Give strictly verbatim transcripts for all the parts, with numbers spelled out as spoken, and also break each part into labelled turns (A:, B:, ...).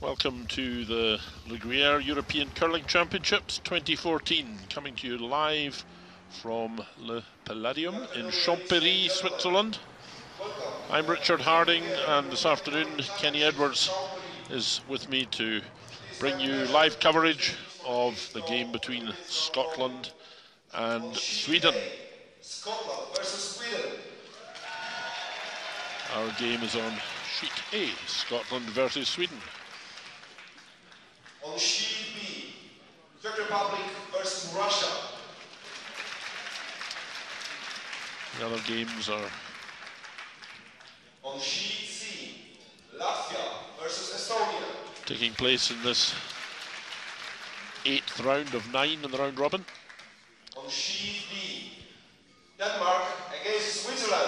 A: Welcome to the Gruyère European Curling Championships twenty fourteen, coming to you live from Le Palladium in Champéry, Switzerland. I'm Richard Harding, and this afternoon Kenny Edwards is with me to bring you live coverage of the game between Scotland and Sweden.
B: Scotland versus Sweden.
A: Our game is on sheet A, Scotland versus Sweden.
B: On sheet B, Czech Republic versus Russia.
A: The other games are
B: on sheet C, Latvia versus Estonia.
A: Taking place in this eighth round of nine in the round robin.
B: On sheet D, Denmark against Switzerland.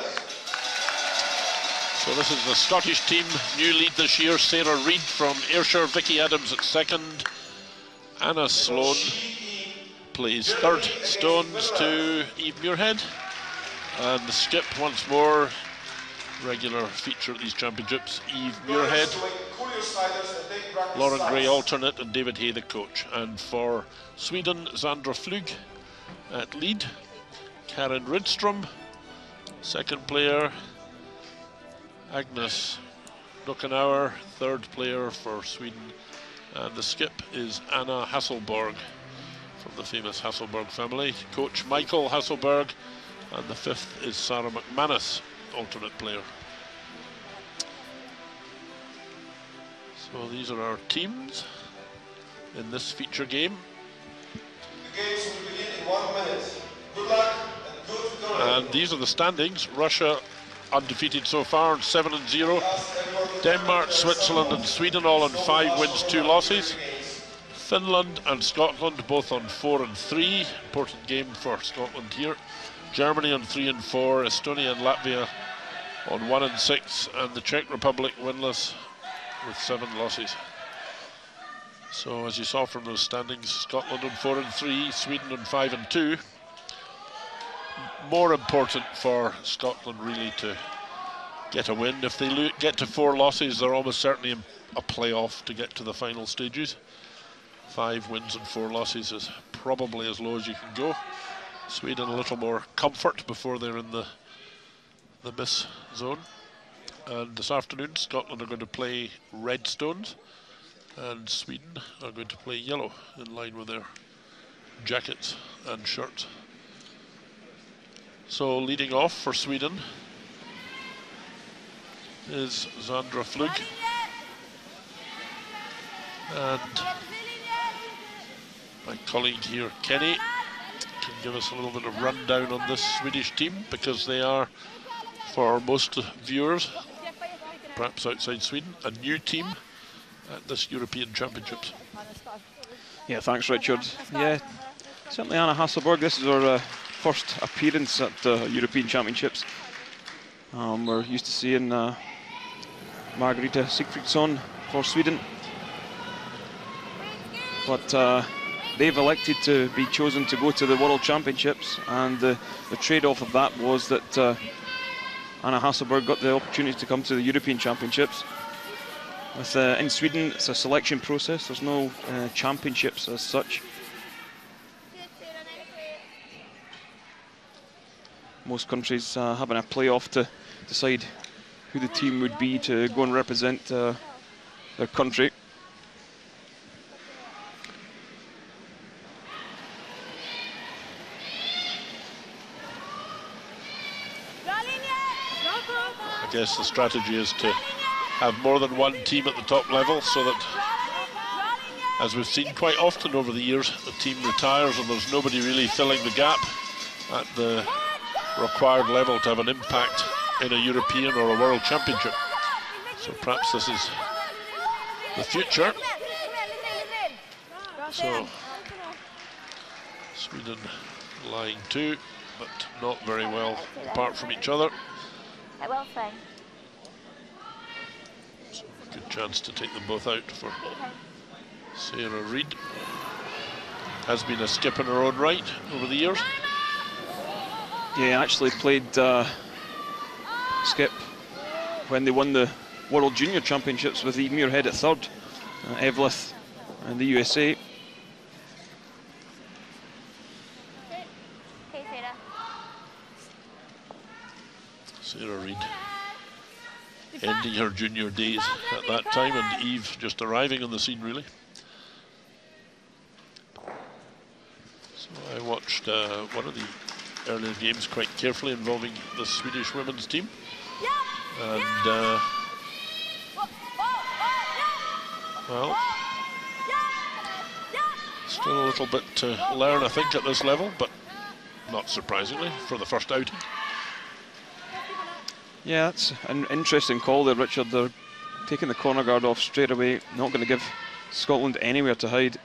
A: So this is the Scottish team, new lead this year. Sarah Reid from Ayrshire, Vicky Adams at second. Anna Sloan plays third, stones to Eve Muirhead. And the skip once more, regular feature at these championships, Eve Muirhead. Lauren Gray alternate and David Hay the coach. And for Sweden, Sandra Flug at lead. Karin Rydström, second player. Agnes Dockenauer, third player for Sweden, and the skip is Anna Hasselborg from the famous Hasselborg family. Coach Michael Hasselborg, and the fifth is Sarah McManus, alternate player. So these are our teams in this feature game.
B: The games will begin in one minute. Good luck and good going.
A: And these are the standings. Russia undefeated so far, seven and zero. Denmark, Switzerland and Sweden all on five wins, two losses. Finland and Scotland both on four and three. Important game for Scotland here. Germany on three and four. Estonia and Latvia on one and six, and the Czech Republic winless with seven losses. So as you saw from those standings, Scotland on four and three, Sweden on five and two. More important for Scotland really to get a win. If they lo get to four losses, they're almost certainly in a playoff to get to the final stages. Five wins and four losses is probably as low as you can go. Sweden a little more comfort before they're in the the miss zone. And this afternoon Scotland are going to play red stones and Sweden are going to play yellow in line with their jackets and shirts. So leading off for Sweden is Sandra Flug, and my colleague here, Kenny, can give us a little bit of rundown on this Swedish team, because they are, for most viewers, perhaps outside Sweden, a new team at this European Championships.
C: Yeah, thanks, Richard. Yeah, certainly Anna Hasselborg. This is our uh, first appearance at the uh, European Championships. Um, we're used to seeing uh, Margareta Sigfridsson for Sweden, but uh, they've elected to be chosen to go to the World Championships, and uh, the trade-off of that was that uh, Anna Hasselborg got the opportunity to come to the European Championships. With, uh, in Sweden, it's a selection process. There's no uh, championships as such. Most countries uh, having a playoff to decide who the team would be to go and represent uh, their country.
A: I guess the strategy is to have more than one team at the top level, so that, as we've seen quite often over the years, the team retires and there's nobody really filling the gap at the required level to have an impact in a European or a World Championship. So perhaps this is the future. So Sweden lying two, but not very well apart from each other. So a good chance to take them both out for Sarah Reid. Has been a skip in her own right over the years.
C: Yeah, actually played uh, skip when they won the World Junior Championships with Eve Muirhead at third. uh, Eveleth and the U S A.
A: Sarah Reid ending her junior days at that time, and Eve just arriving on the scene, really. So I watched uh, one of the earlier games quite carefully involving the Swedish women's team, and uh, well, still a little bit to learn, I think, at this level, but not surprisingly for the first outing.
C: Yeah, that's an interesting call there, Richard. They're taking the corner guard off straight away, not going to give Scotland anywhere to hide.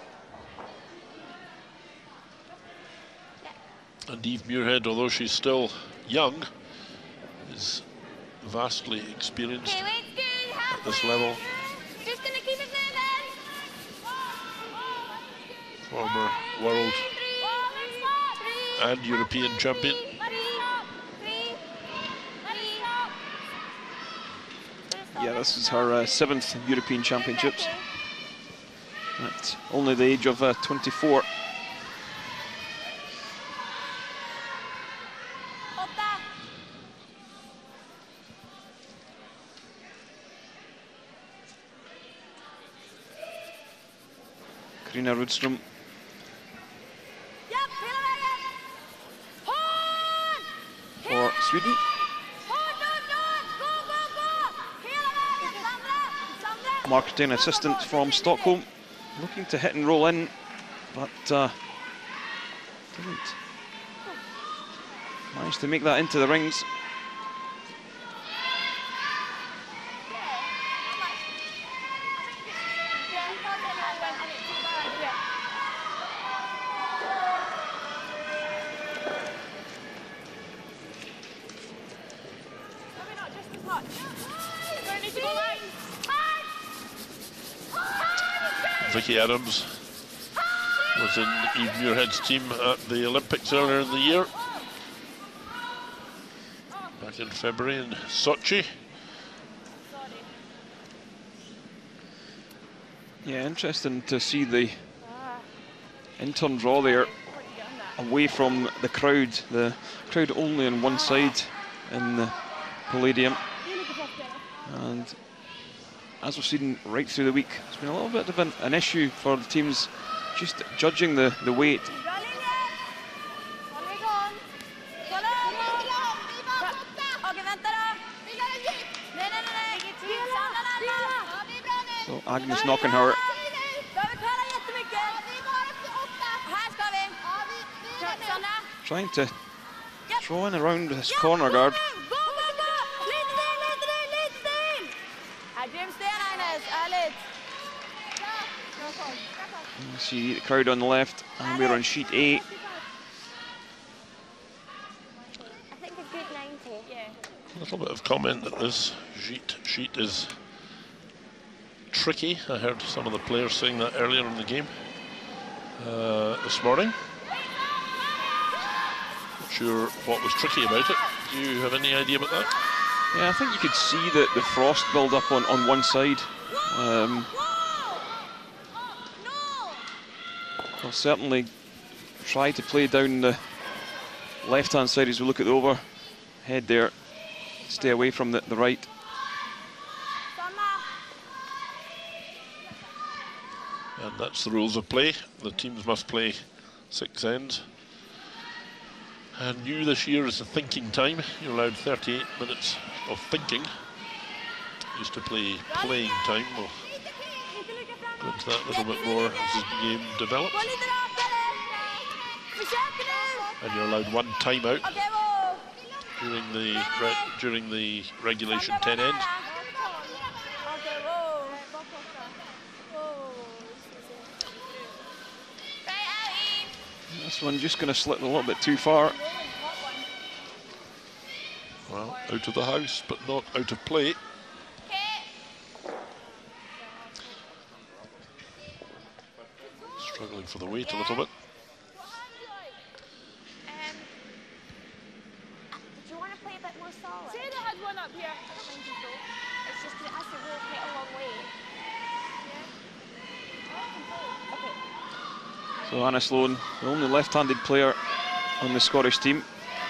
A: And Eve Muirhead, although she's still young, is vastly experienced at this level.
D: Just gonna keep it moving.
A: Former world and European champion.
C: Yeah, this is her uh, seventh European Championships at only the age of uh, twenty-four. Karina Rudström. For Sweden. Marketing assistant from Stockholm, looking to hit and roll in, but uh, didn't manage to make that into the rings.
A: Vicky Adams was in Eve Muirhead's team at the Olympics earlier in the year, back in February in Sochi.
C: Yeah, interesting to see the in-turn draw there away from the crowd. The crowd only on one side in the Palladium. And as we've seen right through the week, it's been a little bit of an, an issue for the teams just judging the, the weight. So Agnes knocking her. Trying to throw in around this corner guard. You see the crowd on the left, and we're on sheet eight.
D: I think a good ninety. Yeah.
A: A little bit of comment that this sheet sheet is tricky. I heard some of the players saying that earlier in the game uh, this morning. Not sure what was tricky about it. Do you have any idea about that?
C: Yeah, I think you could see the, the frost build up on, on one side. Um, I'll certainly try to play down the left-hand side as we look at the overhead there. Stay away from the, the right.
A: And that's the rules of play. The teams must play six ends. And new this year is the thinking time. You're allowed thirty-eight minutes of thinking. Used to play playing time. We'll go into that a little bit more as the game develops. And you're allowed one timeout during the re during the regulation ten ends.
C: This one just going to slip a little bit too far.
A: Well, out of the house, but not out of play. Struggling for the weight a little bit.
D: Um, do you want to play a bit more solid? Say that had one up here. I don't mind you though. It's just 'cause it has to roll quite a long way. Yeah.
C: So Anna Sloan, the only left-handed player on the Scottish team.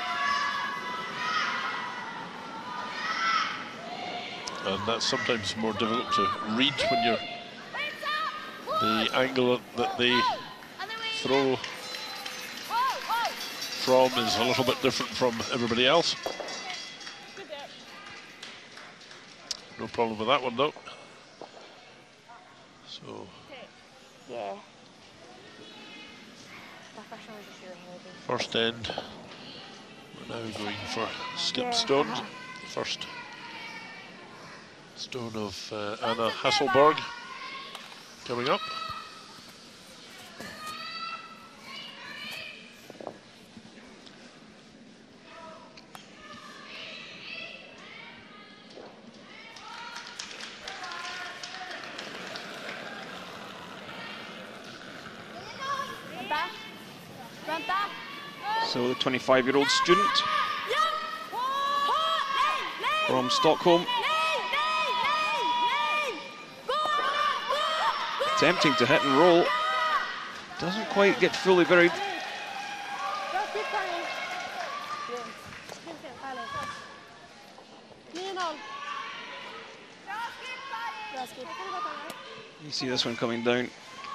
A: And that's sometimes more difficult to read when you're the angle that they throw from is a little bit different from everybody else. No problem with that one though. So
D: Yeah.
A: first end, we're now going for skip stone. The first stone of uh, Anna Hasselborg coming up.
C: So the twenty-five-year-old student from Stockholm, attempting to hit and roll, doesn't quite get fully buried. You see this one coming down,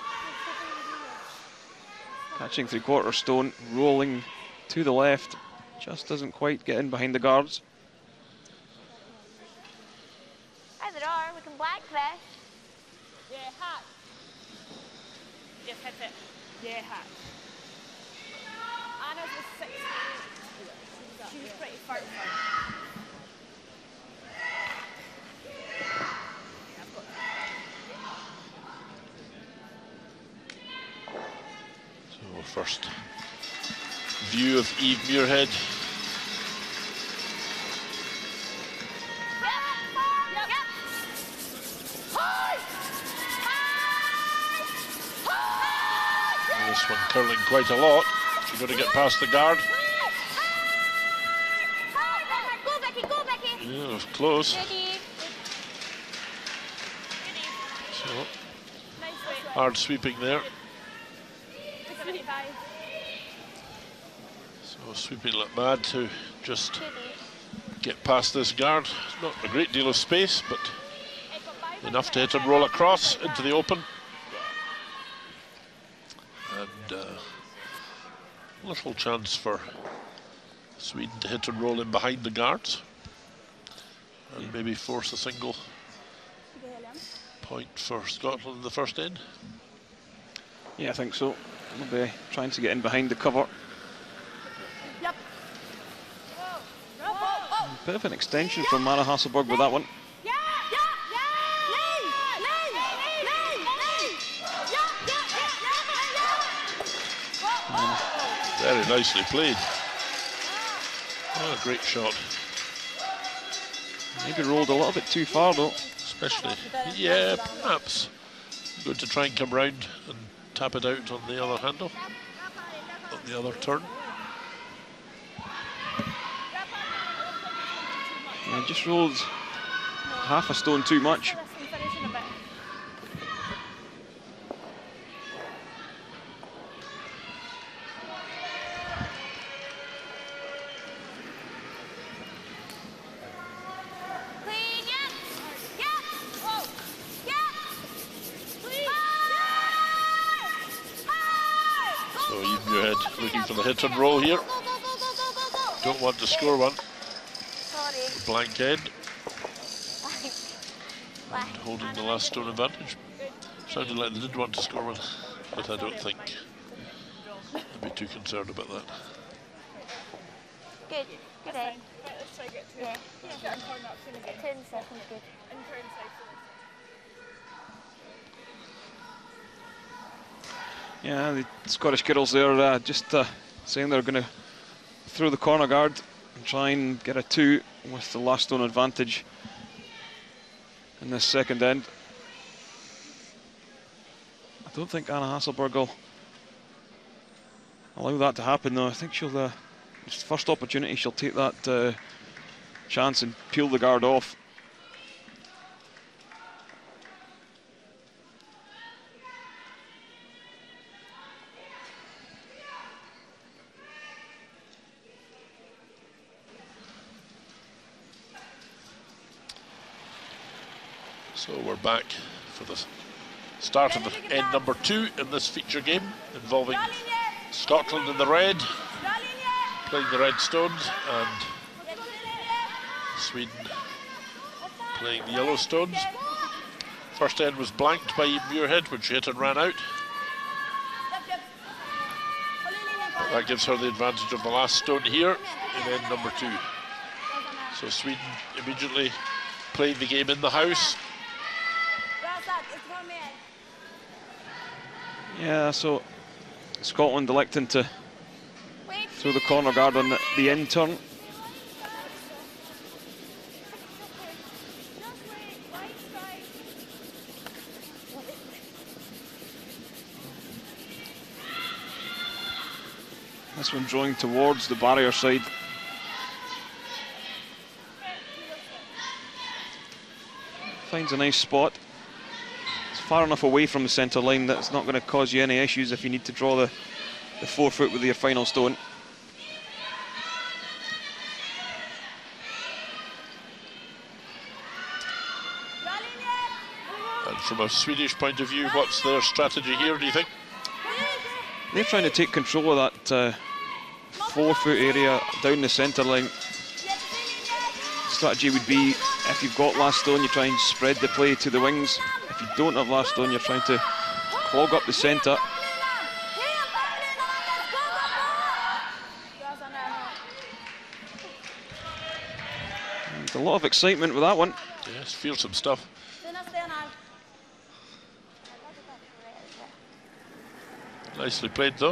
C: catching three-quarter stone, rolling to the left, just doesn't quite get in behind the guards.
D: Hi there, are. We can black this.
E: Yeah, hat. Just hit it. Yeah, hat. Anna's was sixty-eight. She was pretty far.
A: So first view of Eve Muirhead. And this one curling quite a lot. She's going to get past the guard. Yeah, it was close. So, hard sweeping there. So sweeping like mad to just get past this guard. Not a great deal of space, but enough to hit and roll across into the open. And uh, little chance for Sweden to hit and roll in behind the guards and maybe force a single point for Scotland in the first end.
C: Yeah, I think so. We'll be trying to get in behind the cover.
E: Yep.
C: A bit of an extension from Anna Hasselborg with that one.
A: Very nicely played. Oh, a great shot.
C: Maybe rolled a little bit too far though.
A: Especially, yeah, perhaps. Going to try and come round and tap it out on the other handle, on the other turn.
C: Yeah, just rolled half a stone too much.
A: Looking for the hit and roll here. Don't want to score one.
D: Sorry.
A: Blank end. And holding the last stone advantage. Sounded like they did want to score one, but I don't think I'd be too concerned about that.
D: Good. Good end.
E: Right, let's try to get to
D: Yeah.
E: Let's get and turn that soon again.
D: Ten seconds good.
E: And turn side forward.
C: Yeah, the Scottish girls there uh, just uh, saying they're going to throw the corner guard and try and get a two with the last stone advantage in this second end. I don't think Anna Hasselborg will allow that to happen though. I think she'll, uh, first opportunity, she'll take that uh, chance and peel the guard off.
A: So we're back for the start of end number two in this feature game involving Scotland in the red, playing the red stones, and Sweden playing the yellow stones. First end was blanked by Muirhead when she hit and ran out. That gives her the advantage of the last stone here in end number two. So Sweden immediately playing the game in the house.
C: Yeah, so Scotland electing to throw the corner guard on the, the end turn. This one drawing towards the barrier side. Finds a nice spot. It's far enough away from the centre line that it's not going to cause you any issues if you need to draw the, the forefoot with your final stone.
A: And from a Swedish point of view, what's their strategy here, do you think?
C: They're trying to take control of that uh, forefoot area down the centre line. Strategy would be, if you've got last stone, you try and spread the play to the wings. If you don't have last stone, you're trying to clog up the centre. And a lot of excitement with that one.
A: Yes, fearsome stuff. Nicely played though.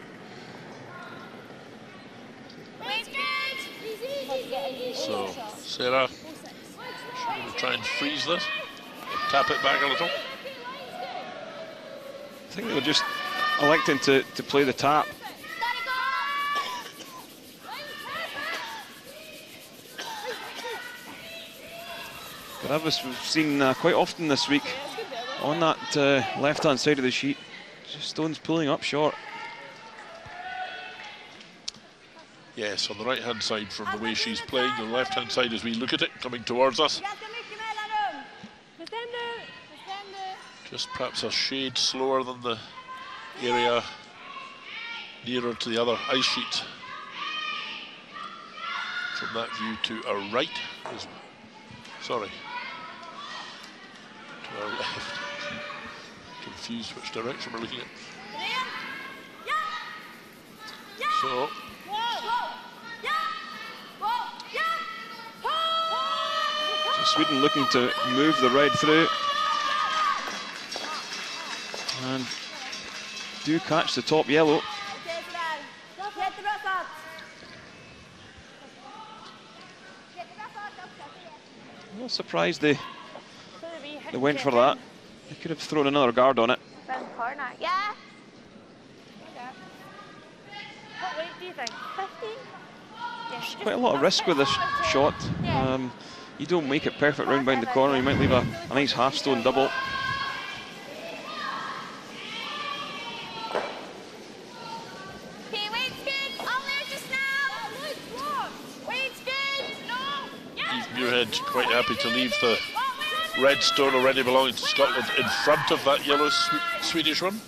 A: So Sarah, she's going to try and freeze this, tap it back a little.
C: I think they were just electing to, to play the tap. But as we've seen uh, quite often this week, on that uh, left-hand side of the sheet, just stones pulling up short.
A: Yes, on the right-hand side from the way she's playing, the left-hand side as we look at it, coming towards us. Just perhaps a shade slower than the area nearer to the other ice sheets. From that view to our right, is, sorry, to our left. Confused which direction we're looking at. So,
C: so Sweden looking to move the red through. And do catch the top yellow. I'm not surprised they, they went for that. They could have thrown another guard on it.
D: Corner. Yeah. What weight do you think? fifteen?
C: There's quite a lot of risk with this shot. Um, you don't make it perfect round behind the corner, you might leave a, a nice half stone double.
A: Muirhead quite happy to leave the red stone already belonging to Scotland in front of that yellow Sw Swedish one.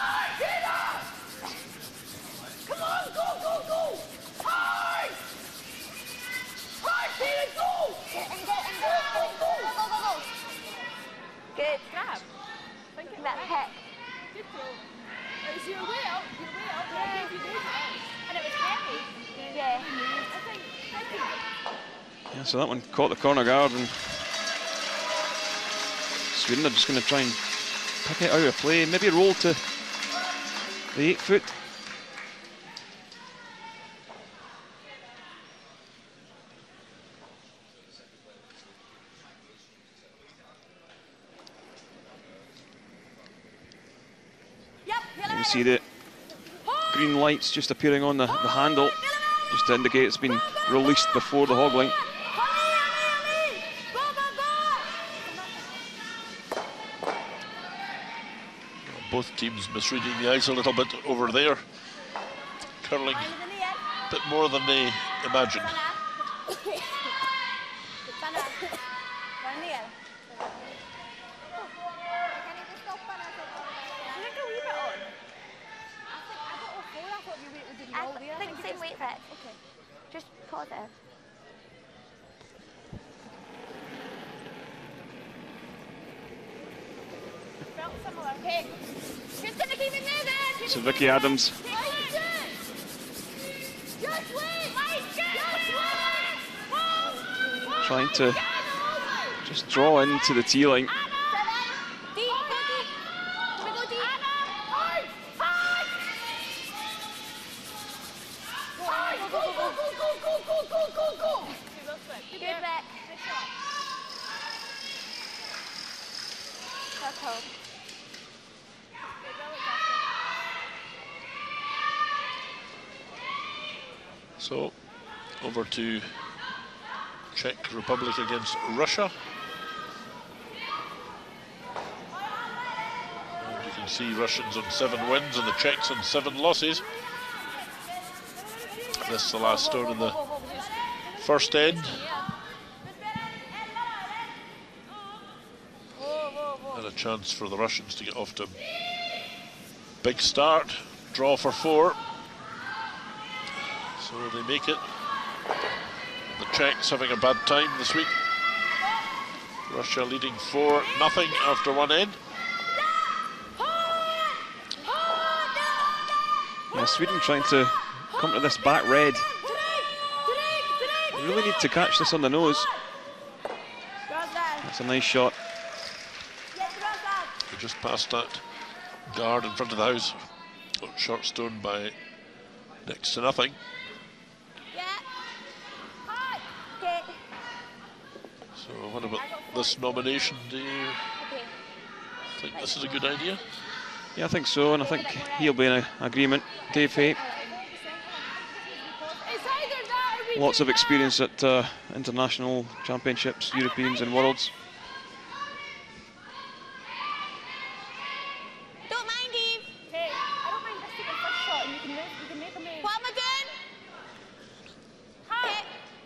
D: Good grab. That heck.
E: Good throw. Is your way up? Your way up? Yeah. You did. And it was heavy.
D: Yeah.
E: I think. I think.
C: Yeah, so that one caught the corner guard, and Sweden are just going to try and pick it out of play, maybe roll to the eight foot. You can see the green lights just appearing on the, the handle, just to indicate it's been released before the hog line.
A: Both teams misreading the ice a little bit over there. Curling a bit more than they imagined.
E: you all
D: I
E: there?
D: think
E: you
D: same
E: just-
D: weight fit.
E: Okay.
D: Just positive.
E: Felt similar. Okay. Who's gonna keep it moving?
C: So Vicky Adams
E: Just wait! Just wait!
C: trying to just draw into the tee line.
E: Deep, go deep. Can we go deep? Hard! Hard! Go, go, go, go, go, go, go, go, go, go!
D: Good back. That's home.
A: So, over to Czech Republic against Russia. And you can see Russians on seven wins and the Czechs on seven losses. This is the last stone in the first end. And a chance for the Russians to get off to a big start. Draw for four. So they make it. The Czechs having a bad time this week. Russia leading four nothing after one end.
C: Yeah, Sweden trying to come to this back red. They really need to catch this on the nose. That's a nice shot.
A: They just passed that guard in front of the house. Got short stone by next to nothing. So what about this nomination? Do you think this is a good idea?
C: Yeah, I think so, and I think he'll be in a, agreement. Dave Hay, lots of experience at uh, international championships, Europeans and Worlds.
D: Don't mind Eve.
E: Hey, I don't mind this taking first shot and you can move, you can make a move.
D: What am I doing? Okay.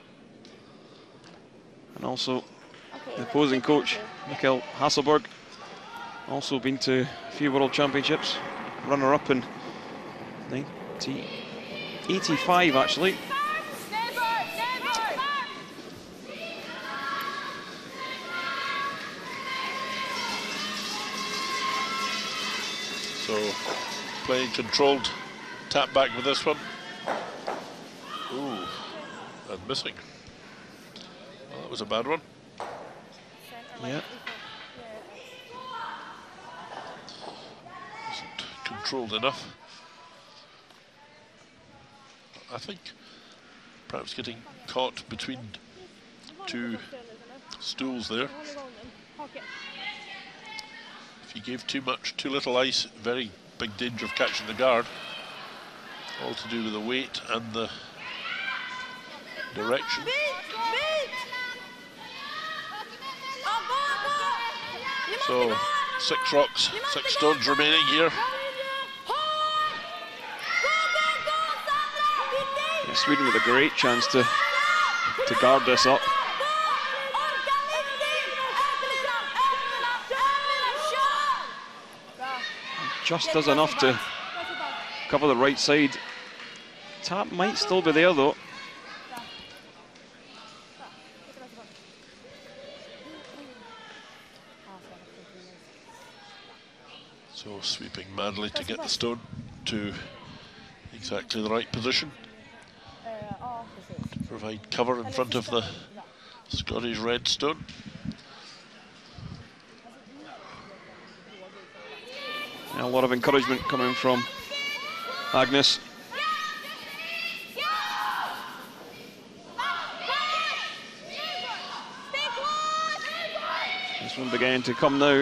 C: And also
D: Okay,
C: the
D: let's
C: opposing
D: do
C: coach,
D: it.
C: Mikkel Hasselberg, also been to a few World Championships, runner-up in nineteen eighty-five actually.
A: So playing controlled tap back with this one. Ooh, and missing. Well, that was a bad one.
C: Yeah.
A: Wasn't controlled enough. I think perhaps getting caught between two stools there. If you gave too much, too little ice, very big danger of catching the guard. All to do with the weight and the direction. So six rocks, six stones remaining here.
C: Yeah, Sweden with a great chance to to guard this up. Just does enough to cover the right side. Tap might still be there though.
A: So sweeping madly to get the stone to exactly the right position. To provide cover in front of the Scottish red stone.
C: And a lot of encouragement coming from Agnes. This one beginning to come now.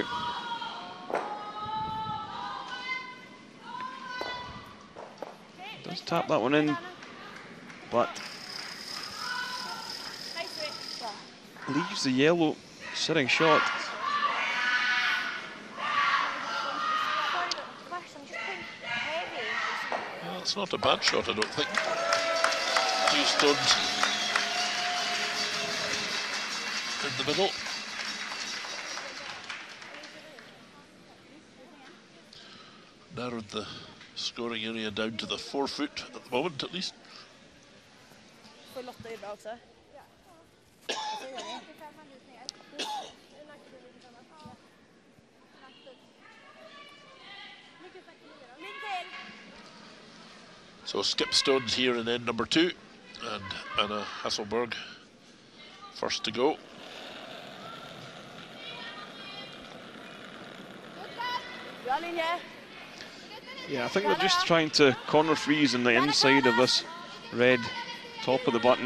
C: Does tap that one in, but leaves the yellow sitting shot.
A: Well, it's not a bad shot, I don't think. Two stones in the middle. Narrowed the Scoring area down to the four foot at the moment, at least.
E: Får Lotta yrra också? Vad säger ni?
A: So Skip Stone's here in end number two, and Anna Hasselberg first to go.
C: Yeah, I think they're just trying to corner freeze on the inside of this red top of the button.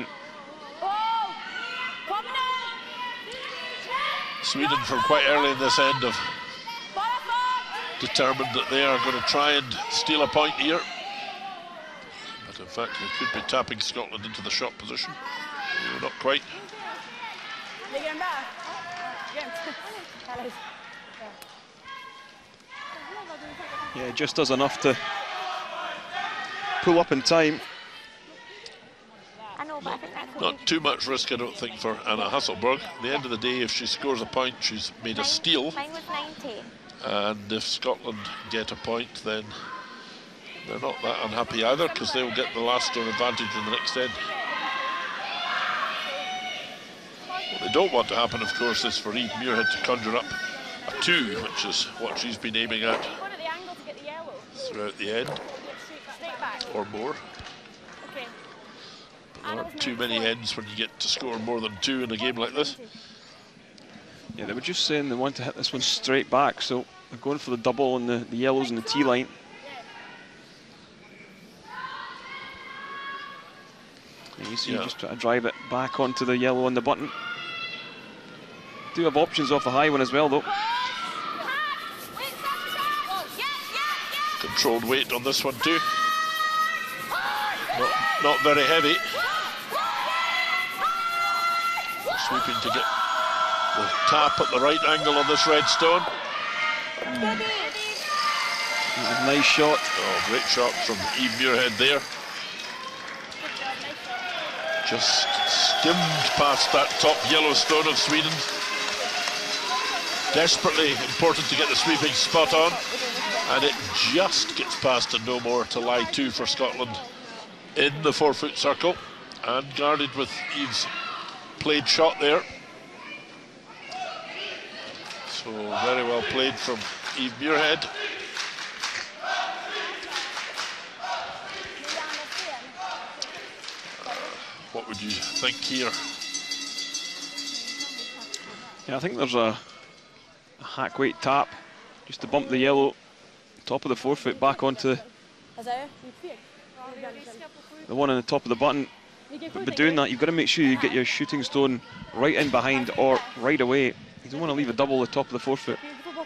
A: Sweden from quite early in this end have determined that they are going to try and steal a point here. But in fact, they could be tapping Scotland into the shot position. No, not quite.
C: Yeah, just does enough to pull up in time.
D: I know, but I think that's
A: Not too much risk, I don't think, for Anna Hasselberg. At the end of the day, if she scores a point, she's made a steal.
D: Mine was ninety.
A: And if Scotland get a point, then they're not that unhappy either, because they will get the last stone advantage in the next end. What they don't want to happen, of course, is for Eve Muirhead to conjure up a two, which is what she's been aiming at throughout the end, or more. But there aren't too many ends when you get to score more than two in a game like this.
C: Yeah, they were just saying they want to hit this one straight back, so they're going for the double on the, the yellows and the tee line. And you see,
A: Yeah.
C: just try to drive it back onto the yellow on the button. Do have options off the high one as well, though.
A: Controlled weight on this one too. Not, not very heavy. Sweeping to get the tap at the right angle on this red stone.
C: A nice shot.
A: Oh, great shot from Eve Muirhead there. Just skimmed past that top yellow stone of Sweden. Desperately important to get the sweeping spot on, and it just gets past and no more to lie two for Scotland in the four foot circle, and guarded with Eve's played shot there. So very well played from Eve Muirhead. What would you think here?
C: Yeah, I think there's a, a hack weight tap just to bump the yellow top of the four foot back onto the one on the top of the button. But by doing that, you've got to make sure you get your shooting stone right in behind or right away. You don't want to leave a double at the top of the four foot.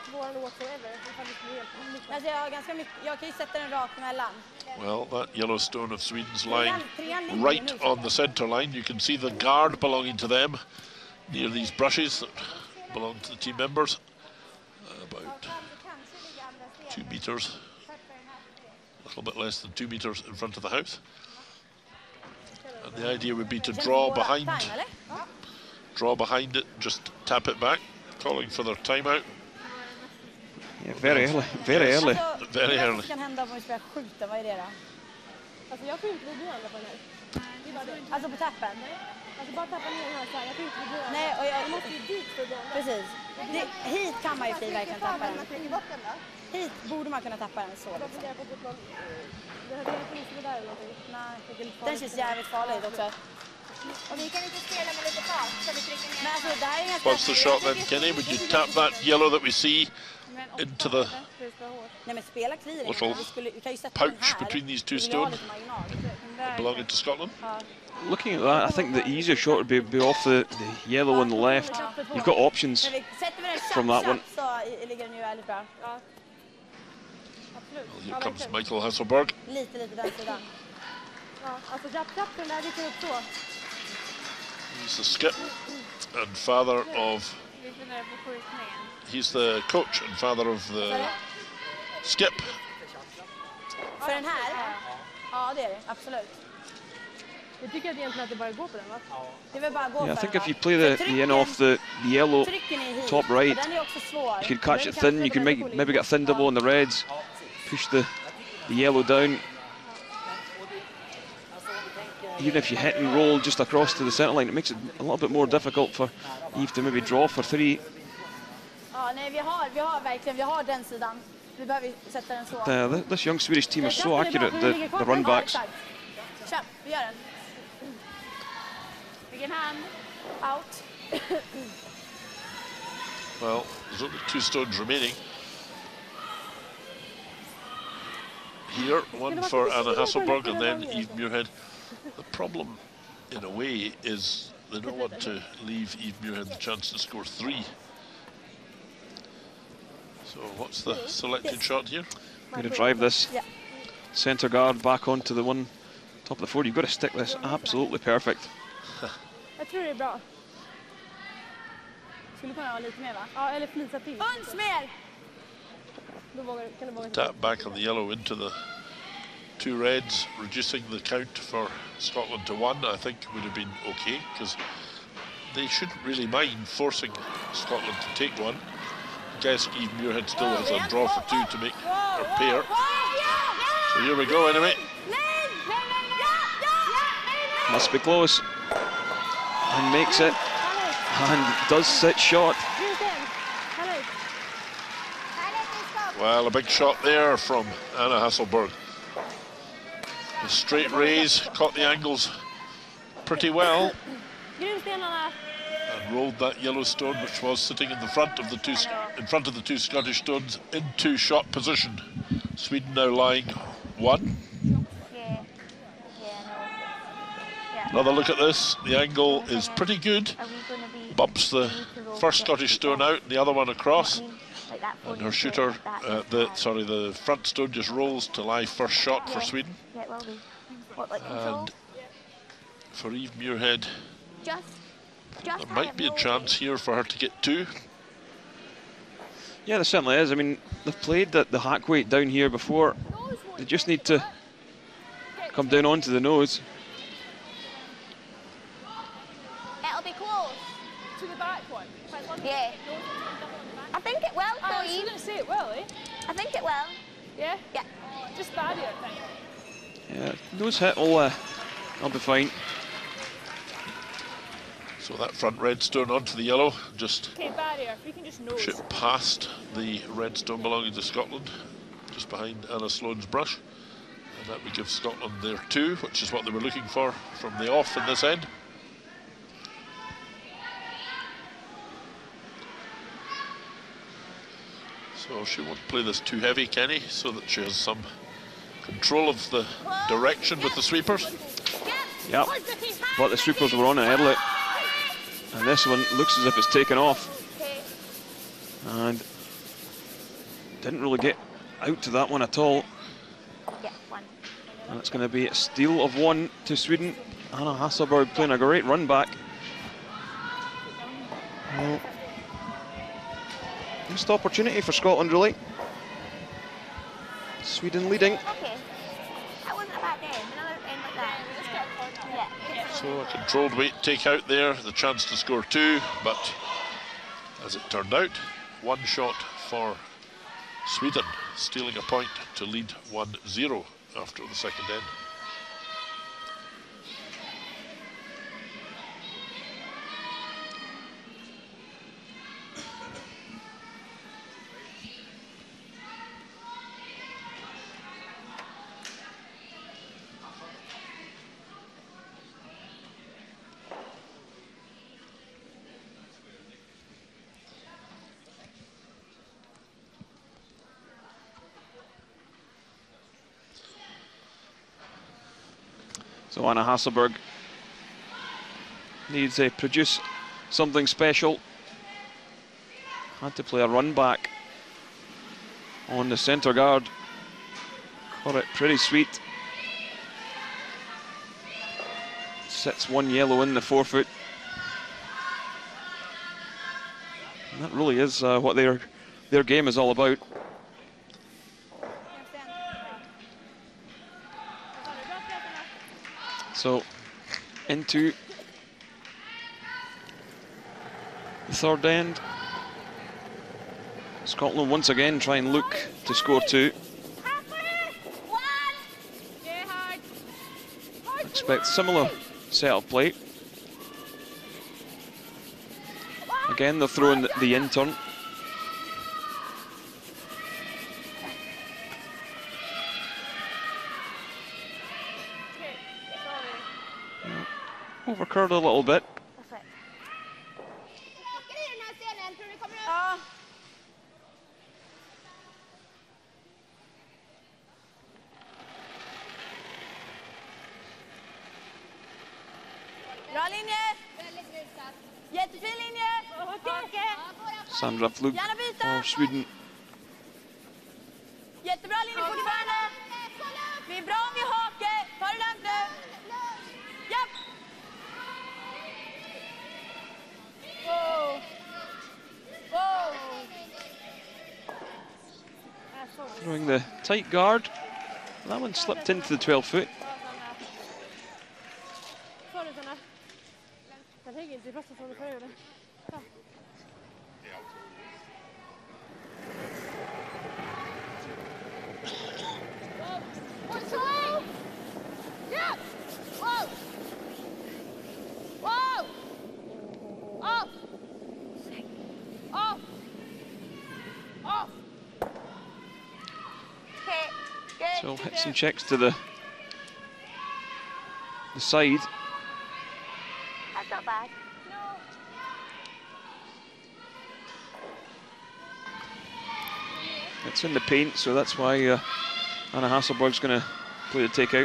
A: Well, that yellow stone of Sweden's lying right on the centre line. You can see the guard belonging to them near these brushes that belong to the team members. Uh, about two metres, a little bit less than two metres in front of the house. And the idea would be to draw behind, draw behind it, just tap it back, calling for their timeout.
C: Yeah, very early, very
A: Yes.
C: early.
A: Very early.
E: Alltså jag får inte vidare på den här. Alltså på tappen? Alltså bara tappa ner den här så här. Jag får inte vidare. Nej, och jag måste ju dit för dem. Precis. Det, hit kan man ju fri verkligen tappa den. Hit borde man kunna tappa den så. Liksom. Det här är inte vidare eller någonting. Nej, den känns jävligt farlig också.
D: Och vi kan inte spela med lite fart så vi trycker ner.
E: Men alltså det här är ganska...
A: What's the shot then, Kenny? Would you tap that yellow that we see into the
E: Nej, men spela clearing.
A: little
E: Vi skulle, vi kan ju sätta
A: pouch
E: den här.
A: between these two
E: Vi vill ha
A: stones
E: lite marginal.
A: belonging to Scotland?
C: Looking at that, I think the easier shot would be, be off the, the yellow on the left. You've got options
E: Men vi sätter vi den
C: from that one.
E: så i- ligger den ju väldigt bra.
A: Well, here comes Michael Hasselberg.
E: Lite, lite den sidan. Ja, alltså japp-jappen där vi tar upp så.
A: He's the skip and father of... He's the coach and father of the skip.
E: För den här? Ja, det är det. Absolut. Jag tycker att egentligen att det bara går på den, va? Det vill bara gå
C: Yeah, I
E: för
C: think
E: den,
C: if
E: va?
C: you play the, the in off the, the yellow
E: Trycken är hit.
C: top right,
E: Den är också svår.
C: you can catch
E: Den
C: it
E: kan
C: thin. You
E: spela
C: can
E: med
C: make,
E: cool
C: maybe get a thin double on the reds, push the the yellow down. Even if you hit and roll just across to the centre line, it makes it a little bit more difficult for Eve to maybe draw for three.
E: Ja, nej, vi har, vi har verkligen, vi har den sidan. Vi behöver sätta den så.
C: Uh, this young Swedish team is so accurate, the, the run backs.
E: Köp, vi gör den. Big hand, out.
A: Well, there's only two stones remaining. Here, one for Anna Hasselberg and then Eve Muirhead. The problem, in a way, is they don't want to leave Eve Muirhead the chance to score three. So what's the selected shot here?
C: Going to drive this centre guard back onto the one top of the four. You've got to stick this absolutely perfect.
E: Jag tror det är bra. Skulle kunna ha lite mer va? Ja, eller flisa till. Uns mer! Då vågar, kan du våga.
A: Tap back on the yellow into the two reds, reducing the count for Scotland to one, I think would have been okay, because they shouldn't really mind forcing Scotland to take one. I guess Eve Muirhead still has a draw for two to make her pair. So here we go anyway.
C: Must be close. And makes it. And does sit short.
A: Well, a big shot there from Anna Hasselberg. A straight raise, caught the angles pretty well. And rolled that yellow stone, which was sitting in the front of the two, in front of the two Scottish stones, into shot position. Sweden now lying one. Another look at this. The angle is pretty good. Bumps the first Scottish stone out, the other one across. And her shooter, uh, the sorry, the front stone just rolls to lie first shot for Sweden. And for Eve Muirhead, there might be a chance here for her to get two.
C: Yeah, there certainly is. I mean, they've played the, the hack weight down here before. They just need to come down onto the nose.
D: It'll be close.
E: To the back one.
D: Yeah. I think it will,
E: I
D: though,
E: was
D: Eve.
E: going to say it will, eh?
D: I think it will.
E: Yeah?
D: Yeah.
E: Just barrier, I think.
C: Yeah, nose hit will uh, I'll be fine.
A: So that front red stone onto the yellow, just
E: Okay, barrier. We can just nose.
A: push it past the red stone belonging to Scotland, just behind Anna Sloane's brush. And that would give Scotland their two, which is what they were looking for from the off in this end. So she won't play this too heavy, Kenny, so that she has some control of the direction with the sweepers.
C: Yep, but the sweepers were on it early. And this one looks as if it's taken off. And didn't really get out to that one at all. And it's going to be a steal of one to Sweden. Anna Hasselberg playing a great run back. Well, missed opportunity for Scotland, really. Sweden leading.
D: Okay. That wasn't a bad game. Another end like that. Yeah.
A: So a controlled weight take out there, the chance to score two, but as it turned out, one shot for Sweden, stealing a point to lead one zero after the second end.
C: So Anna Hasselberg needs to produce something special. Had to play a run back on the centre guard. Got it pretty sweet. Sits one yellow in the forefoot. And that really is uh, what their their game is all about. So into the third end. Scotland once again try and look to score two. expect similar set of play. Again, they're throwing the, the in turn. Yeah, overcurled a little bit.
E: Bra linje! Jättefin linje! Hake!
C: Sandra Flug for Sweden.
E: Jättebra linje fortfarande! Vi är bra om vi hakar. Ta det lugnt nu! Japp! Wow! Wow!
C: Throwing the tight guard. That one slipped into the twelve foot. So hits and checks to the the side.
D: That's not bad.
C: It's in the paint, so that's why uh, Anna Hasselborg's going to play the takeout.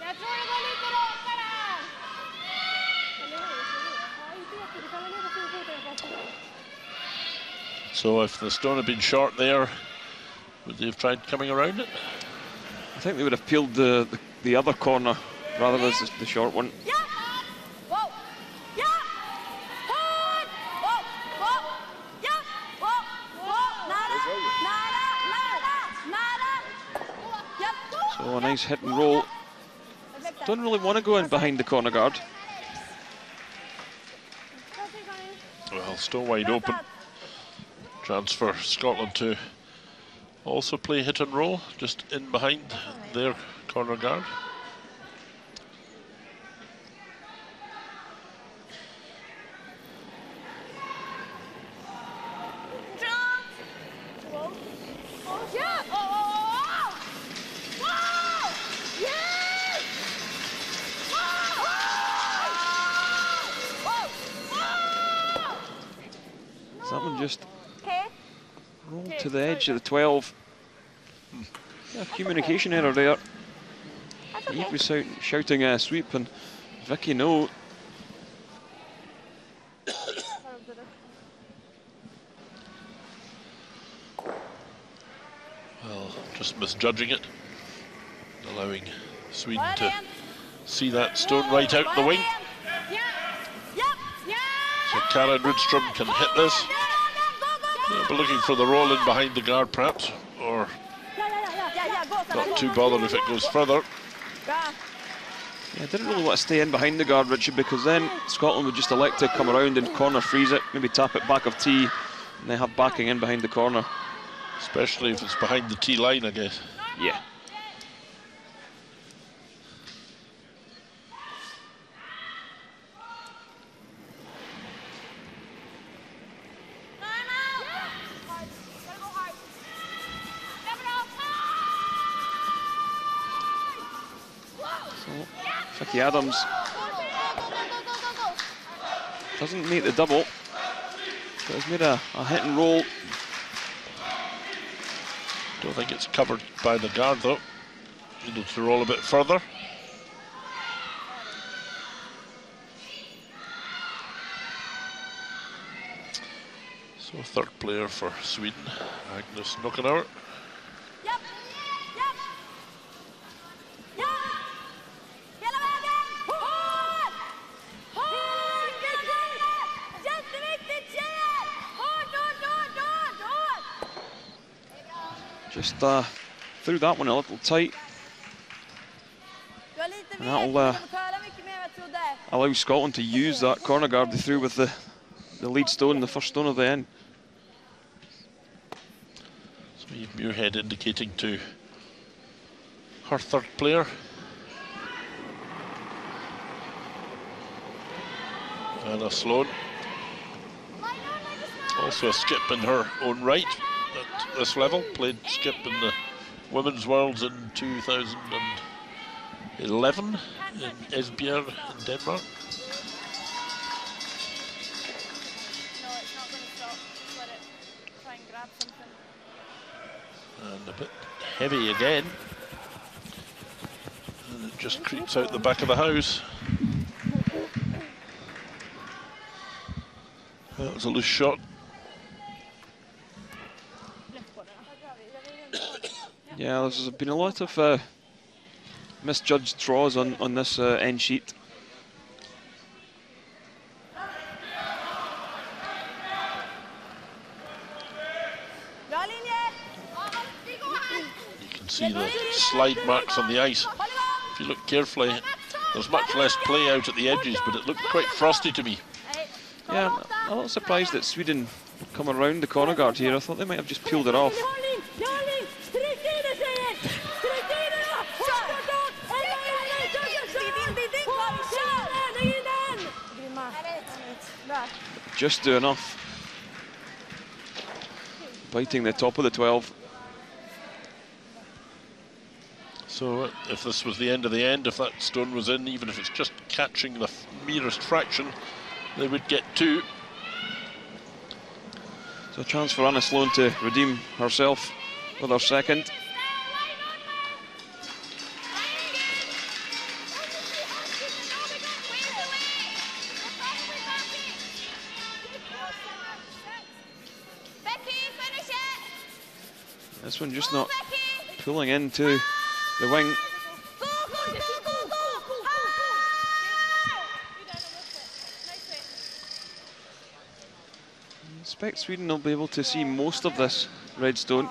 A: So if the stone had been short there, would they have tried coming around it?
C: I think they would have peeled the, the, the other corner rather than the, the short one. So a nice hit and roll. Don't really want to go in behind the corner guard.
A: Well, still wide open. Chance for Scotland to also play hit and roll, just in behind their corner guard.
C: That one just rolled to the edge of the twelve. Yeah, communication error there. Eve was out shouting a sweep, and Vicky no.
A: Well, just misjudging it, allowing Sweden to see that stone right out the wing. So Karen Rydström can hit this. Yeah, but looking for the roll in behind the guard perhaps, or not too bothered if it goes further.
C: Yeah, I didn't really want to stay in behind the guard, Richard, because then Scotland would just elect to come around and corner freeze it, maybe tap it back of tee, and they have backing in behind the corner.
A: Especially if it's behind the tee line, I guess.
C: Yeah. Vicky Adams doesn't make the double, but has made a, a hit and roll.
A: Don't think it's covered by the guard though. Needed to roll a bit further. So third player for Sweden, Agnes Knockenauer.
C: Just uh, threw that one a little tight. And that'll uh, allow Scotland to use that corner guard they threw with the, the lead stone, the first stone of the end.
A: So Muirhead indicating to her third player. Anna Sloan. Also a skip in her own right at this level. Played skip in the Women's Worlds in two thousand eleven in Esbjerg in Denmark. And a bit heavy again. And it just creeps out the back of the house. That was a loose shot.
C: Yeah, there's been a lot of uh, misjudged draws on, on this uh, end sheet.
A: You can see the slide marks on the ice. If you look carefully, there's much less play out at the edges, but it looked quite frosty to me.
C: Yeah, I'm a little surprised that Sweden come around the corner guard here. I thought they might have just peeled it off. Just do enough. Biting the top of the twelve.
A: So if this was the end of the end, if that stone was in, even if it's just catching the merest fraction, they would get two.
C: So a chance for Anna Sloan to redeem herself with her second. This one just not pulling into the wing. I expect Sweden will be able to see most of this red stone.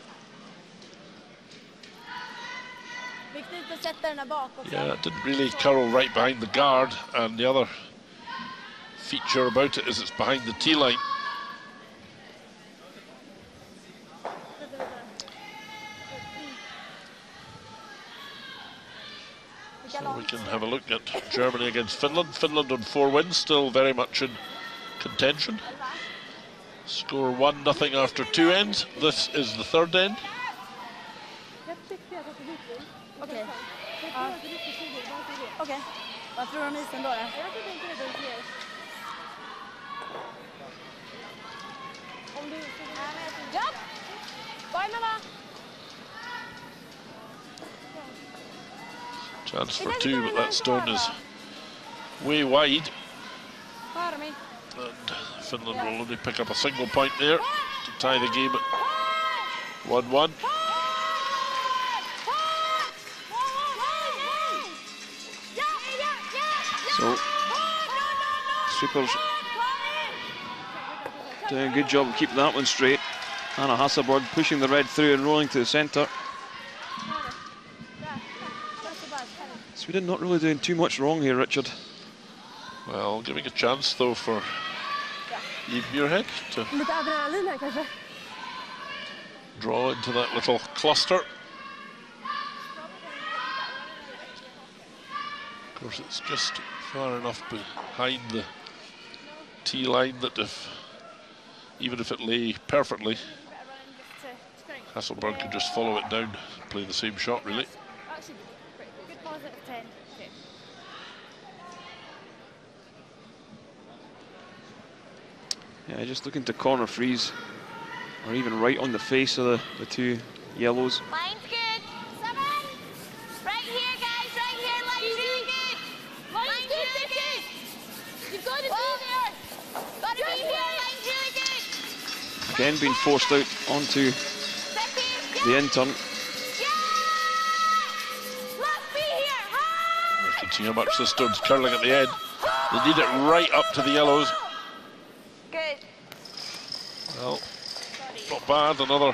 A: Yeah, it didn't really curl right behind the guard, and the other feature about it is it's behind the tee line. So we can have a look at Germany against Finland. Finland on four wins, still very much in contention. Score one nothing after two ends. This is the third end.
E: Okej. Ja. Okej. Vad tror du om isen då? Ja! Var mellan!
A: Chance for two, but that stone is way wide. And Finland will only pick up a single point there to tie the game at one one.
C: So, sweepers doing a good job of keeping that one straight. Anna Hasselborg pushing the red through and rolling to the centre. Sweden not really doing too much wrong here, Richard.
A: Well, giving a chance though for Eve Muirhead to draw into that little cluster. Of course, it's just far enough behind the tee line that if, even if it lay perfectly, Hasselborg could just follow it down, play the same shot really.
C: Yeah, just looking to corner freeze, or even right on the face of the, the two yellows.
D: Line's good. Seven. Right here, guys. Right here. Line's really good. Line's really good. You've got to be there. Got to be here. Line's really good.
C: Again being forced out onto the end turn.
A: You can see how much this stone's curling at the end. They need it right up to the yellows.
D: Good.
A: Well, not bad. Another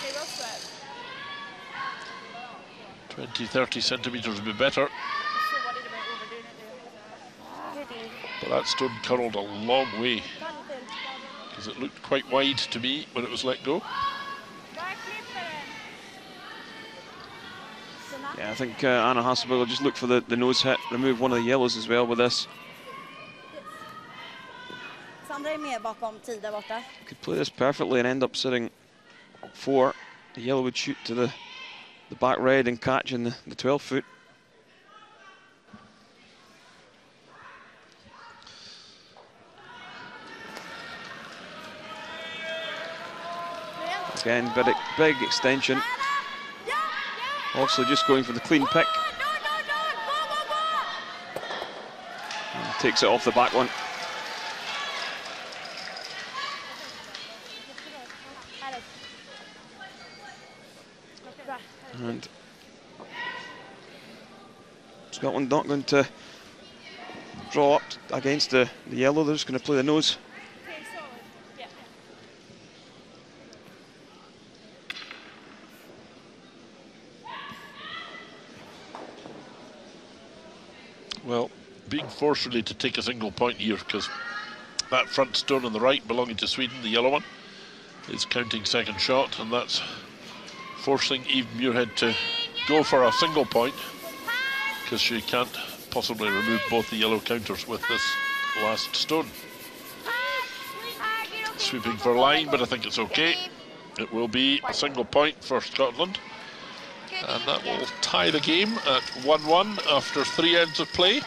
A: twenty, thirty centimetres would be better. But that stone curled a long way, because it looked quite wide to me when it was let go.
C: Yeah, I think uh, Anna Hasselborg will just look for the, the nose hit, remove one of the yellows as well with this.
E: Sandra är med bakom tid där borta.
C: Could play this perfectly and end up sitting four. The yellow would shoot to the, the back red and catch in the, the twelve foot. Again, big, big extension. Also just going for the clean pick. And takes it off the back one. And Scotland not going to draw up against the, the yellow, they're just going to play the nose.
A: Well, being forced really to take a single point here, because that front stone on the right belonging to Sweden, the yellow one, is counting second shot, and that's forcing Eve Muirhead to go for a single point, because she can't possibly remove both the yellow counters with this last stone. Sweeping for line, but I think it's okay. It will be a single point for Scotland, and that will tie the game at one one after three ends of play.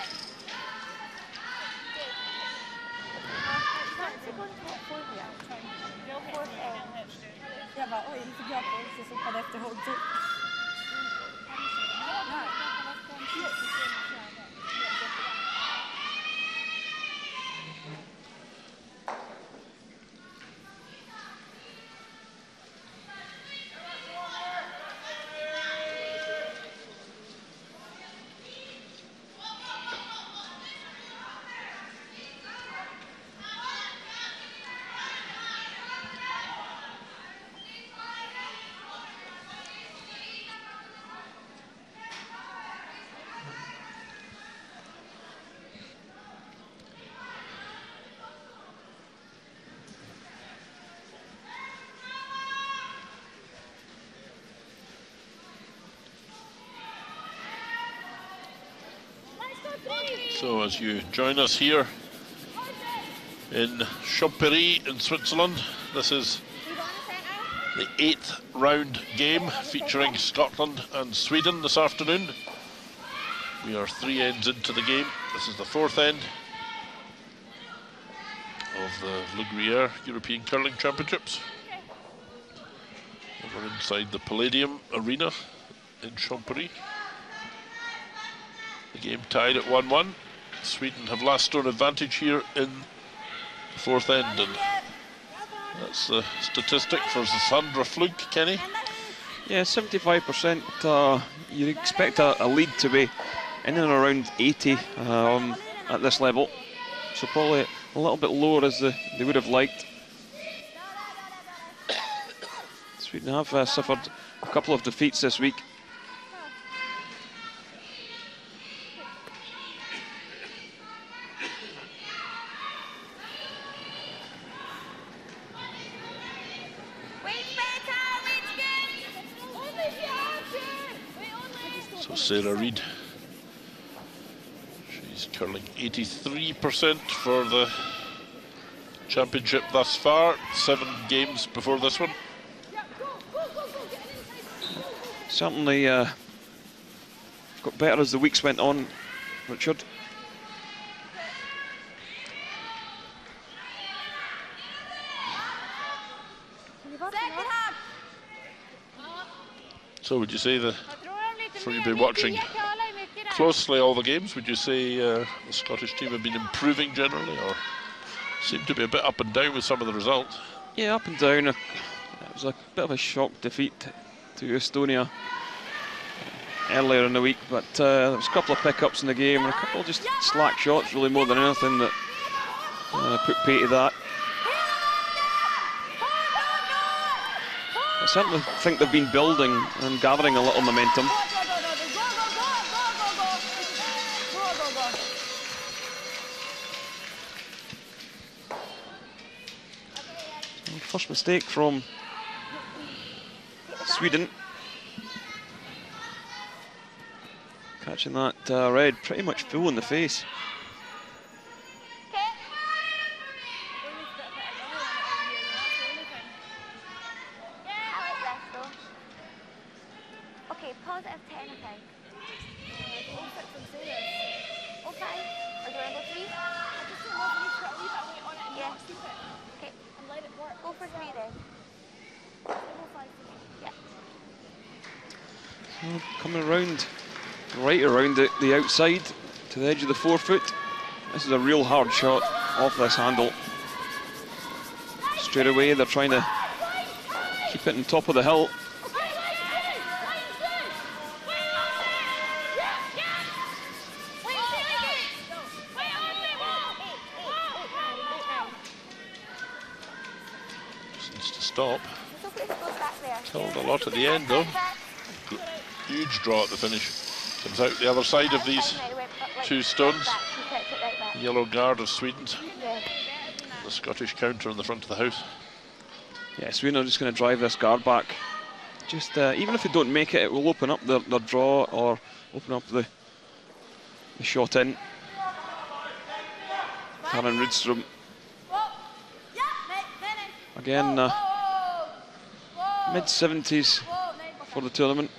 A: So as you join us here in Champéry in Switzerland, this is the eighth round game featuring Scotland and Sweden this afternoon. We are three ends into the game. This is the fourth end of the Gruyère European Curling Championships. And we're inside the Palladium Arena in Champéry. The game tied at one one. Sweden have last stone advantage here in the fourth end, and that's the statistic for Sandra Flug, Kenny.
C: Yeah, seventy-five percent. Uh, you'd expect a, a lead to be in and around eighty um, at this level, so probably a little bit lower as the, they would have liked. Sweden have uh, suffered a couple of defeats this week.
A: Sarah Reid, she's curling eighty-three percent for the championship thus far, seven games before this one.
C: Certainly uh, got better as the weeks went on, Richard.
A: So would you say the So you've been watching closely all the games, would you say uh, the Scottish team have been improving generally, or seem to be a bit up and down with some of the results?
C: Yeah, up and down. It was a bit of a shock defeat to Estonia earlier in the week, but uh, there was a couple of pickups in the game and a couple of just slack shots, really, more than anything, that uh, put pay to that. I certainly think they've been building and gathering a little momentum. First mistake from Sweden. Catching that uh, red pretty much full in the face.
D: three? Yeah. Okay. Go for three then. Yeah.
C: So coming around, right around the, the outside to the edge of the forefoot. This is a real hard shot off this handle. Straight away, they're trying to keep it on top of the hill.
A: Just needs to stop. Killed a lot at the end though. Huge draw at the finish. Comes out the other side of these two stones. Yellow guard of Sweden's. The Scottish counter in the front of the house.
C: Yeah, Sweden are just going to drive this guard back. Just uh, even if they don't make it, it will open up their, their draw or open up the, the shot in. Karen Rydström. Again, uh, mid seventies for the tournament.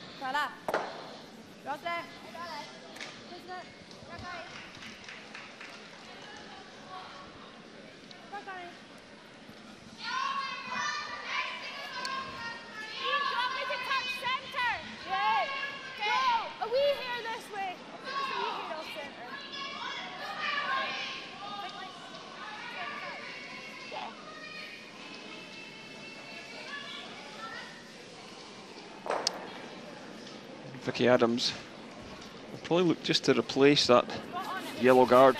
C: Vicky Adams will probably look just to replace that yellow guard.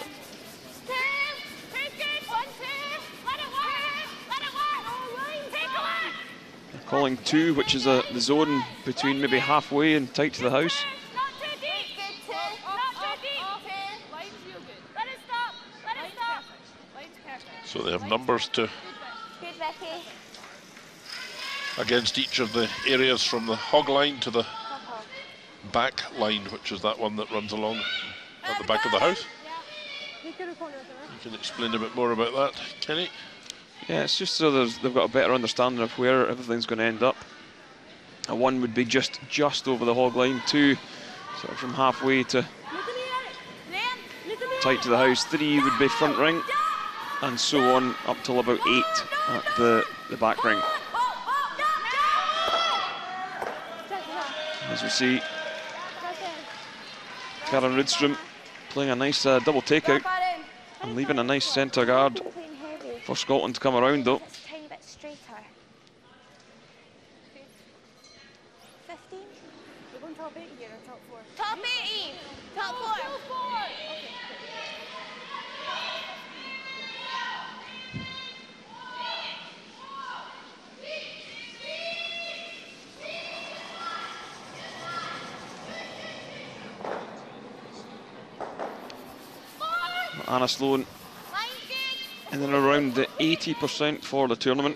C: They're calling two, which is a, the zone between maybe halfway and tight to the house.
A: So they have numbers to against each of the areas from the hog line to the back line, which is that one that runs along at the back of the house. You can explain a bit more about that, Kenny?
C: Yeah, it's just so there's, they've got a better understanding of where everything's going to end up. A one would be just just over the hog line, two sort of from halfway to tight to the house, three would be front ring, and so on up till about eight at the, the back ring. As we see, Karen Rydström playing a nice uh, double takeout and leaving a nice centre guard for Scotland to come around though.
D: Tiny bit straighter. fifteen? We're going top eighty here or top four? Top eighty! Top four! Top four!
C: Anna Sloan in and around the eighty percent for the tournament.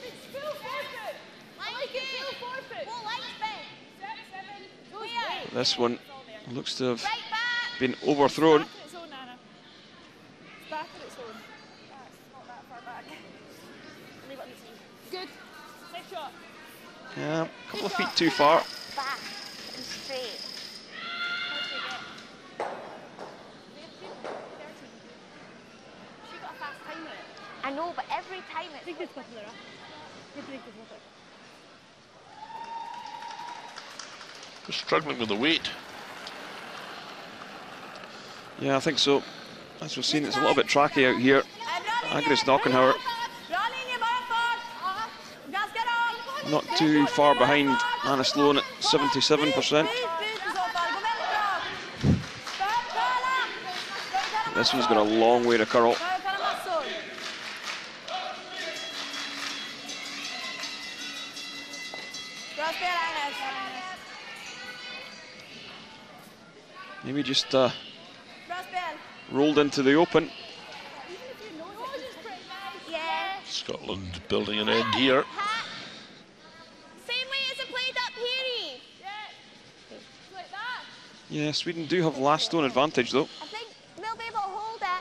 C: This one looks to have been overthrown. Yeah, a couple of feet too far.
D: Back and straight. I know, but every time it's...
A: Just struggling with the weight.
C: Yeah, I think so. As we've seen, it's a little bit tracky out here. Agnes Knockenhauer not too far behind Anna Sloan at seventy-seven percent. This one's got a long way to curl. Maybe just uh, rolled into the open.
D: Yeah.
A: Scotland building an end here.
D: Same way as it played up here. Yeah. Like that.
C: Yeah, Sweden do have last stone advantage though.
D: I think they'll be able to hold it.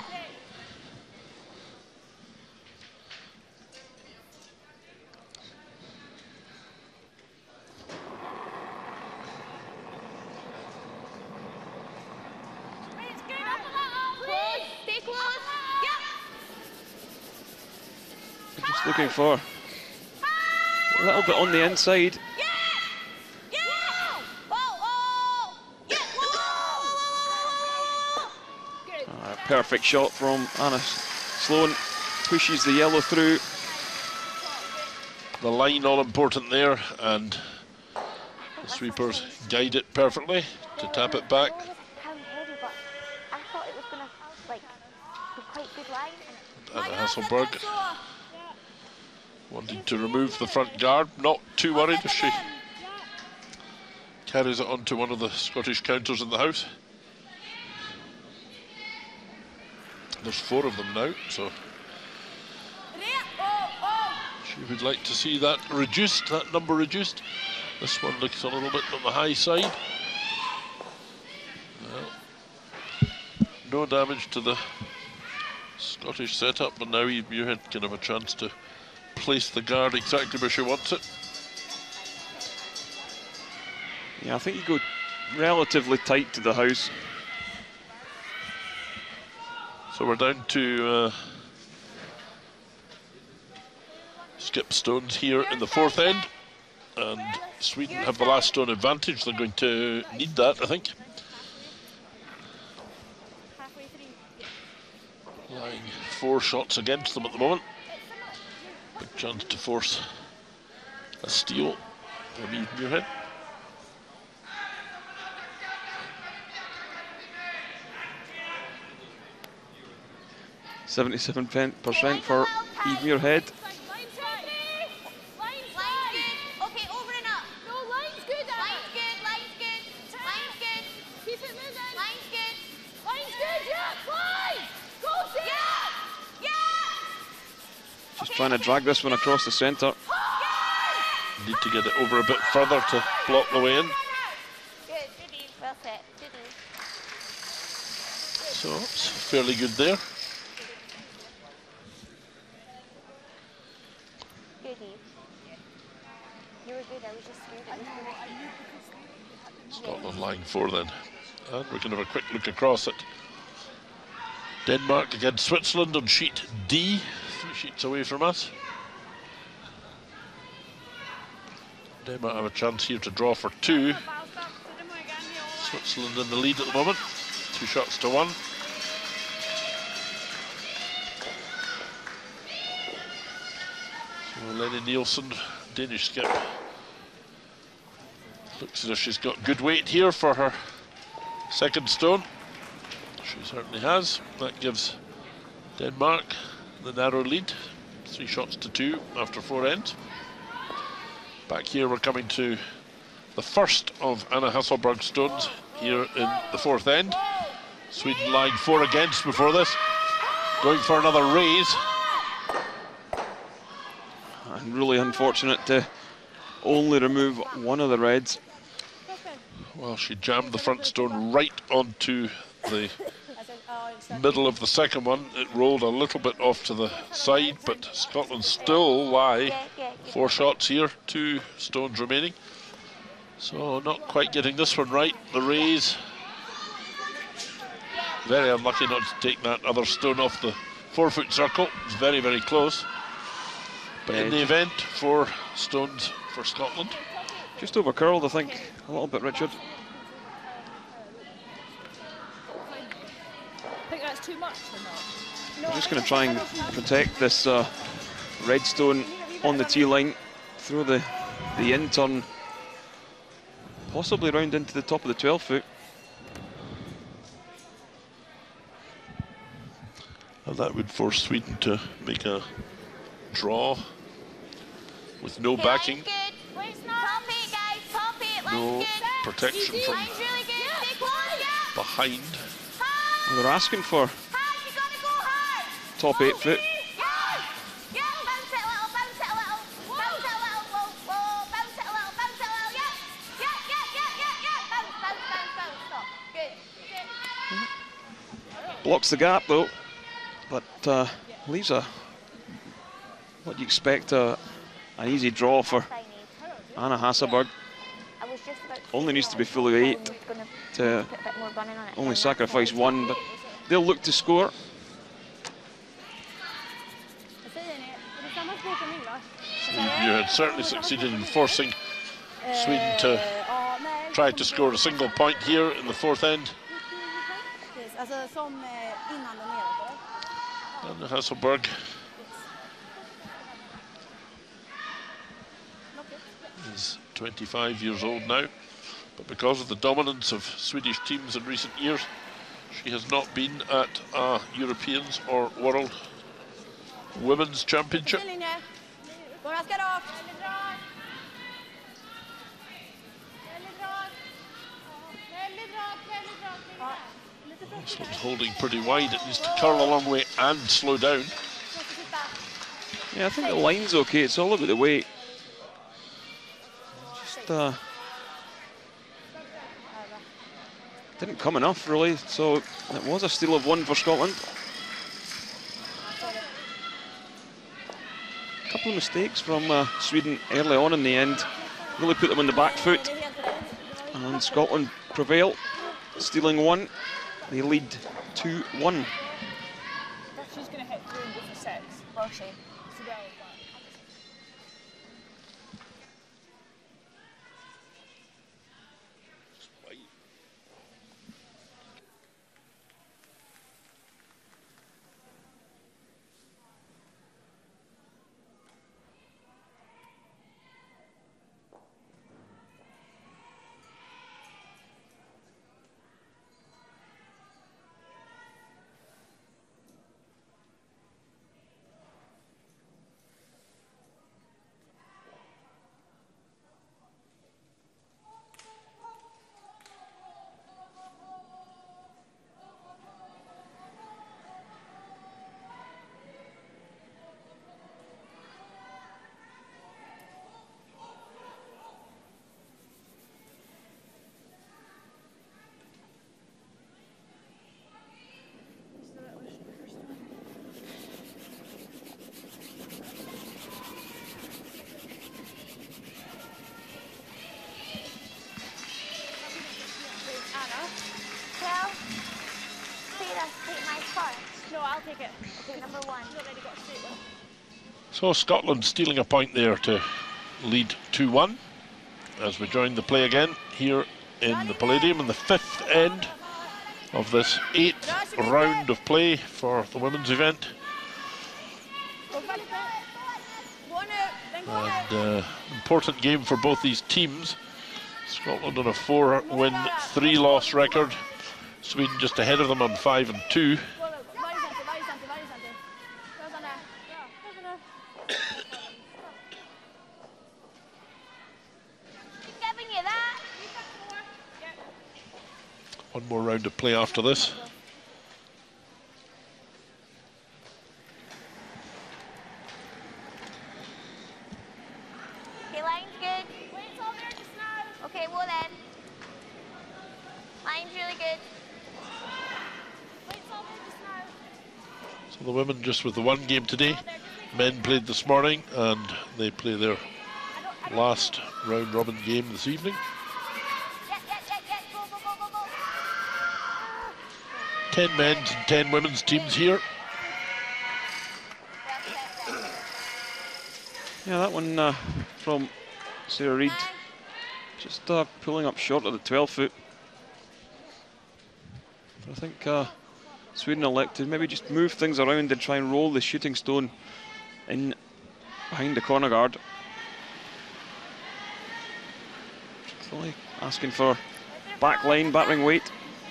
D: Stay close.
C: Just looking for a little bit on the inside. Uh, perfect shot from Anna Sloan. Pushes the yellow through.
A: The line all important there, and the sweepers guide it perfectly to tap it back. Anna Hasselberg wanting to remove the front guard, not too worried if she carries it onto one of the Scottish counters in the house. There's four of them now, so she would like to see that reduced, that number reduced. This one looks a little bit on the high side. Well, no damage to the Scottish setup, but now Eve Muirhead can have a chance to place the guard exactly where she wants it.
C: Yeah, I think you go relatively tight to the house.
A: So we're down to uh, skip stones here in the fourth end, and Sweden have the last stone advantage. They're going to need that, I think. Lying four shots against them at the moment. Big chance to force a steal from Eve Muirhead.
C: seventy-seven percent for Eve Muirhead.
D: Okay, over and up. No, line's good. Line's good, line's good. Line's good. Keep it moving. Line's good. Line's good, yeah. Line! Go, yeah! Yeah!
C: She's trying to drag this one across the centre.
A: Need to get it over a bit further to block the way in.
D: Good, good Eve. Well set. Good Eve.
A: So it's fairly good there.
D: Good Eve. You were good, I was just scared it was going to...
A: Scotland lying four then. And we can have a quick look across at Denmark against Switzerland on sheet D, three sheets away from us. Denmark have a chance here to draw for two. Switzerland in the lead at the moment, two shots to one. So Lenny Nielsen, Danish skip, looks as if she's got good weight here for her second stone. She certainly has. That gives Denmark the narrow lead, three shots to two after four ends. Back here we're coming to the first of Anna Hasselberg's stones here in the fourth end. Sweden lying four against before this, going for another raise.
C: And really unfortunate to only remove one of the reds.
A: Well, she jammed the front stone right onto the middle of the second one. It rolled a little bit off to the side, but Scotland still lie four shots here, two stones remaining. So not quite getting this one right. The raise, very unlucky not to take that other stone off the four foot circle. It's very, very close. But in the event, four stones for Scotland.
C: Just over curled, I think, a little bit, Richard.
E: I think that's too much or not?
C: I'm just going to try and protect this uh, red stone on the tee line, throw the, the in turn, possibly round into the top of the twelve foot.
A: And that would force Sweden to make a draw with no backing, no protection from behind.
C: Well, they're asking for top eight foot. Blocks the gap though, but uh, leaves a what you expect a an easy draw for Anna Hasselberg. Only needs to be fully eight to only sacrifice one, but they'll look to score.
A: You had certainly succeeded in forcing Sweden to try to score a single point here in the fourth end. And Hasselberg is twenty-five years old now, but because of the dominance of Swedish teams in recent years, she has not been at a Europeans or World Women's Championship. This one's holding pretty wide. It needs to curl a long way and slow down.
C: Yeah, I think the line's okay. It's all about the weight. Just uh, didn't come enough, really. So it was a steal of one for Scotland. A couple of mistakes from uh, Sweden early on in the end really put them on the back foot, and Scotland prevail, stealing one. They lead two one.
E: She's going to hit through and go for six, will she?
A: So Scotland stealing a point there to lead two one as we join the play again here in the Palladium in the fifth end of this eighth round of play for the women's event. And uh, important game for both these teams. Scotland on a four win, three loss record. Sweden just ahead of them on five and two. One more round of play after this.
D: Okay, line's good. Weight's all there just now. Okay, well then. Line's really good. Weight's all there just now.
A: So the women just with the one game today. Men played this morning and they play their last round robin game this evening. Ten men's and ten women's teams here.
C: Yeah, that one uh, from Sarah Reid, just uh, pulling up short of the twelve foot. I think uh, Sweden elected maybe just move things around and try and roll the shooting stone in behind the corner guard. Really asking for back line, battering weight.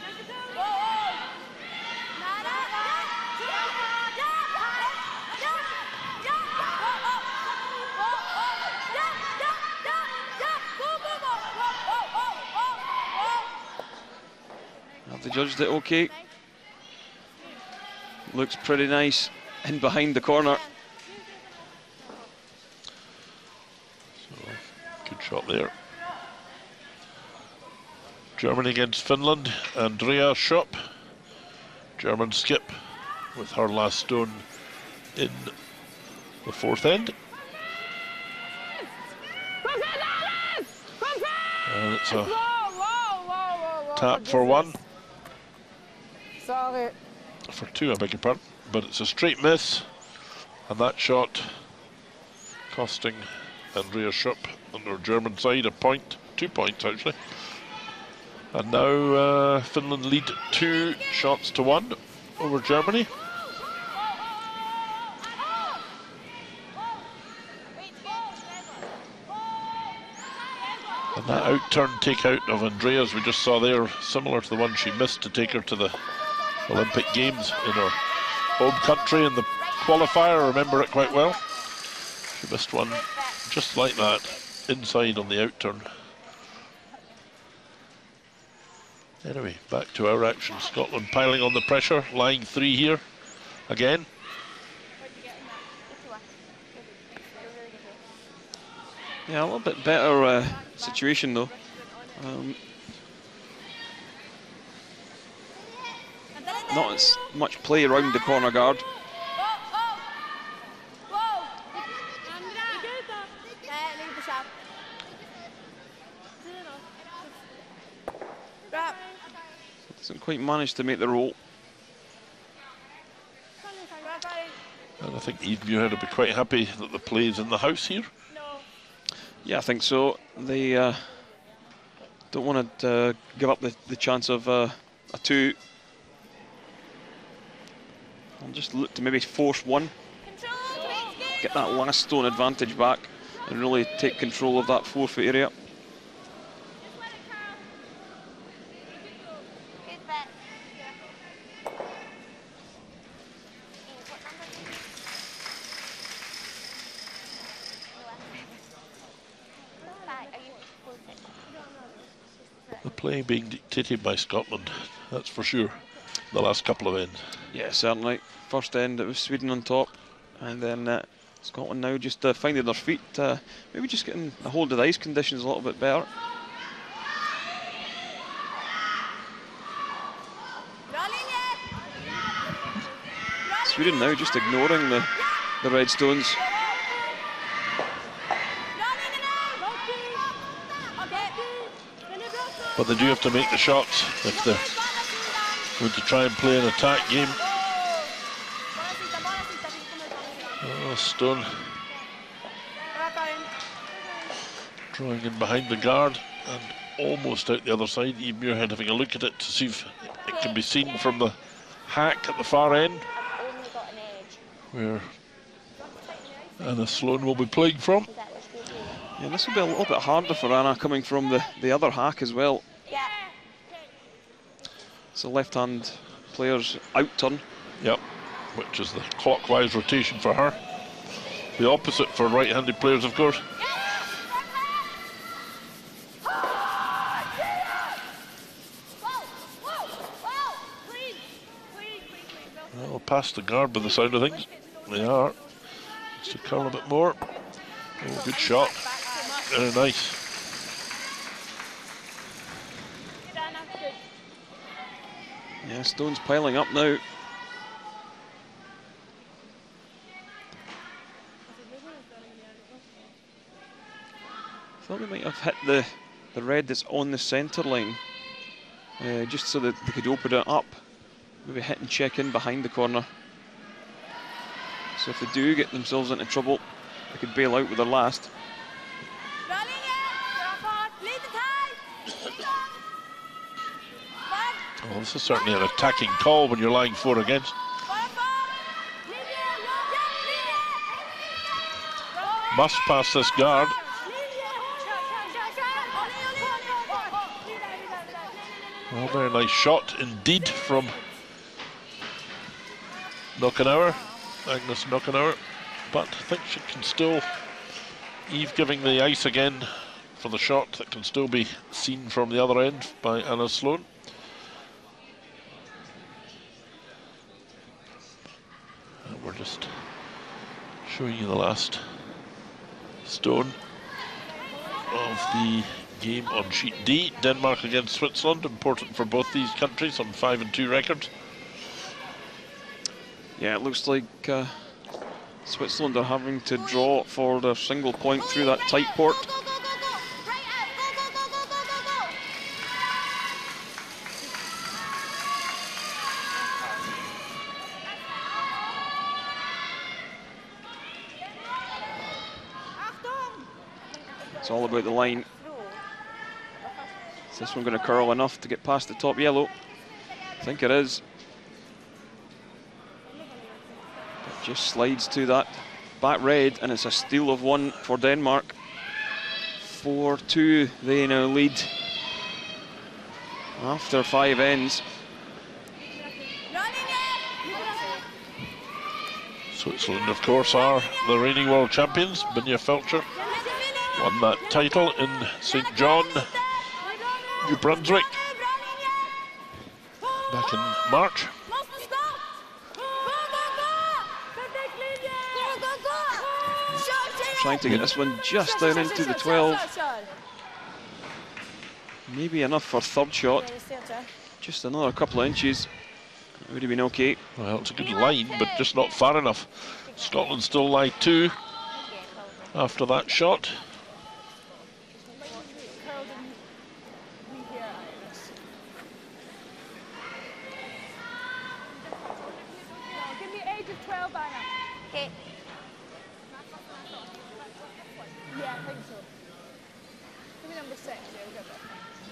C: Have they judged it okay? Looks pretty nice in behind the corner.
A: So, good shot there. Germany against Finland. Andrea Schopp, German skip, with her last stone in the fourth end. And it's a tap for one.
E: Sorry.
A: For two, I beg your pardon. But it's a straight miss. And that shot costing Andrea Schupp on their German side a point, two points actually. And now uh, Finland lead two shots to one over Germany. And that out-turn take-out of Andrea's we just saw there, similar to the one she missed to take her to the Olympic Games in her home country in the qualifier. I remember it quite well. She missed one just like that, inside on the out-turn. Anyway, back to our action. Scotland piling on the pressure, line three here again.
C: Yeah, a little bit better uh, situation though. Um, not as much play around the corner guard. Doesn't quite manage to make the roll.
A: And I think Eve Muirhead will be quite happy that the play is in the house here.
C: Yeah, I think so. They uh, don't want to uh, give up the, the chance of uh, a two. I'll just look to maybe force one. Get that last stone advantage back and really take control of that four-foot area.
A: The play being dictated by Scotland, that's for sure, the last couple of ends.
C: Yeah, certainly. First end it was Sweden on top, and then uh, Scotland now just uh, finding their feet, uh, maybe just getting a hold of the ice conditions a little bit better. Sweden now just ignoring the, the red stones.
A: But they do have to make the shots if they're going to try and play an attack game. Oh, Stone drawing in behind the guard and almost out the other side. Eve Muirhead having a look at it to see if it can be seen from the hack at the far end, where Anna Sloan will be playing from.
C: Yeah, this will be a little bit harder for Anna coming from the, the other hack as well.
D: Yeah.
C: So left-hand player's out turn.
A: Yep, which is the clockwise rotation for her. The opposite for right-handed players, of course. Well, past the guard by the sound of things. They are. Just to curl a bit more. Oh, good shot. Very nice.
C: Yeah, Stone's piling up now. Thought they might have hit the, the red that's on the centre line, uh, just so that they could open it up. Maybe hit and check in behind the corner. So if they do get themselves into trouble, they could bail out with their last.
A: Well, this is certainly an attacking call when you're lying four against. Must pass this guard. Well, very nice shot indeed from Knockenauer, Agnes Knockenauer. But I think she can still, Eve giving the ice again for the shot that can still be seen from the other end by Anna Sloan. And we're just showing you the last stone of the game on sheet D. Denmark against Switzerland, important for both these countries on five and two records.
C: Yeah, it looks like uh, Switzerland are having to draw for their single point through that tight port. It's all about the line. Is this one going to curl enough to get past the top yellow? I think it is. It just slides to that back red, and it's a steal of one for Denmark. four two, they now lead after five ends.
A: Switzerland, of course, are the reigning world champions. Binja Felcher won that title in Saint John, New Brunswick, back in March.
C: Trying to get this one just down into the twelve. Maybe enough for third shot. Just another couple of inches. Would have been okay.
A: Well, it's a good line, but just not far enough. Scotland still lie two after that shot.
E: Give me age of twelve, Anna.
D: Okay.
E: Yeah, I think so. Give me number six. Yeah, we'll get that.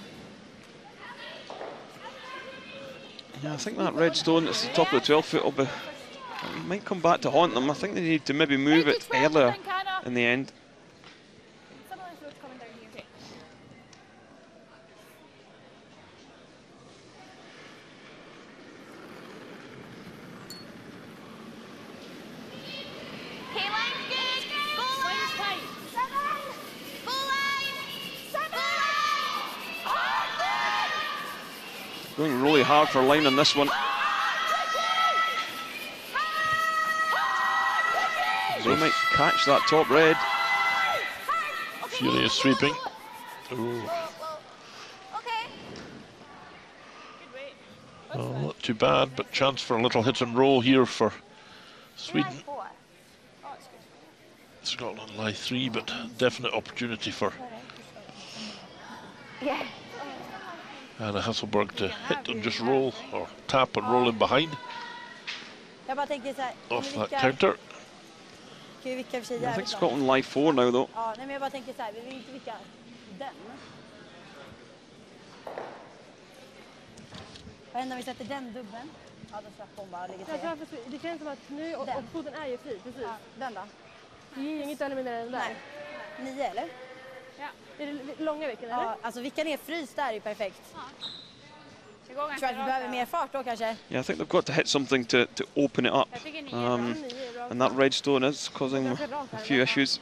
C: Yeah, I think that red stone that's the top of the twelve foot will be. It might come back to haunt them. I think they need to maybe move it earlier in the end.
E: Some of those roads coming down here. Okay.
D: Okay, line's good. Goal line.
E: tight.
D: Seven. Goal line. Seven.
C: Going really hard for line on this one. They might catch that top red.
A: Furious sweeping. Ooh.
D: Okay.
A: Oh, not too bad, but chance for a little hit and roll here for Sweden.
D: Four.
A: Scotland lie three, but definite opportunity for
D: Yeah.
A: Anna Hasselberg to hit and just roll, or tap and roll in behind
E: Jag bara tänker så här,
A: off that counter.
E: Ska vi vicka för sig
C: I
E: där?
C: think Scotland lie four now though.
E: Ja, nej men jag bara tänker så här, vi vill inte vicka den. Vad händer om vi sätter den dubbeln? Ja, då släpper hon bara och ligger till.
F: Det känns som att nu, och, och foten är ju fri, precis.
E: Ja, den då?
F: Det ger inget ännu mindre än den där.
E: Nej. Nio eller?
F: Ja. Är det långa vicken eller?
E: Ja, alltså vicka ner frys där är ju perfekt.
D: Det går
E: Jag tror att vi behöver mer fart då kanske.
C: Yeah, I think they've got to hit something to, to open it up. Um, and that red stone is causing a few issues.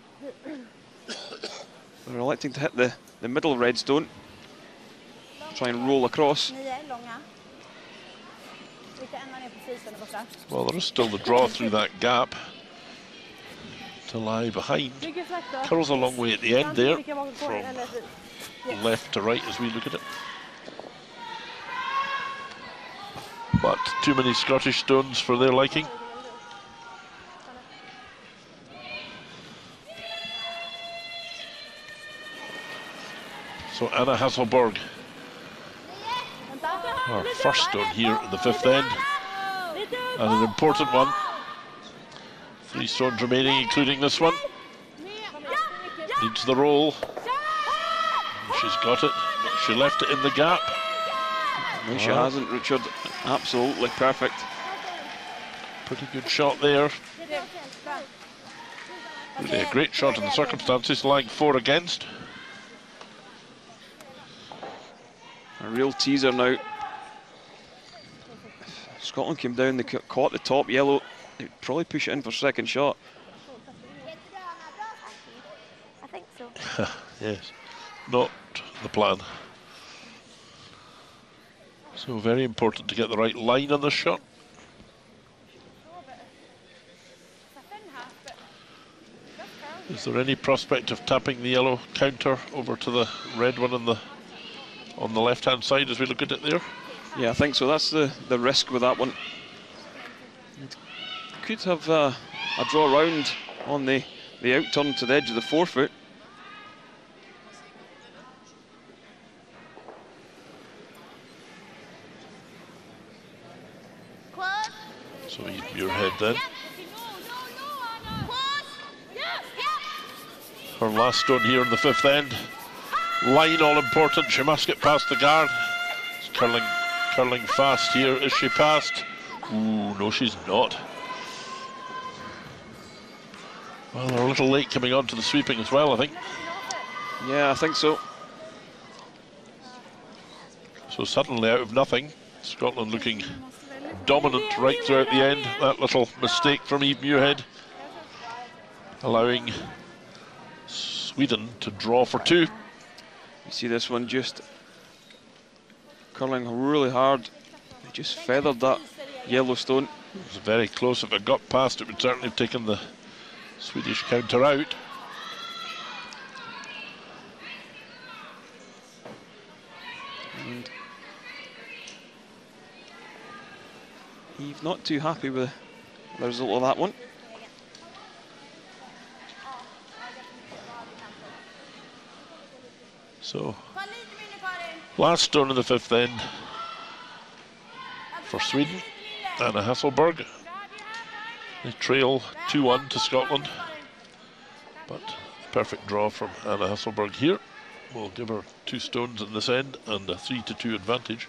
C: They're electing to hit the, the middle red stone. Try and roll across.
E: Nio, långa. Vicka ända ner på frysen borta.
A: Well, there is still the draw through that gap to lie behind. Curls a long way at the end there, from left to right as we look at it. But too many Scottish stones for their liking. So Anna Hasselberg, our first stone here at the fifth end, and an important one. Three stones remaining, including this one. Needs the roll. She's got it, but she left it in the gap.
C: No, she
A: Oh.
C: hasn't, Richard. Absolutely perfect.
A: Pretty good shot there. Really a great shot in the circumstances, lying four against.
C: A real teaser now. Scotland came down, they ca- caught the top yellow. They'd probably push it in for second shot.
D: I think so.
A: Yes, not the plan. So very important to get the right line on this shot. Is there any prospect of tapping the yellow counter over to the red one on the on the left-hand side as we look at it there?
C: Yeah, I think so. That's the, the risk with that one. It could have uh, a draw round on the, the out turn to the edge of the forefoot.
D: Close.
A: So your head then.
D: Yep. No, no, no, Anna. Close. Yes. Yep.
A: Her last stone here in the fifth end. Line all important, she must get past the guard. It's curling, curling fast here. Is she past? Ooh, no she's not. Well, they're a little late coming on to the sweeping as well, I think.
C: Yeah, I think so.
A: So suddenly out of nothing, Scotland looking dominant right throughout the end. That little mistake from Eve Muirhead allowing Sweden to draw for two.
C: You see this one just curling really hard. They just feathered that yellow stone.
A: It was very close. If it got past, it would certainly have taken the Swedish counter out.
C: And Eve not too happy with the result of that one.
A: So, last stone in the fifth end for Sweden, Anna Hasselberg. They trail two one to Scotland, but perfect draw from Anna Hasselberg here will give her two stones in this end and a three to two advantage.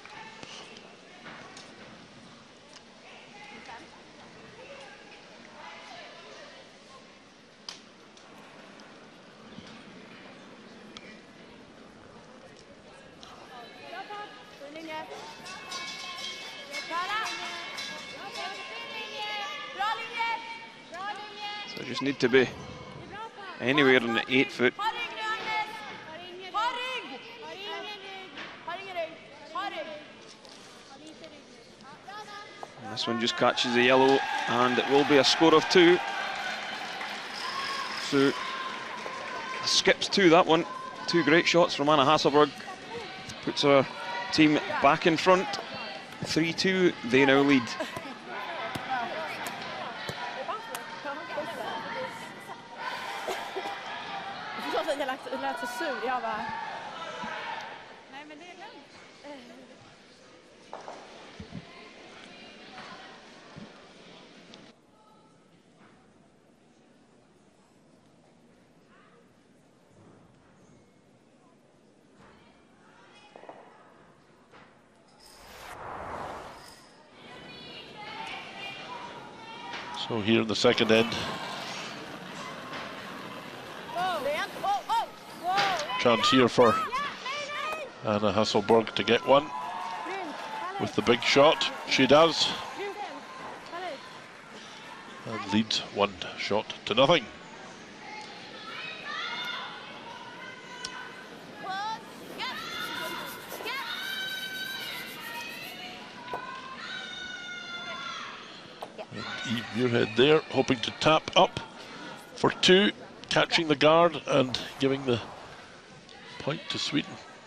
C: So just need to be anywhere in the eight foot. And this one just catches the yellow, and it will be a score of two. So skips two, that one. Two great shots from Anna Hasselberg. Puts her team back in front. three two, they now lead.
F: Det lät så sur, jag bara... Nej, men det är lugnt.
A: So here in the second end, chance here for Anna Hasselberg to get one with the big shot. She does, and leads one shot to nothing. And Eve Muirhead there, hoping to tap up for two, catching the guard and giving the point to Sweden.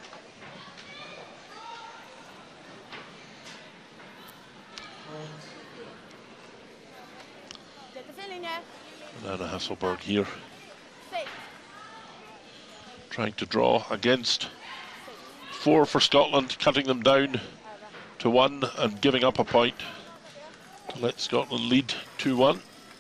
A: And Anna Hasselberg here trying to draw against four for Scotland, cutting them down to one and giving up a point to let Scotland lead two one.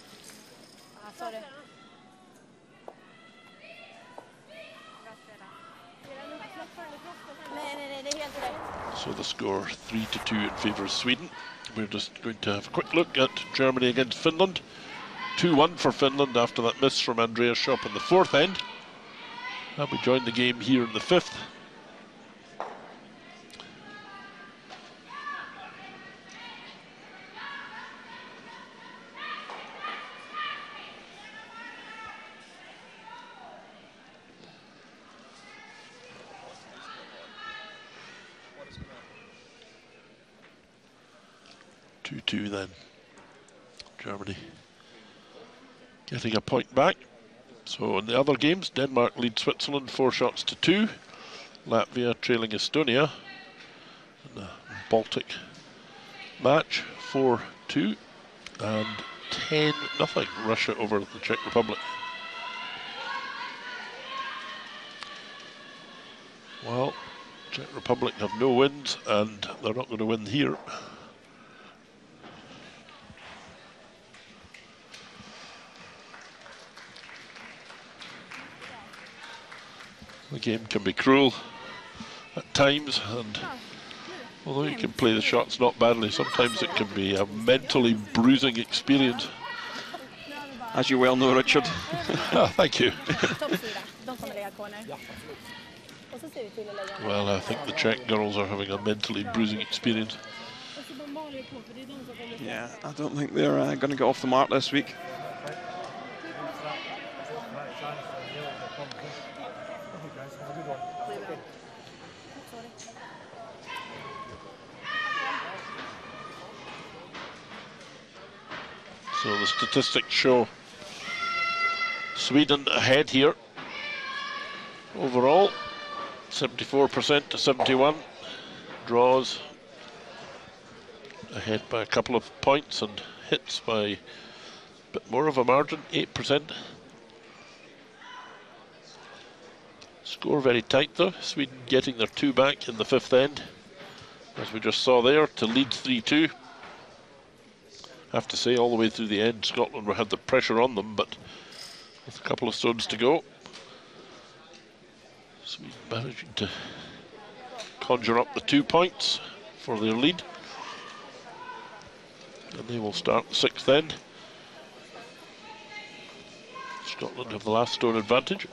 A: So the score three to two in favour of Sweden. We're just going to have a quick look at Germany against Finland. two one for Finland after that miss from Andrea Schopp in the fourth end. And we join the game here in the fifth. two two then. Germany getting a point back. So in the other games, Denmark lead Switzerland four shots to two. Latvia trailing Estonia in the Baltic match four two, and ten nothing Russia over the Czech Republic. Well, Czech Republic have no wins and they're not going to win here. The game can be cruel at times, and although you can play the shots not badly, sometimes it can be a mentally bruising experience.
C: As you well know, Richard.
A: Ah, thank you. Well, I think the Czech girls are having a mentally bruising experience.
C: Yeah, I don't think they're uh, going to get off the mark this week.
A: So the statistics show Sweden ahead here. Overall, seventy-four percent to seventy-one. Draws ahead by a couple of points, and hits by a bit more of a margin, eight percent. Score very tight though, Sweden getting their two back in the fifth end, as we just saw there, to lead three two. I have to say, all the way through the end, Scotland had the pressure on them, but with a couple of stones to go, Sweden managing to conjure up the two points for their lead. And they will start the sixth end. Scotland have the last stone advantage.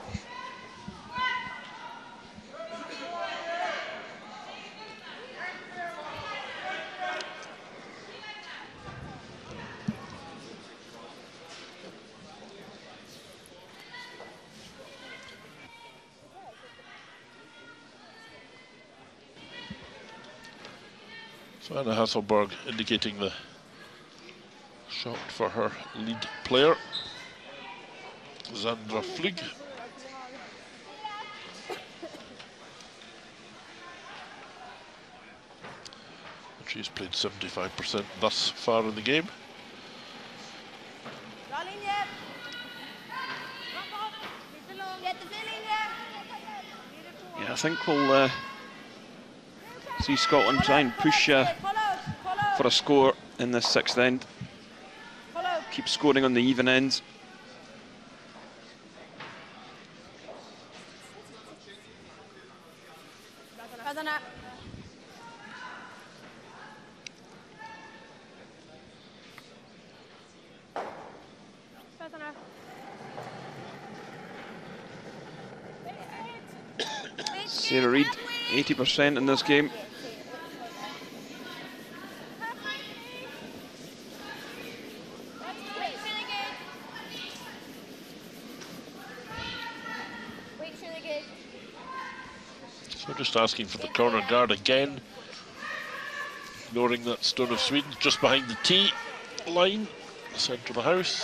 A: So Anna Hasselberg indicating the shot for her lead player, Sandra Flug. She's played seventy-five percent thus far in the game.
C: Yeah, I think we'll uh, see Scotland try and push uh, for a score in this sixth end. Keep scoring on the even ends. Sarah Reid, eighty percent in this game.
A: So just asking for the corner guard again, ignoring that stone of Sweden just behind the tee line, centre of the house.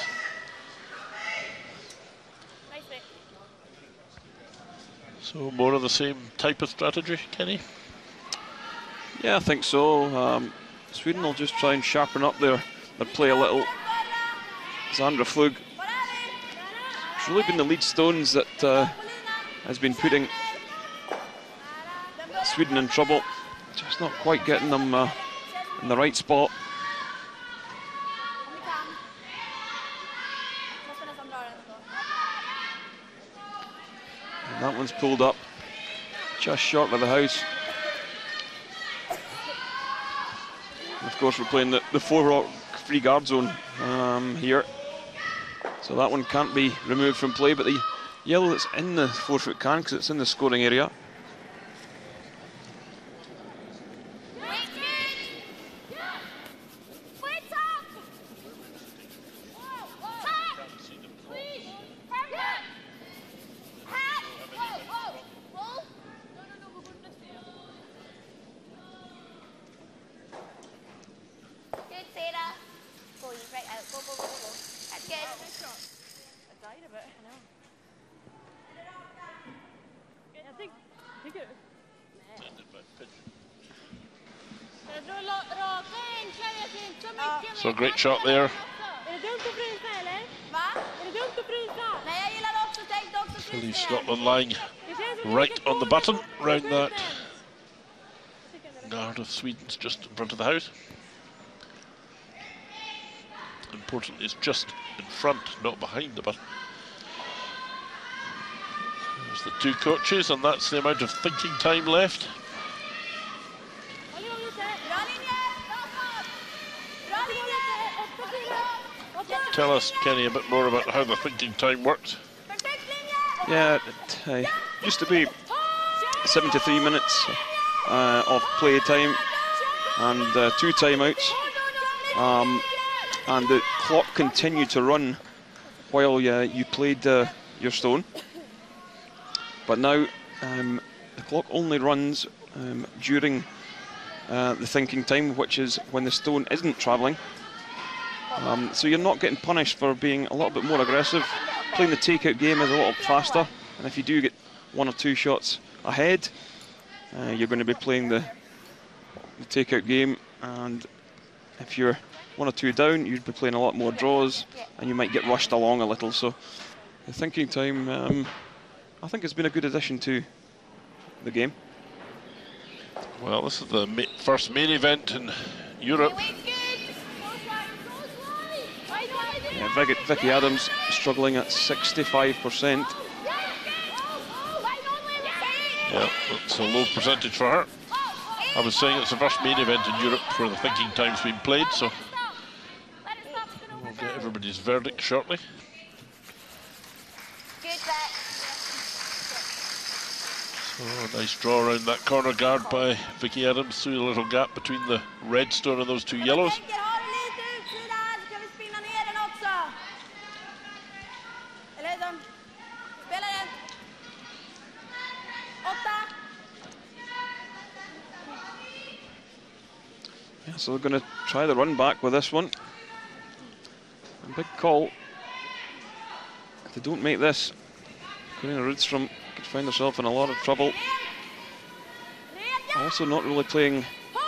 A: So more of the same type of strategy, Kenny?
C: Yeah, I think so. Um, Sweden will just try and sharpen up their, their play a little. Sandra Flug, it's really been the lead stones that uh, has been putting Sweden in trouble. Just not quite getting them uh, in the right spot. And that one's pulled up just short of the house. And of course, we're playing the, the four free guard zone um, here. So that one can't be removed from play, but the yellow that's in the four foot can, because it's in the scoring area.
A: So great shot there. So leave Scotland lying right on the button, round that guard of Sweden's just in front of the house. Importantly, it's just in front, not behind the button. There's the two coaches, and that's the amount of thinking time left. Tell us, Kenny, a bit more about how the thinking time works.
C: Yeah, it uh, used to be seventy-three minutes uh, of play time and uh, two timeouts, um, and the clock continued to run while uh, you played uh, your stone. But now um, the clock only runs um, during uh, the thinking time, which is when the stone isn't travelling. Um, so you're not getting punished for being a little bit more aggressive. Playing the takeout game is a little faster, and if you do get one or two shots ahead, uh, you're going to be playing the, the takeout game, and if you're one or two down, you'd be playing a lot more draws, and you might get rushed along a little. So the thinking time, um, I think, has been a good addition to the game.
A: Well, this is the ma first main event in Europe.
C: Yeah, Vicky, Vicky Adams struggling at sixty-five percent.
A: Yeah, that's a low percentage for her. I was saying it's the first main event in Europe where the thinking time's been played, so we'll get everybody's verdict shortly. So, nice draw around that corner guard by Vicky Adams through the little gap between the red stone and those two yellows.
C: Yeah, so they're going to try the run back with this one. A big call. If they don't make this, Karina Rudstrom could find herself in a lot of trouble. Also not really playing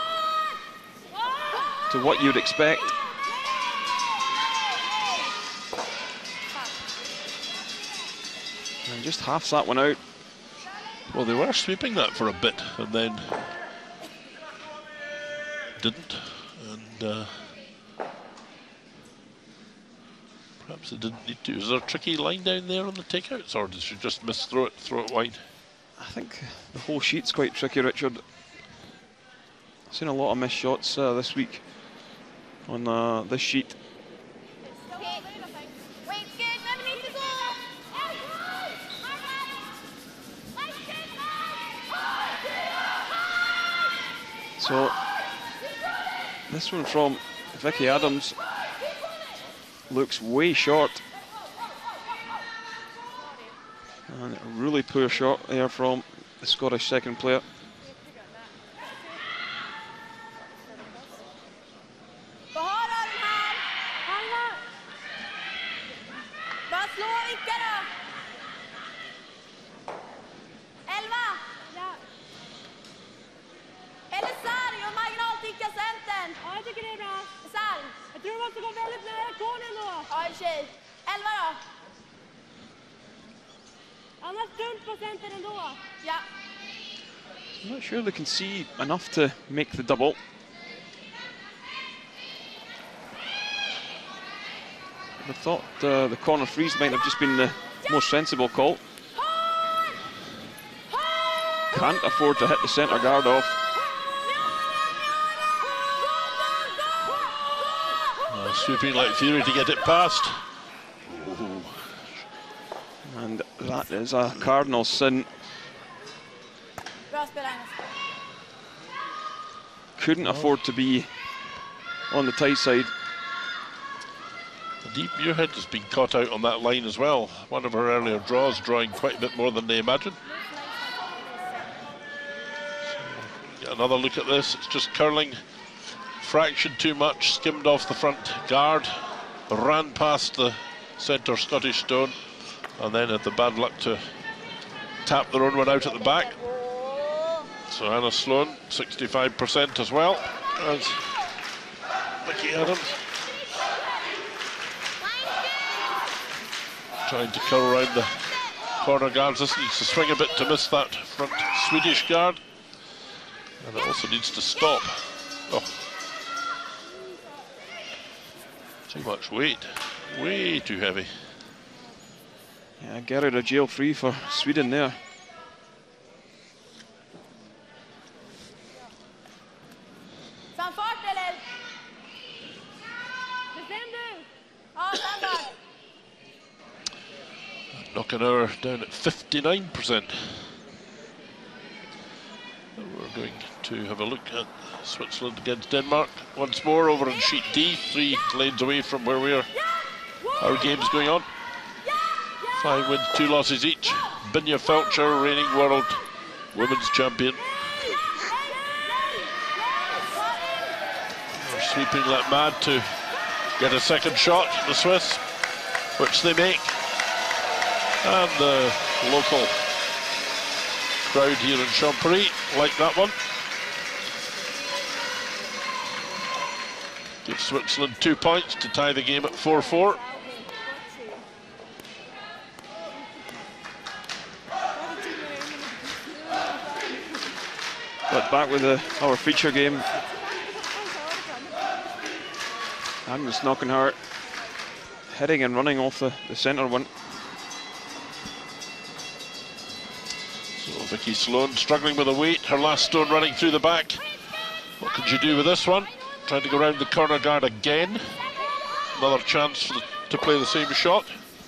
C: to what you'd expect. And just halves that one out.
A: Well, they were sweeping that for a bit and then didn't, and uh, perhaps they didn't need to. Is there a tricky line down there on the takeouts, or did she just miss throw it, throw it wide?
C: I think the whole sheet's quite tricky, Richard. I've seen a lot of missed shots uh, this week on uh, this sheet. So this one from Vicky Adams looks way short. And a really poor shot there from the Scottish second player. I'm not sure they can see enough to make the double. I thought uh, the corner freeze might have just been the most sensible call. Can't afford to hit the centre guard off.
A: Uh, sweeping like fury to get it past. Ooh.
C: And that is a cardinal sin. Couldn't afford to be on the tight side.
A: Deep Muirhead has been caught out on that line as well. One of her earlier draws drawing quite a bit more than they imagined. So, get another look at this. It's just curling, fractioned too much, skimmed off the front guard, ran past the centre Scottish stone, and then had the bad luck to tap their own one out at the back. So Anna Sloan, sixty-five percent as well as Vicky Adams. Trying to curl around the corner guards. This needs to swing a bit to miss that front Swedish guard. And it also needs to stop. Oh. Too much weight. Way too heavy.
C: Yeah, get out of jail free for Sweden there.
A: Knocking hour down at fifty-nine percent. We're going to have a look at Switzerland against Denmark once more over in sheet D, three lanes away from where we are. Our game's going on. Five wins, two losses each. Binja Felcher, reigning world women's champion. They're sweeping like mad to get a second shot, the Swiss, which they make. And the local crowd here in Champéry like that one. Gives Switzerland two points to tie the game at four four.
C: But back with the, our feature game. Agnes Knockenhart heading and running off the, the centre one.
A: So Vicky Sloan struggling with the weight, her last stone running through the back. What could you do with this one? Trying to go around the corner guard again. Another chance for the, to play the same shot.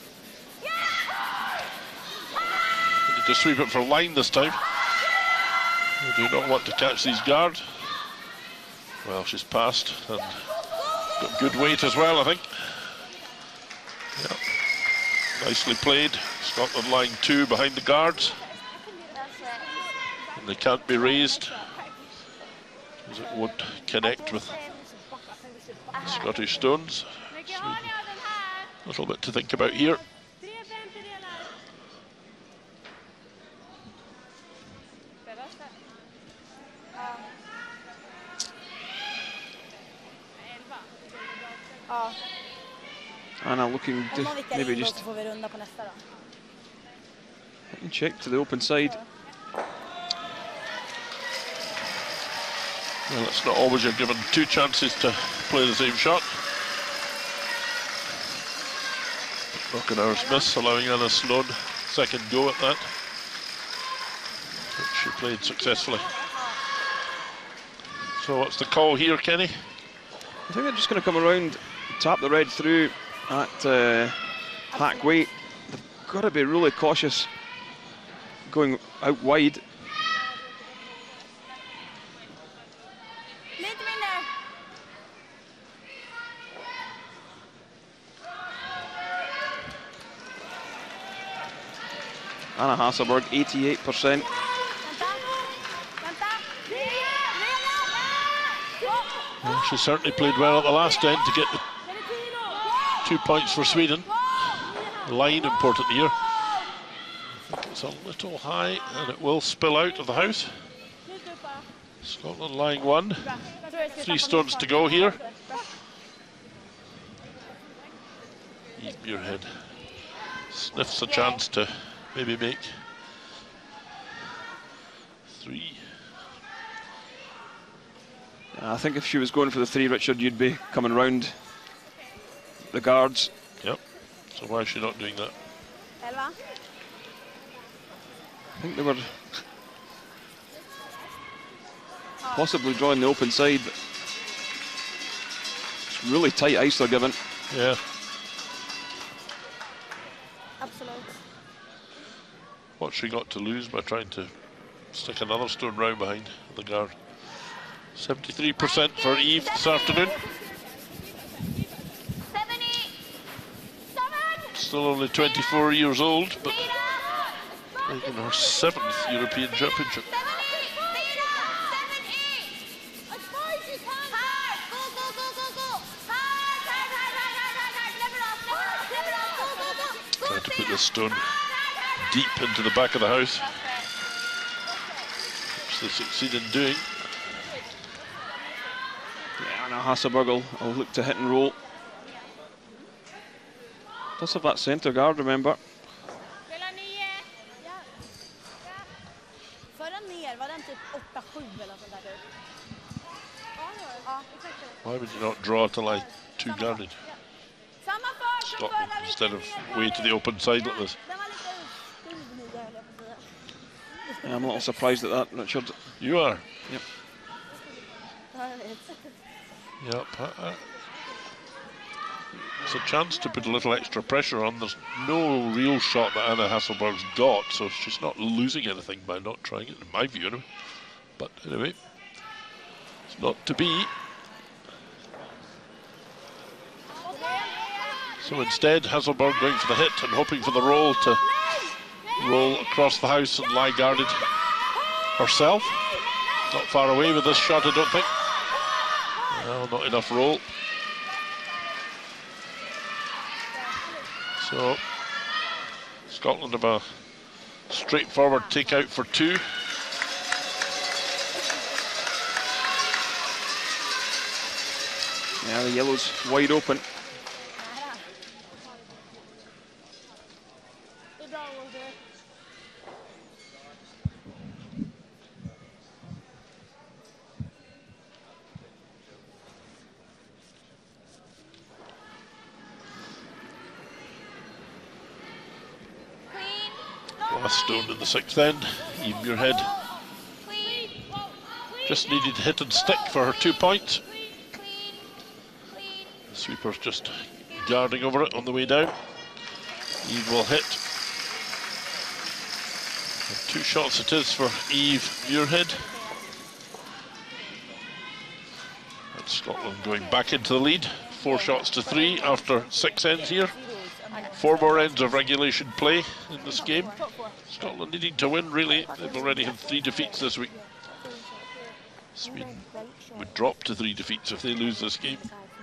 A: Need to sweep it for line this time. We do not want to catch these guards. Well, she's passed and got good weight as well, I think. Yeah. Nicely played. Scotland lying two behind the guards. And they can't be raised, as it won't connect with Scottish stones. Sweden. A little bit to think about here.
C: Anna looking to maybe just check to the open side.
A: Well, it's not always you're given two chances to play the same shot. Knockenhauer's miss, allowing Anna Sloan second go at that, which she played successfully. So what's the call here, Kenny?
C: I think they're just going to come around, tap the red through at uh, hack weight. They've got to be really cautious going out wide. Anna Hasselberg, eighty-eight percent.
A: Well, she certainly played well at the last end to get the two points for Sweden. The line important here. I think it's a little high and it will spill out of the house. Scotland lying one. Three stones to go here. Muirhead sniffs a chance to maybe make three.
C: I think if she was going for the three, Richard, you'd be coming round the guards.
A: Yep. So why is she not doing that?
C: I think they were possibly drawing the open side, but it's really tight ice they're given.
A: Yeah. What's she got to lose by trying to stick another stone round behind the guard? seventy-three percent for Eve this afternoon. Still only twenty-four years old, but making her seventh European Championship. Trying to put this stone deep into the back of the house, which they succeed in doing.
C: Yeah, Anna Hasselberg will, will look to hit and roll. Does have that centre guard, remember.
A: Why would you not draw to lie two guarded? Scotland instead of way to the open side like this.
C: Yeah, I'm a little surprised at that, Richard.
A: You are?
C: Yep.
A: Yep. Uh, uh, it's a chance to put a little extra pressure on. There's no real shot that Anna Hasselberg's got, so she's not losing anything by not trying it, in my view, anyway. But anyway, it's not to be. So instead, Hasselberg going for the hit and hoping for the roll to roll across the house and lie guarded herself. Not far away with this shot, I don't think. Well, not enough roll. So Scotland have a straightforward takeout for two.
C: Yeah, the yellow's wide open.
A: Last stone in the sixth end. Eve Muirhead just needed to hit and stick for her two points. The sweeper's just guarding over it on the way down. Eve will hit. And two shots it is for Eve Muirhead. And Scotland going back into the lead. Four shots to three after six ends here. Four more ends of regulation play in this game. Scotland needing to win, really. They've already had three defeats this week. Sweden would drop to three defeats if they lose this game.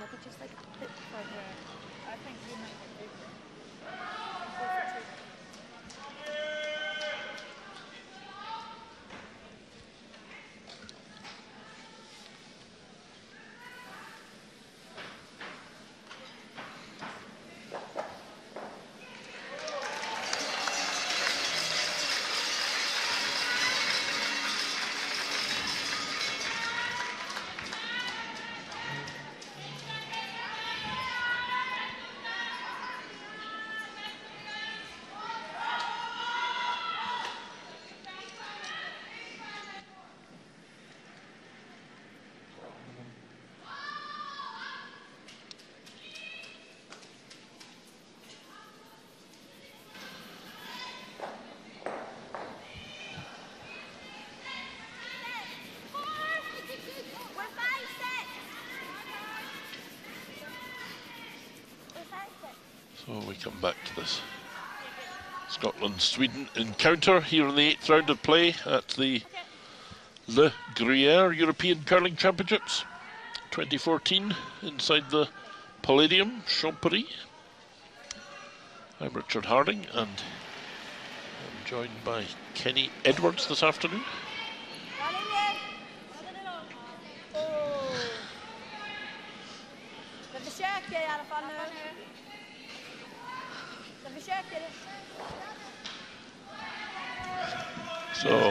A: So we come back to this Scotland-Sweden encounter here in the eighth round of play at the Le Gruyère European Curling Championships twenty fourteen inside the Palladium, Champéry. I'm Richard Harding and I'm joined by Kenny Edwards this afternoon. So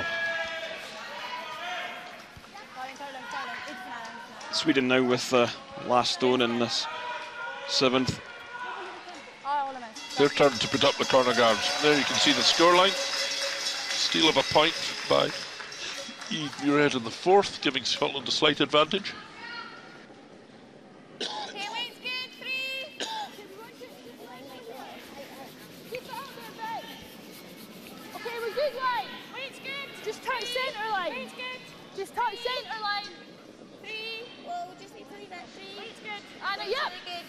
C: Sweden now with the uh, last stone in this seventh.
A: Their turn to put up the corner guards. There you can see the scoreline. Steal of a point by Eve Muirhead in the fourth, giving Scotland a slight advantage.
D: Just touch centre line. Just touch centre line. Three. Well, we just need to leave that three. It's good. Anna, yep. Good.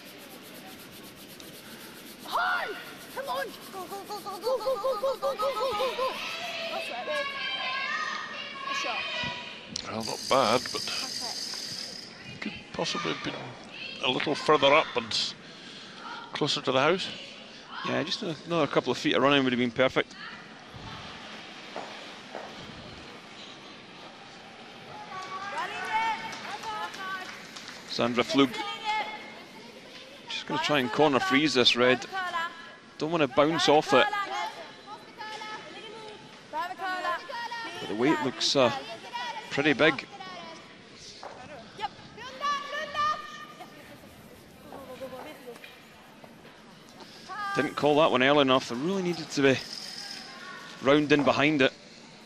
D: Hard. Come on. Go, go, go, go, go, go, go, go, go, go, go, go, go. That's right, babe. A shot.
A: Well, not bad, but could possibly have been a little further up and closer to the house.
C: Yeah, just another couple of feet of running would have been perfect. Sandra Flug just going to try and corner freeze this red. Don't want to bounce off it. But the weight looks uh, pretty big. Didn't call that one early enough. They really needed to be round in behind it.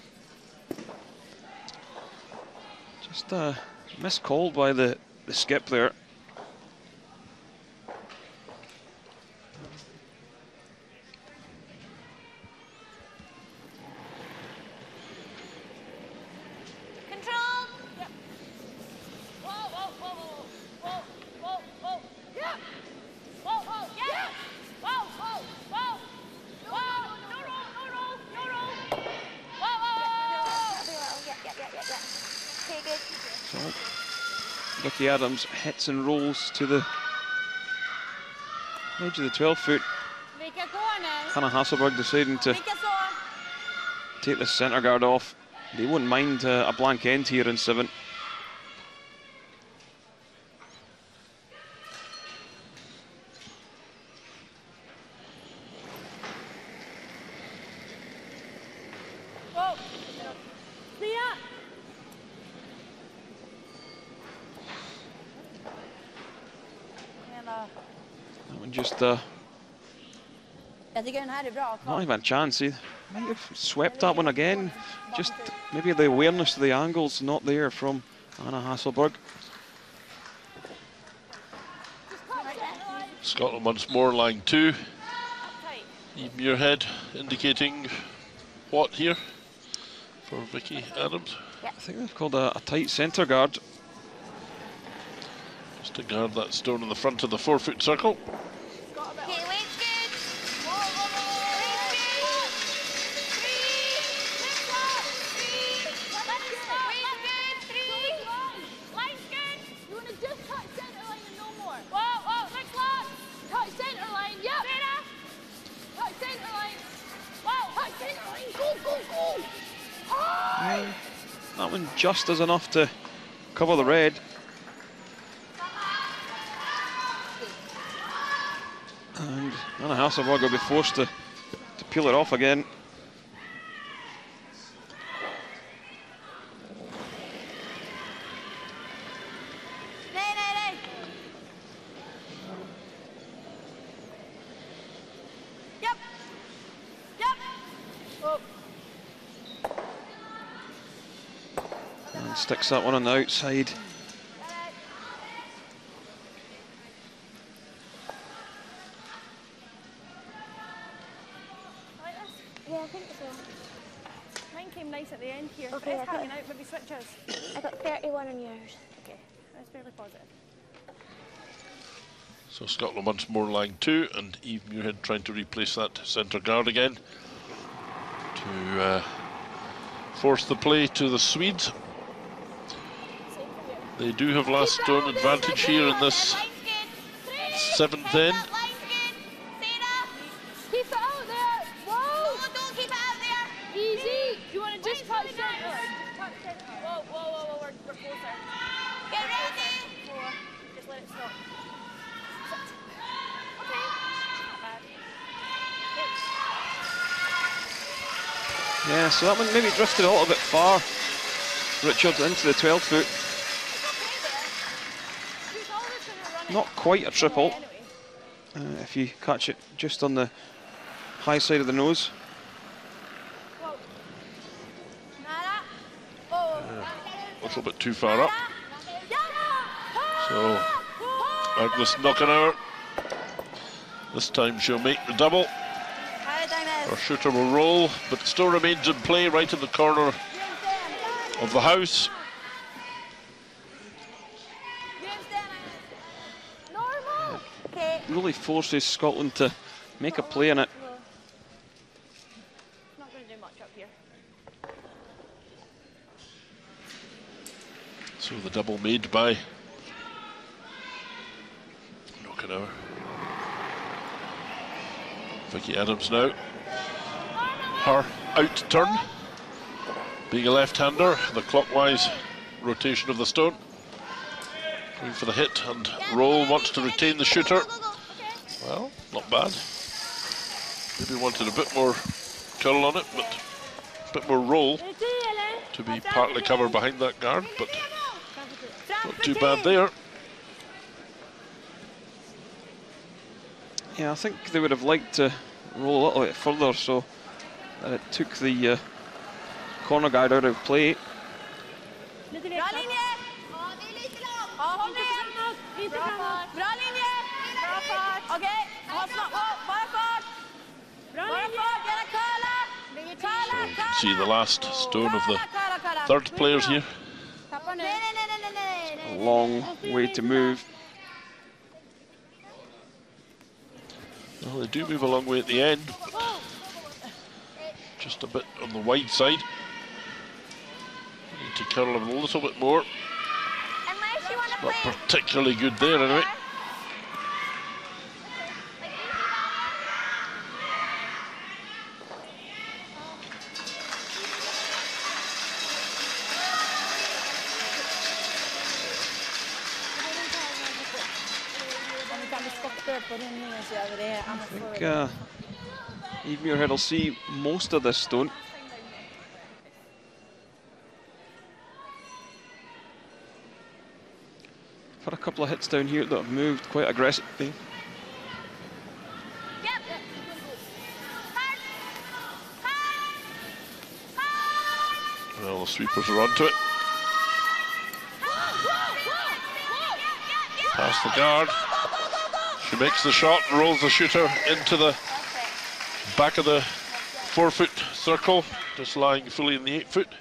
C: Just uh, miscalled by the, the skip there. Adams hits and rolls to the edge of the twelve foot. Hannah Hasselberg deciding to take the centre guard off. They wouldn't mind uh, a blank end here in seven. Just uh, not even a chance. He might have swept that one again. Just maybe the awareness of the angle's not there from Anna Hasselberg.
A: Scotland once more, line two. Eve Muirhead indicating what here for Vicky Adams?
C: I think they've called a, a tight centre guard.
A: Just to guard that stone in the front of the four foot circle.
C: That one just as enough to cover the red. And Anna Hasselberg will be forced to, to peel it off again. Sticks that one on the outside.
F: Yeah, I think so. Mine came nice at the end here.
E: Okay,
F: It's hanging out, maybe switches.
E: I got thirty-one on yours.
F: Okay, that's fairly positive.
A: So Scotland once more line two, and Eve Muirhead trying to replace that centre guard again to uh, force the play to the Swedes. They do have last stone advantage here in this seventh end.
D: Keep it out there. Whoa! No, don't keep it out there. Easy. You want to just touch centre? Whoa, whoa, whoa, whoa, we're, we're closer. Get ready. Four. Just let it stop. Okay. Not bad.
C: Yeah, so that one maybe drifted a little bit far. Richard into the twelve foot. Not quite a triple, uh, if you catch it just on the high side of the nose.
A: Uh, a little bit too far up. So Agnes Knockenauer, this time she'll make the double. Our shooter will roll, but it still remains in play right in the corner of the house.
C: Really forces Scotland to make a play in it.
F: Not going to do much up here.
A: So the double made by Knockenauer. Vicky Adams now. Her out turn. Being a left-hander, the clockwise rotation of the stone. Going for the hit, and roll wants to retain the shooter. Well, not bad. Maybe wanted a bit more curl on it, but a bit more roll to be partly covered behind that guard, but not too bad there.
C: Yeah, I think they would have liked to roll a little bit further so that it took the uh, corner guard out of play.
E: Lite lek. Bra linje! Ja, det är lite långt. Ja, håll med! Inte framåt. Bra linje! Bra fart. Okej, ha snart. Bara fart. Bra linje. Bara fart, gärna curla.
A: So you can see the last stone of the third players here.
E: Tappa nu. Nej, nej, nej, nej, nej.
C: A long way to move.
A: Well, they do move a long way at the end. Just a bit on the wide side. Need to curl them a little bit more.
D: Unless you want to
A: Not
D: play.
A: particularly good there anyway.
C: I think uh, E U R Head will see most of this stone. For a couple of hits down here that have moved quite aggressively.
A: Well, the sweepers are onto it. Past the guard. She makes the shot and rolls the shooter into the back of the four foot circle, just lying fully in the eight foot.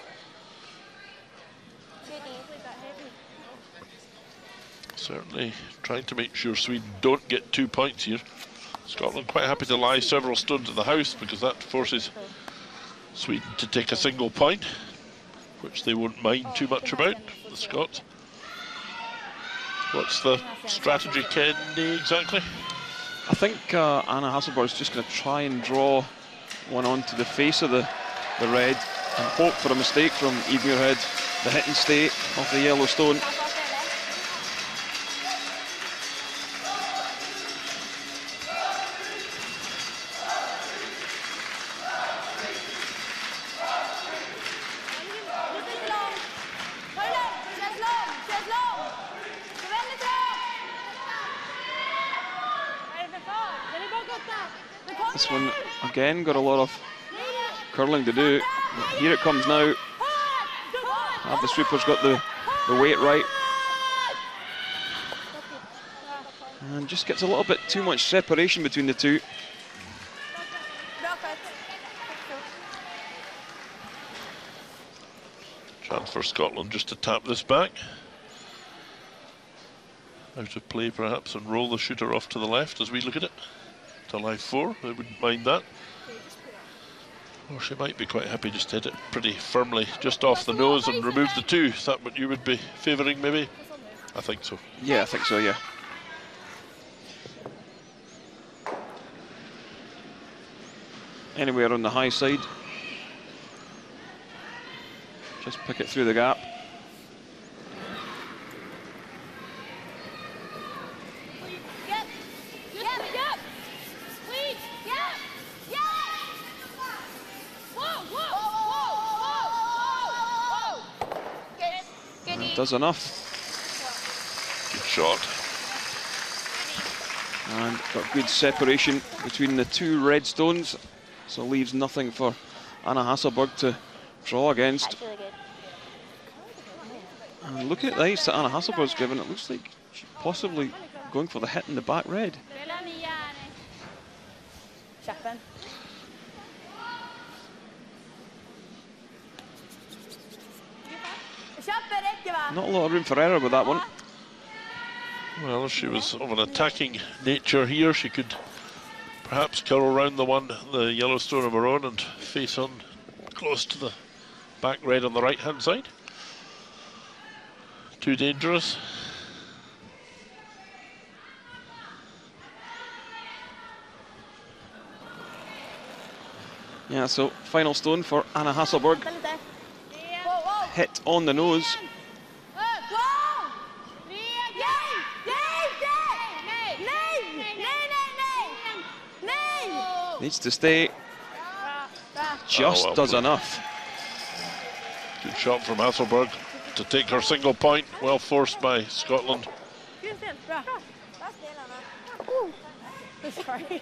A: Certainly trying to make sure Sweden don't get two points here. Scotland quite happy to lie several stones at the house because that forces Sweden to take a single point, which they won't mind too much about, the Scots. What's the strategy, Kenny, exactly?
C: I think uh, Anna Hasselborg is just going to try and draw one onto the face of the, the red and hope for a mistake from E U R Head, the hit and stay of the yellow stone. This one again got a lot of curling to do. Here it comes now. Have the sweepers got the, the weight right. And just gets a little bit too much separation between the two.
A: Chance for Scotland just to tap this back. Out of play perhaps and roll the shooter off to the left as we look at it. To lie four, they wouldn't mind that. Or she might be quite happy just to hit it pretty firmly just off the nose and remove the two. Is that what you would be favouring maybe? I think so.
C: Yeah, I think so, yeah. Anywhere on the high side. Just pick it through the gap. Does enough.
A: Good shot.
C: And got good separation between the two red stones, so leaves nothing for Anna Hasselborg to draw against.
D: That's really good.
C: And looking at the ice that Anna Hasselborg's given, it looks like she's possibly going for the hit in the back red. Not a lot of room for error with that one.
A: Well, if she was of an attacking nature here, she could perhaps curl around the one, the yellow stone of her own and face on close to the back red on the right hand side. Too dangerous.
C: Yeah, so final stone for Anna Hasselborg. Hit on the nose. Needs to stay. Just
A: oh, well
C: does
A: played.
C: enough.
A: Good shot from Hasselborg to take her single point. Well forced by Scotland.
E: Sorry.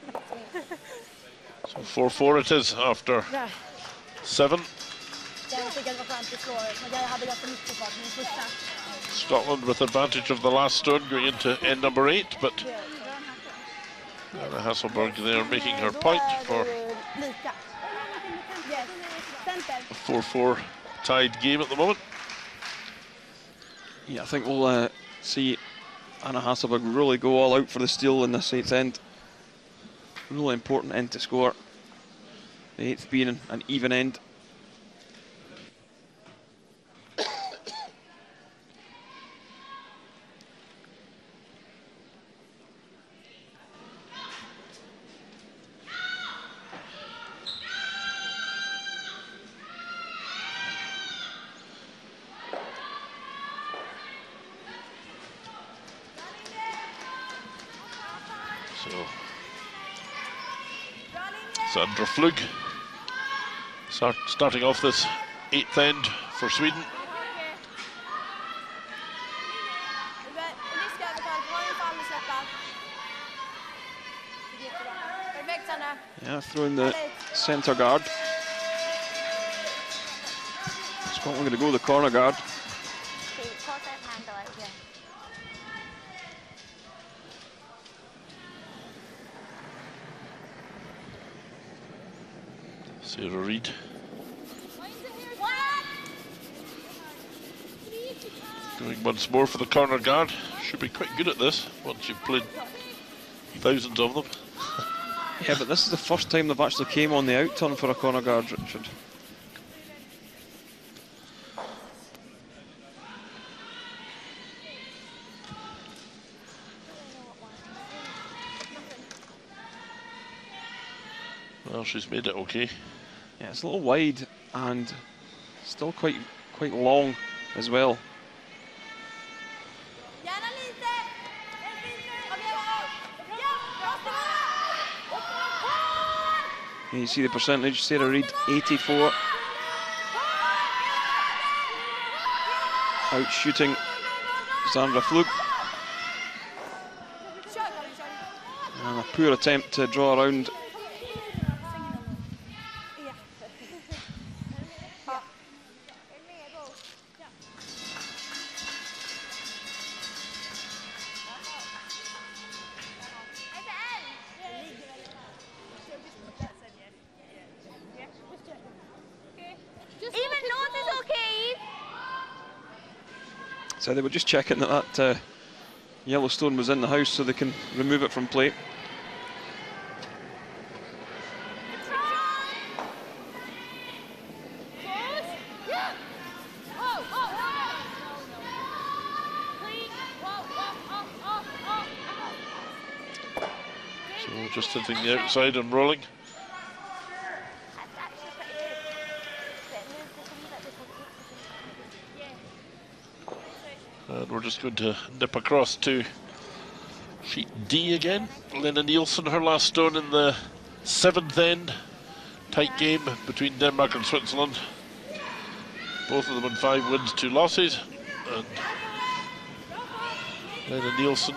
A: So four four it is after
E: Ja.
A: seven.
E: Jag tycker det var skönt i slår, men jag hade ganska mycket fart min första.
A: Scotland with advantage of the last stone going into end number eight, but Anna Hasselberg there making her point for
E: Lika. Yes. Center.
A: a four four tied game at the moment.
C: Yeah, I think we'll uh, see Anna Hasselberg really go all out for the steal in this eighth end. Really important end to score. The eighth being an even end.
A: Sandra Flug start, starting off this eighth end for Sweden.
C: Yeah, throwing the centre guard. Scotland going to go the corner guard.
A: Sarah Reid. Going once more for the corner guard. Should be quite good at this once you've played thousands of them.
C: Yeah, but this is the first time they've actually came on the out turn for a corner guard, Richard.
A: Well, she's made it okay.
C: Yeah, it's a little wide and still quite quite long as well. And you see the percentage, Sarah Reid, eighty-four. Out shooting Sandra Flug. And a poor attempt to draw around. So they were just checking that that uh, yellow stone was in the house so they can remove it from play.
A: So just hitting the outside and rolling. And we're just going to nip across to sheet D again. Lena Nielsen, her last stone in the seventh end. Tight game between Denmark and Switzerland. Both of them on five wins, two losses. And Lena Nielsen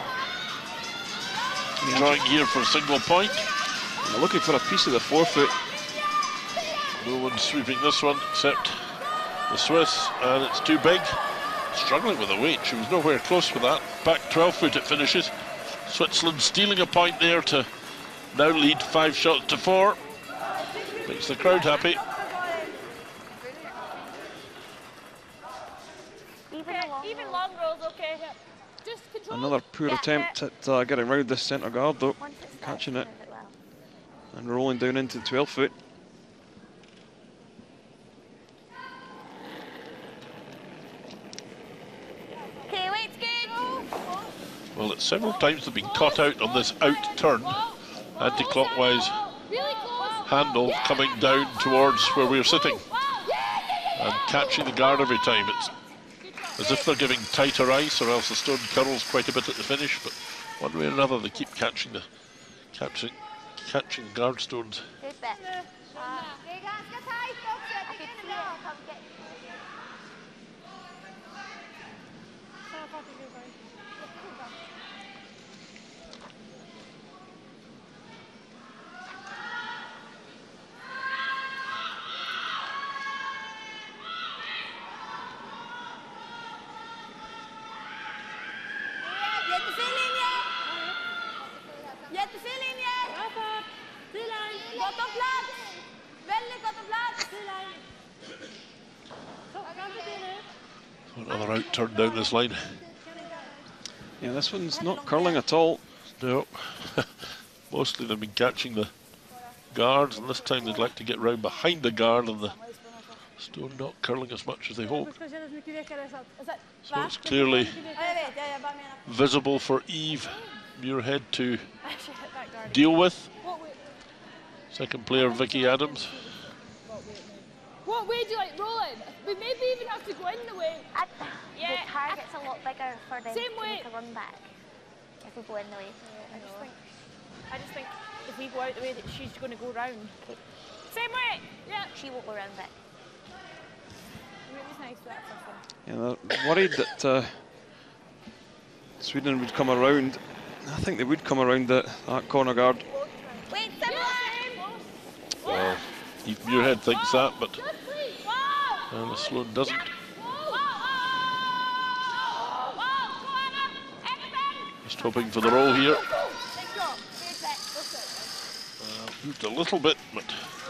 A: drawing here for a single point.
C: And they're looking for a piece of the forefoot.
A: No one's sweeping this one except the Swiss, and it's too big. Struggling with the weight, she was nowhere close with that. Back twelve foot it finishes. Switzerland stealing a point there to now lead five shots to four. Makes the crowd happy.
F: Even long rolls, okay. Just control.
C: Another poor
F: Yeah,
C: attempt
F: yeah.
C: at uh, getting round this centre guard though. Catching it and rolling down into the twelve foot.
A: Well, it's several times they've been caught out on this out turn, anti-clockwise handle coming down towards where we're sitting and catching the guard every time. It's as if they're giving tighter ice, or else the stone curls quite a bit at the finish. But one way or another, they keep catching the catching catching guard stones. Another out turn down this line.
C: Yeah, this one's not curling at all.
A: No. Mostly they've been catching the guards, and this time they'd like to get round behind the guard, and the stone not curling as much as they hoped. So it's clearly visible for Eve Muirhead to deal with. Second player Vicky Adams.
D: What way do you like rolling? We maybe even have to go in the way.
G: I,
D: Yeah.
G: The target's a lot bigger for them
D: Same
G: to
D: way.
G: make a run back if we go in the way.
F: I just think, I just think if we go out the way that she's going to go round.
D: Same way. Yeah.
G: She won't go round back.
F: It was nice that first one.
C: Yeah, they're worried that uh, Sweden would come around. I think they would come around the, that corner guard.
G: Wait, someone!
A: Well, Eve Muirhead thinks that, but uh, the Sloan doesn't. Just hoping for the roll here. Uh, moved a little bit, but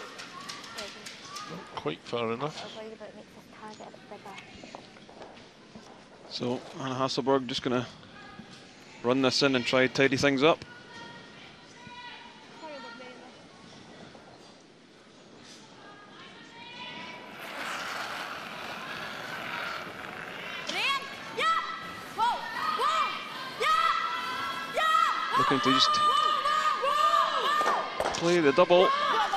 A: not quite far enough.
C: So Anna Hasselberg just going to run this in and try to tidy things up. Looking to just play the double.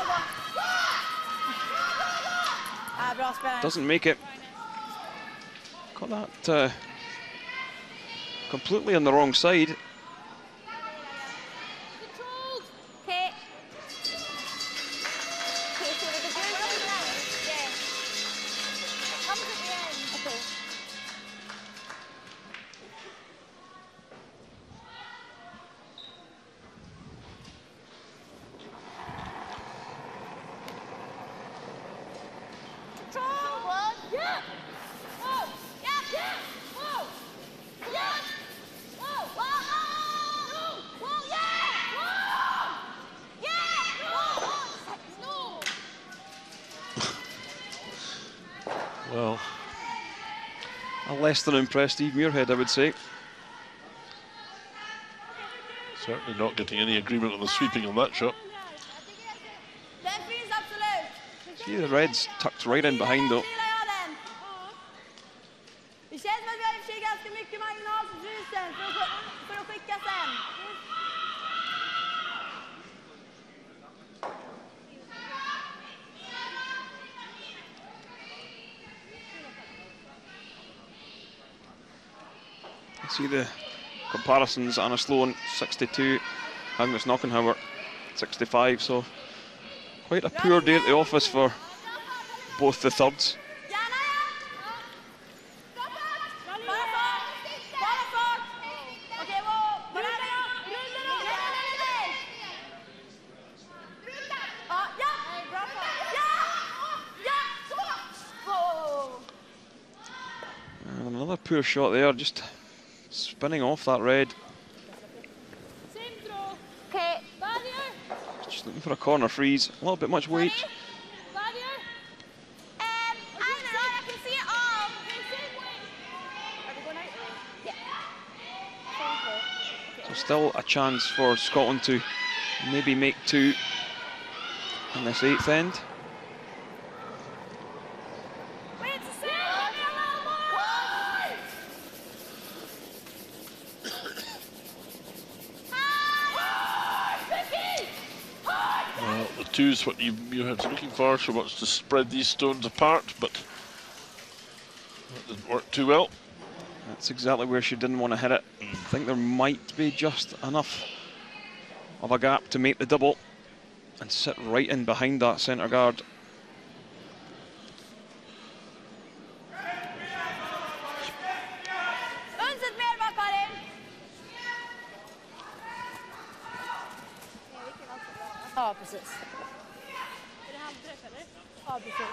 C: Doesn't make it. Got that uh, completely on the wrong side.
G: Okay.
C: Well, a less than impressed Eve Muirhead, I would say.
A: Certainly not getting any agreement on the sweeping on that shot.
C: See the Reds tucked right in behind though. See the comparisons, Anna Sloan sixty-two, Agnes Knockenhauer sixty-five, so quite a poor day at the office for both the thirds. And another poor shot there, just spinning off that red.
G: Okay.
C: Just looking for a corner freeze. A little bit much weight. So still a chance for Scotland to maybe make two in this eighth end.
A: Two's what you Muirhead's looking for. She wants to spread these stones apart, but that didn't work too well.
C: That's exactly where she didn't want to hit it. I think there might be just enough of a gap to make the double and sit right in behind that centre guard.
E: Ja, precis. Ja, precis.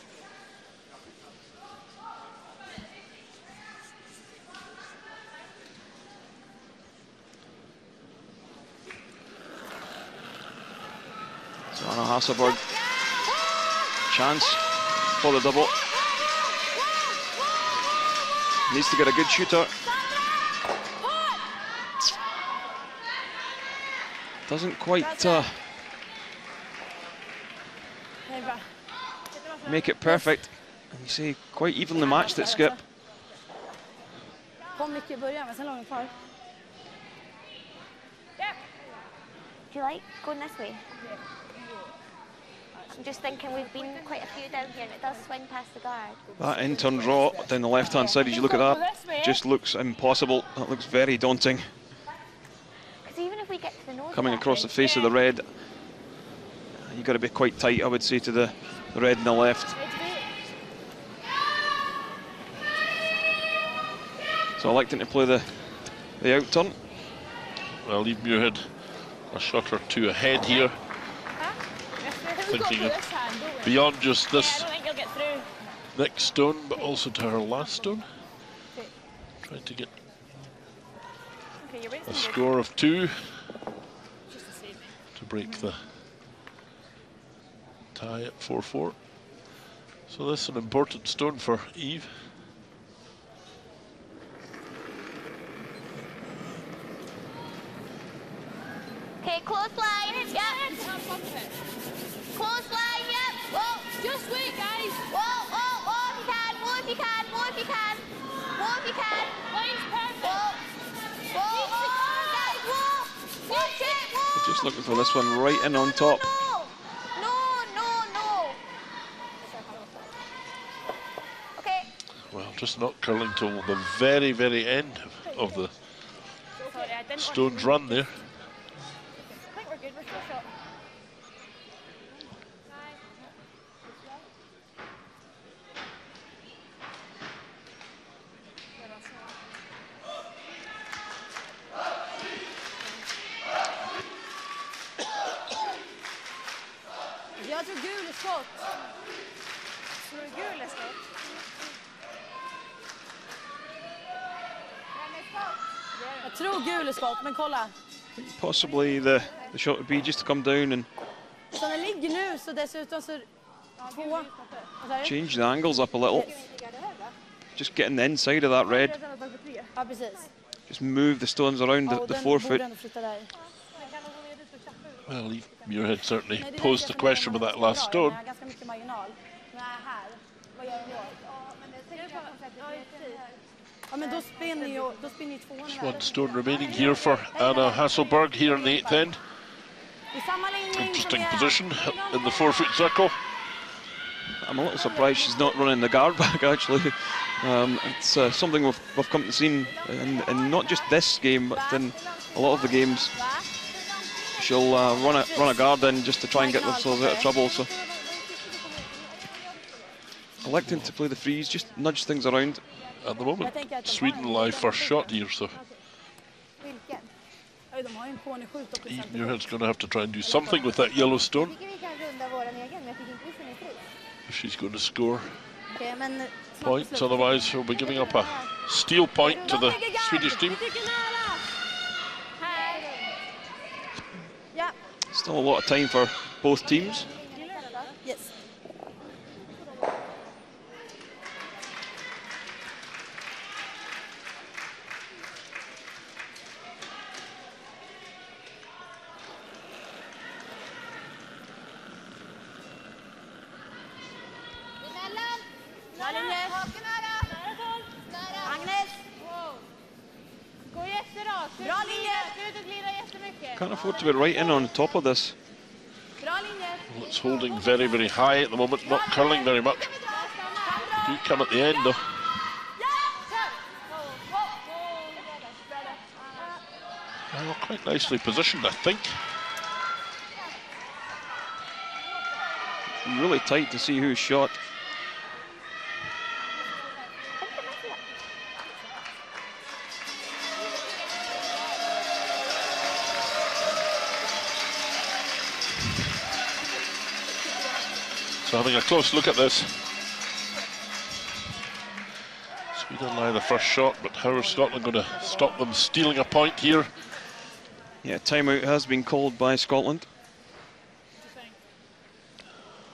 C: So Anna Hasselberg, chance for the double. Needs to get a good shooter. Doesn't quite uh, make it perfect. And you see, quite evenly matched at skip.
G: Do you like going this way? I'm just thinking we've been quite a few down here and it does swing past the guard.
C: That in-turn draw down the left-hand side, as you look at that, just looks impossible. That looks very daunting.
G: Because even if we get to the nose
C: Coming across the face of the red, you've got to be quite tight, I would say, to the, the red and the left. So I like them to play the, the out turn.
A: Well, leave Muirhead a shot or two ahead here. Thinking of beyond just this next stone, but also to her last stone. Trying to get a score of two to break the tie at four four. So this is an important stone for Eve.
G: Okay, close line, yep. Close line, yep. Whoa.
D: Just wait, guys.
G: Whoa, whoa, whoa, if you can, whoa, if you can, whoa, if you can. Whoa, if you can.
D: Line's perfect.
G: Whoa. Whoa, whoa, guys, whoa. Watch it, whoa.
C: Just looking for this one right in on top.
G: No, no, no. Okay.
A: Well, just not curling till the very, very end of the
D: Sorry, I didn't
A: stone's run there.
D: I think we're good. We're still shot.
E: Jag tror gul skott.
F: Tror du gul är skott?
E: Jag tror gul skott, men kolla.
C: Possibly the, the shot would be just to come down and
E: Så den ligger nu, så dessutom så två. Vad sa du?
C: change the angles up a little. Just getting the inside of that red.
E: Ja, precis.
C: Just move the stones around
E: Ja,
C: the,
E: och
C: the
E: den
C: four
E: borde
C: foot.
E: ändå flytta där.
A: Well, Eve Muirhead certainly posed the question with that last stone.
E: Den har ganska mycket marginal. Den är här. Vad gör den då? Ja, men då spinner ju då spinner ju tvåan
A: Just
E: här.
A: one stone remaining here for Anna Hasselberg here in the eighth end.
E: Det är samma linje.
A: Interesting position in the four foot circle.
C: I'm a little surprised she's not running the guard back, actually. Um, it's uh, something we've, we've come to see in, in not just this game, but in a lot of the games. She'll uh, run, a, run a guard in just to try and get themselves out of trouble. So, electing to play the freeze, just nudge things around.
A: At the moment, Sweden live first shot here, so
E: Oj, de har ju en påne sjukt upp i
A: Eve
E: center.
A: Muirhead's going to have to try and do something with that yellow stone if she's going to score points. Otherwise, she'll be giving up a steal point to the Swedish team.
E: Ja.
C: Still a lot of time for both teams.
E: Yes. Bra linje. Agnes.
D: Gå jätterakt.
E: Bra linje.
D: Slut och glida jättemycket.
C: Can't afford to be right in on top of this.
E: Bra linje.
A: Well, it's holding very, very high at the moment, not curling very much. Do come at the end though. Well, quite nicely positioned, I think.
C: Really tight to see who's shot.
A: So having a close look at this. Sweden lie the first shot, but how are Scotland going to stop them stealing a point here?
C: Yeah, timeout has been called by Scotland.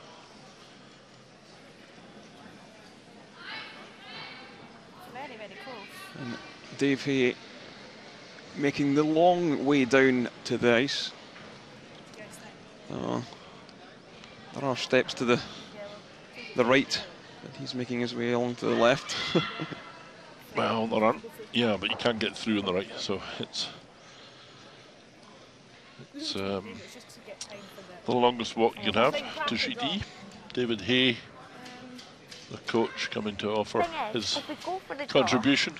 F: Very, very
C: Dave Hay making the long way down to the ice. Uh, there are steps to the the right, but he's making his way along to the left.
A: Well, there aren't. Yeah, but you can't get through on the right, so it's it's um, the longest walk you can have to sheet E. David Hay, the coach, coming to offer his contribution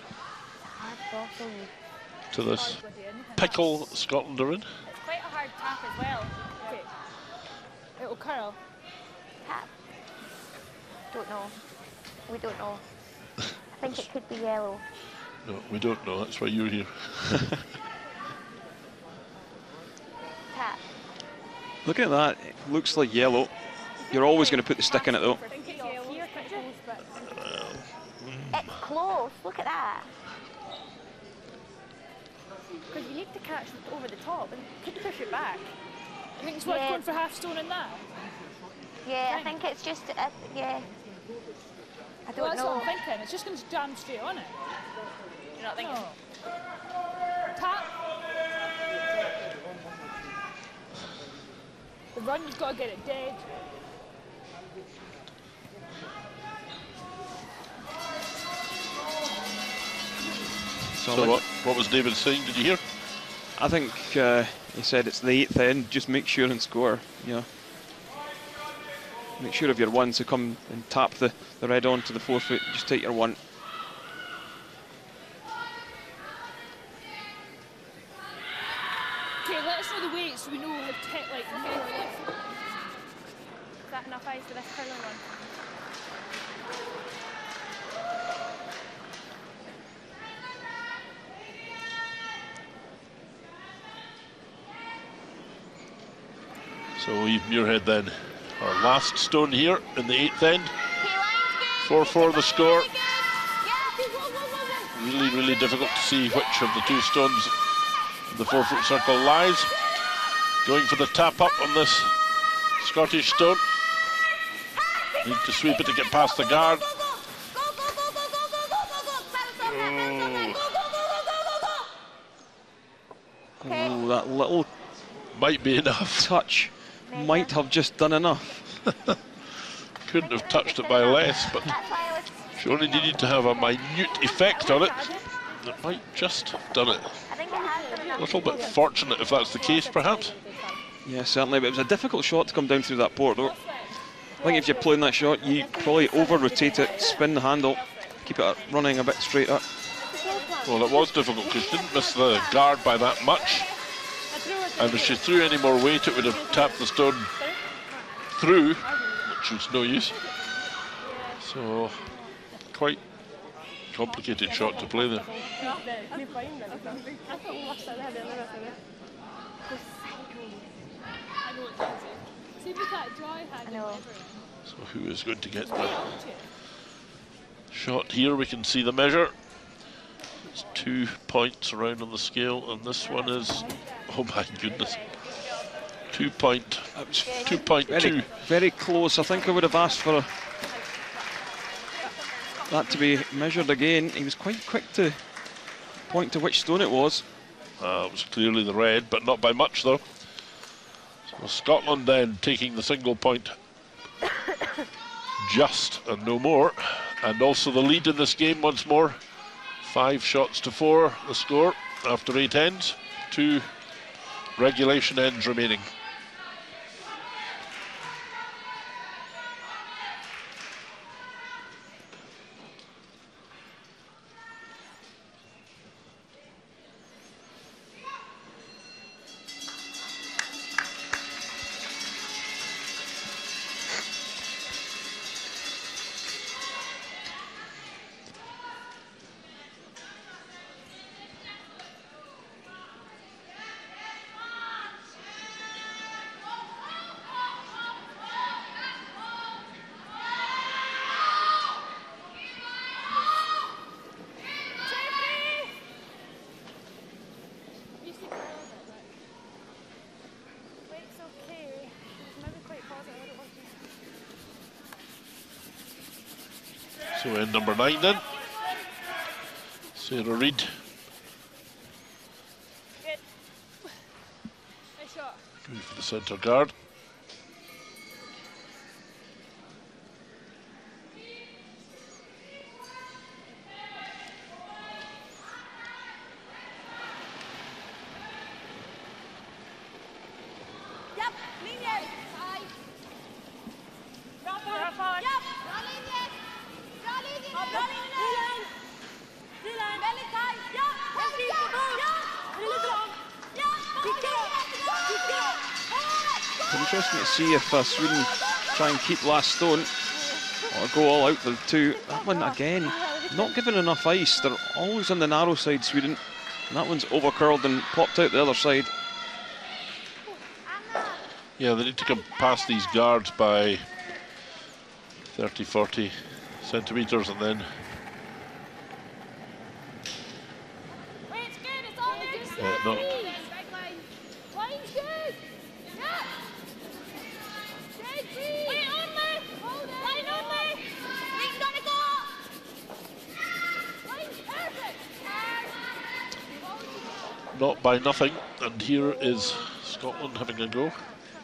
A: to this pickle Scotland are in.
D: It's quite a hard tap as well.
F: Okay. It'll curl.
G: Tap. Don't know. We don't know. I think it could be yellow.
A: No, we don't know, that's why you're here.
G: Tap.
C: Look at that, it looks like yellow. You're always going to put the stick in it though.
F: I think it's yellow. Here, quite close, but
G: It's close. Look at that.
F: because you need to catch it over the top and could push it back. I think it's worth
G: Yeah.
F: going for half stone in that.
G: Yeah, I think it's just, uh, yeah. I
F: Well,
G: don't
F: that's
G: know.
F: what I'm thinking. It's just going to jam straight on it.
D: You're not thinking.
F: No. Tap. The run, you've got to get it dead.
A: So what, what was David saying, did you hear?
C: I think uh, he said it's the eighth end, just make sure and score. Yeah. Make sure of your one, so come and tap the, the red on to the forefoot, just take your one.
F: Okay, let us know the weight so we know how to hit like the head. Is that enough ice for this curler one?
A: So we've Muirhead then, our last stone here in the eighth end. four four the score. Really, really difficult to see which of the two stones in the four foot circle lies. Going for the tap up on this Scottish stone. Need to sweep it to get past the guard.
C: Oh, that little
A: Might be enough.
C: touch might have just done enough.
A: Couldn't have touched it by less, but she only needed to have a minute effect on it. It might just have done it.
G: I think it has been
A: A
G: enough.
A: little bit fortunate if that's the case, perhaps.
C: Yeah, certainly, but it was a difficult shot to come down through that port though. I think if you're playing that shot, you probably over-rotate it, spin the handle, keep it running a bit straighter.
A: Well, it was difficult because she didn't miss the guard by that much. And if she threw any more weight, it would have tapped the stone through, which was no use. So, quite complicated shot to play there.
F: See if we can't dry hand.
G: I know.
A: So who is going to get the shot here? We can see the measure. It's two points around on the scale, and this one is, oh my goodness, two point, two point
C: Very,
A: two.
C: very close. I think I would have asked for a, that to be measured again. He was quite quick to point to which stone it was.
A: Uh, it was clearly the red, but not by much though. So Scotland then taking the single point, just and no more, and also the lead in this game once more. Five shots to four, the score after eight ends, two regulation ends remaining. So in number nine then, Sarah Reid Three for the centre guard.
C: Interesting to see if uh, Sweden try and keep last stone or go all out for the two. That one again, not given enough ice. They're always on the narrow side, Sweden. And that one's overcurled and popped out the other side.
A: Yeah, they need to come past these guards by thirty, forty centimetres and then uh, no. Not by nothing, and here is Scotland having a go at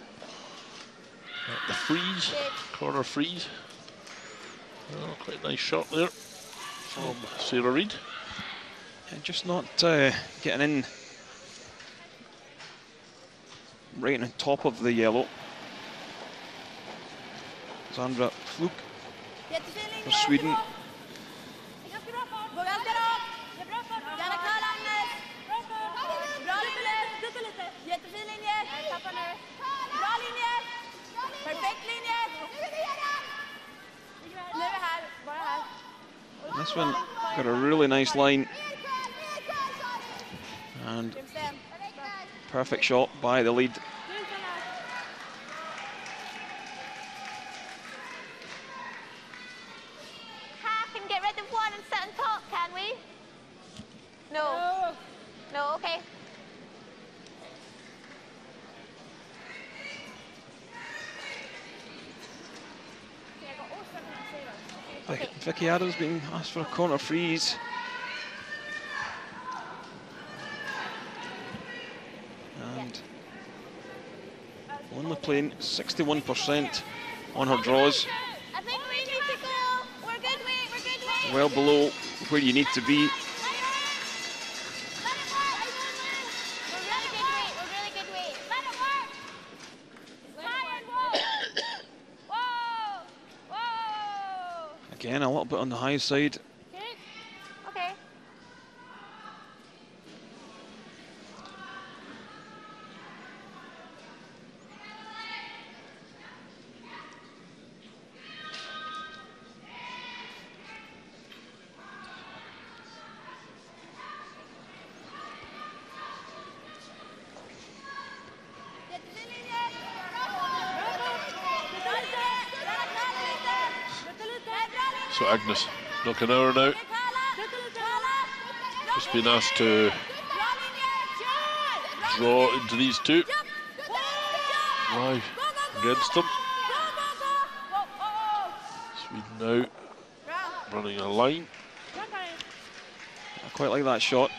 A: the freeze, corner freeze. Oh, quite a nice shot there from Sarah Reid.
C: Yeah, just not uh, getting in right on top of the yellow. Sandra Flug for Sweden. This one got a really nice line and perfect shot by the lead.
G: Can get rid of one and sit on top, can we? No. No, okay.
C: Okay. Vicky Adams being asked for a corner freeze. And only playing sixty-one percent on her draws.
G: I think we need to go. We're good weight, we're good weight.
C: Well below where you need to be. Again, a little bit on the high side.
G: Okay.
A: So Agnes Knockenauer now. Just been asked to draw into these two. Why against them? Sweden now running a line.
C: I quite like that shot.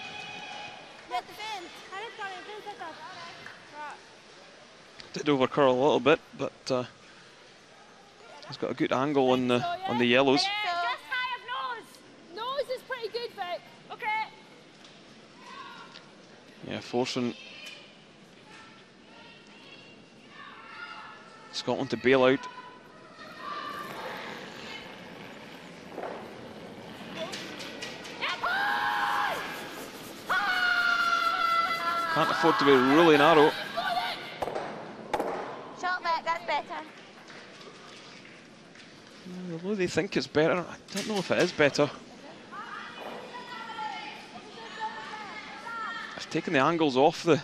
C: Did overcurl a little bit, but uh, he's got a good angle on the on the yellows. Yeah, forcing Scotland to bail out. Can't afford to be really narrow.
G: Shot back, that's better.
C: Although they think it's better, I don't know if it is better. I've taken the angles off the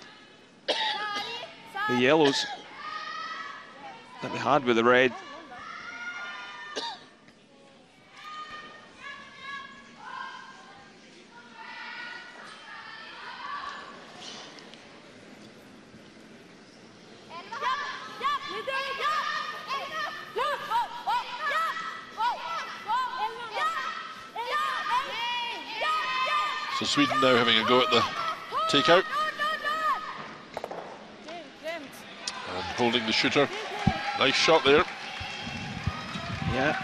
C: the yellows that they had with the red.
A: So Sweden now having a go at the takeout. holding the shooter. Nice shot there.
C: Yeah.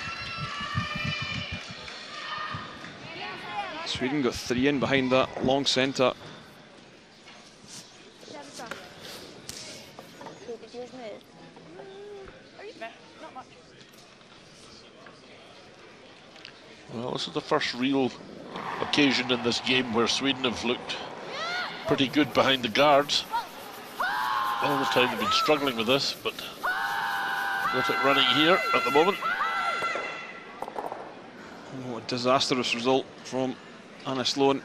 C: Sweden got three in behind that long centre.
A: Well, this is the first real occasion in this game where Sweden have looked pretty good behind the guards. All the time they've been struggling with this, but with it running here at the moment.
C: Oh, a disastrous result from Anna Sloan.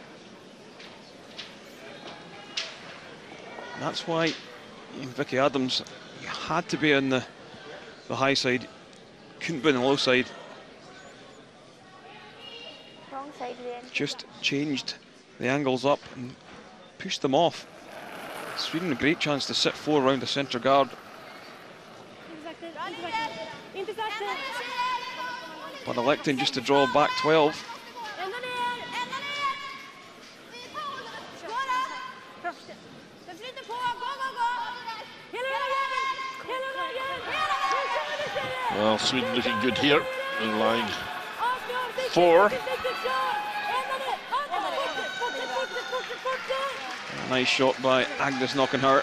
C: That's why Vicky Adams, you had to be on the, the high side, couldn't be on the low side.
G: Wrong side of the end.
C: Just changed the angles up and pushed them off. Sweden a great chance to sit four around the centre guard. But electing just to draw back twelve.
A: Well, Sweden looking good here. They're lying four.
C: Nice shot by Agnes Knockenhart.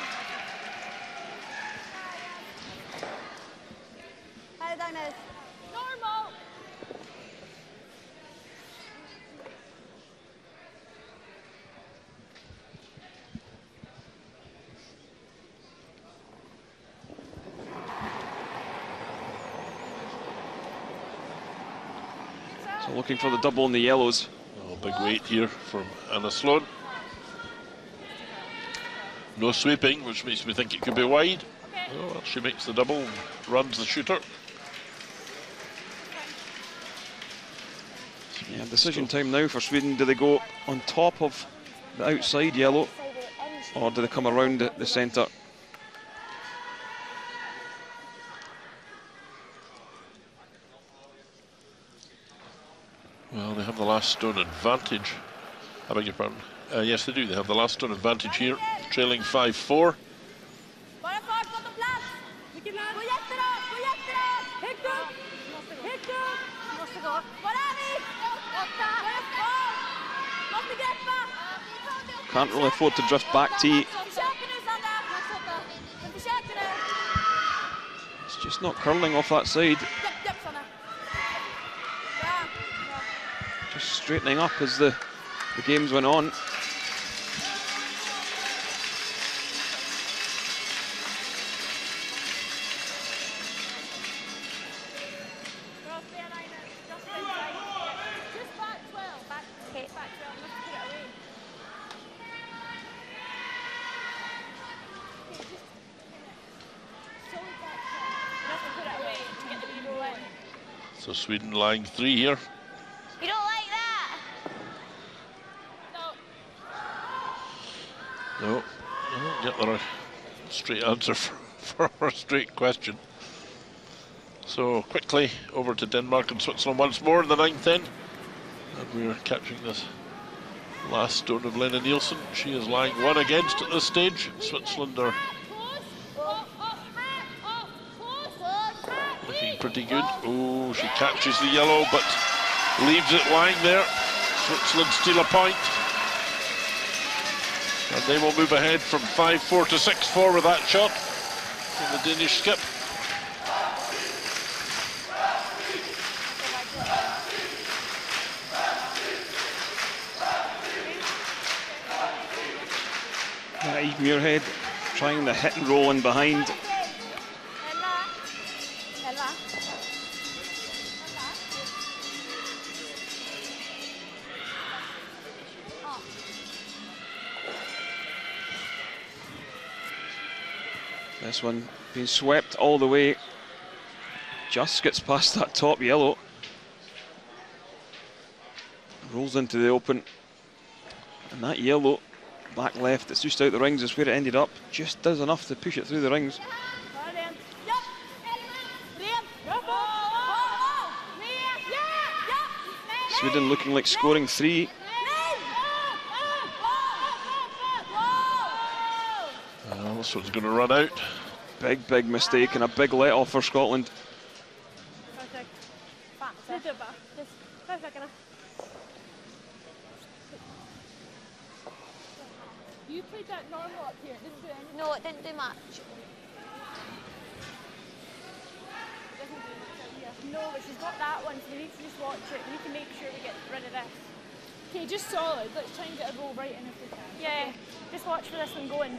C: So looking for the double in the yellows.
A: Oh, big weight here from Anna Sloan. No sweeping, which makes me think it could be wide. Oh, well, she makes the double and runs the shooter.
C: Yeah, decision time now for Sweden. Do they go on top of the outside yellow, or do they come around the, the centre?
A: Well, they have the last stone advantage. I beg your pardon. Uh, yes, they do. They have the last stone advantage here, trailing five four.
C: Can't really afford to drift back T. It's just not curling off that side. Just straightening up as the, the games went on.
A: So Sweden lying three here.
D: You don't like that? No.
A: No, I don't get the straight answer for, for a straight question. So quickly over to Denmark and Switzerland once more in the ninth end. And we're catching this last stone of Lena Nielsen. She is lying one against at this stage. Switzerland are looking pretty good. Oh, she catches the yellow but leaves it lying there. Switzerland steal a point. And they will move ahead from five four to six four with that shot from the Danish skip.
C: Uh, Eve Muirhead trying the hit and roll in behind. This one being swept all the way. Just gets past that top yellow. Rolls into the open. And that yellow back left that's just out the rings is where it ended up. Just does enough to push it through the rings. Sweden looking like scoring three.
A: Well, this one's going to run out.
C: Big, big mistake and a big let off for Scotland.
F: You played that normal up here, it didn't do anything.
G: No, it didn't do much.
F: No, but she's got that one, so we need to just watch it. We need to make sure we get rid of this. Okay, just solid. Let's try and get a roll right in if we can. Yeah, okay. Just watch for this one going.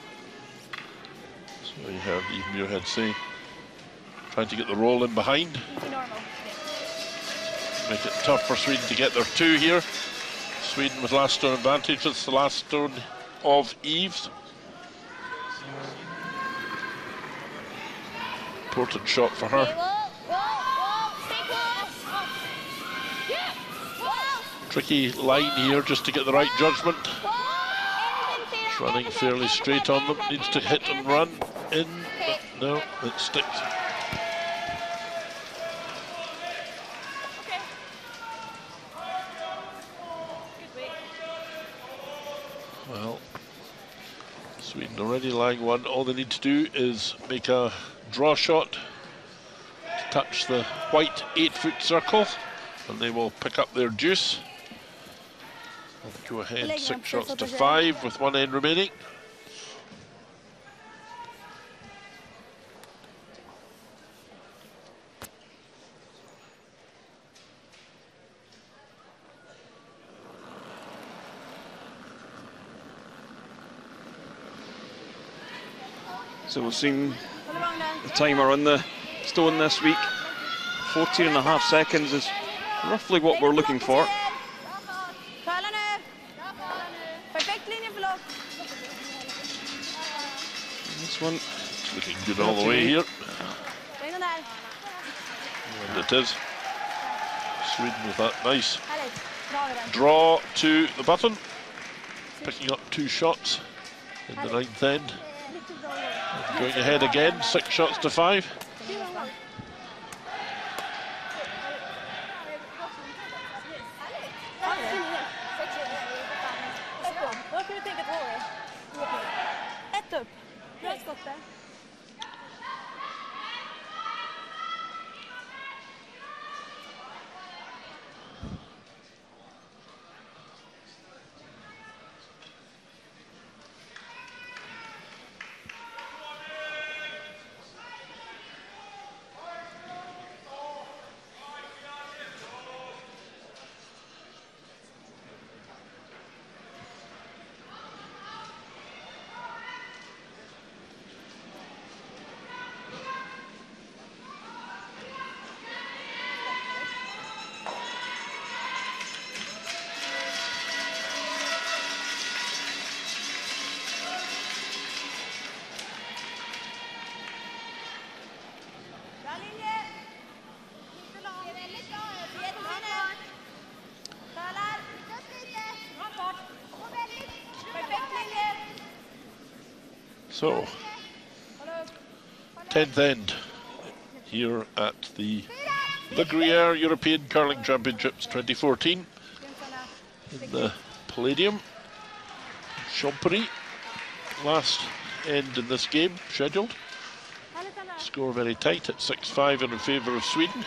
A: So you have Eve Muirhead say, trying to get the roll in behind.
F: Easy normal. Yeah.
A: Make it tough for Sweden to get their two here. Sweden with last stone advantage. It's the last stone of Eve's. Important shot for her.
D: Okay, whoa, whoa, whoa, stay close. Yeah, whoa.
A: Tricky line here just to get the right judgment. It's running fairly straight on them. Needs to hit and run in, but no, it sticks.
F: Okay. Good weight.
A: Well, Sweden already lying one. All they need to do is make a draw shot to touch the white eight-foot circle, and they will pick up their juice. And go ahead six shots to five with one end remaining.
C: So we've seen the timer on the stone this week. fourteen and a half seconds is roughly what we're looking for. This one
A: It's looking good all the way here. And it is. Sweden with that nice draw to the button. Picking up two shots in the ninth end. Going ahead again, six shots to five.
E: Ett upp. Bra skott där.
A: So, tenth end here at the the Gruyère European Curling Championships twenty fourteen in the Palladium, Champéry. Last end in this game scheduled. Score very tight at six five in favour of Sweden.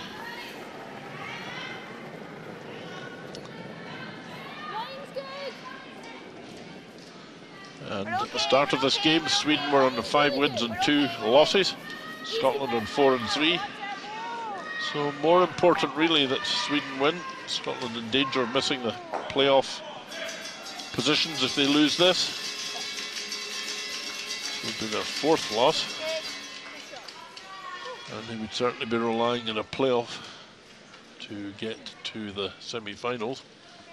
A: And at the start of this game, Sweden were on the five wins and two losses. Scotland on four and three. So more important really that Sweden win. Scotland in danger of missing the playoff positions if they lose this. This would be their fourth loss. And they would certainly be relying on a playoff to get to the semi-finals.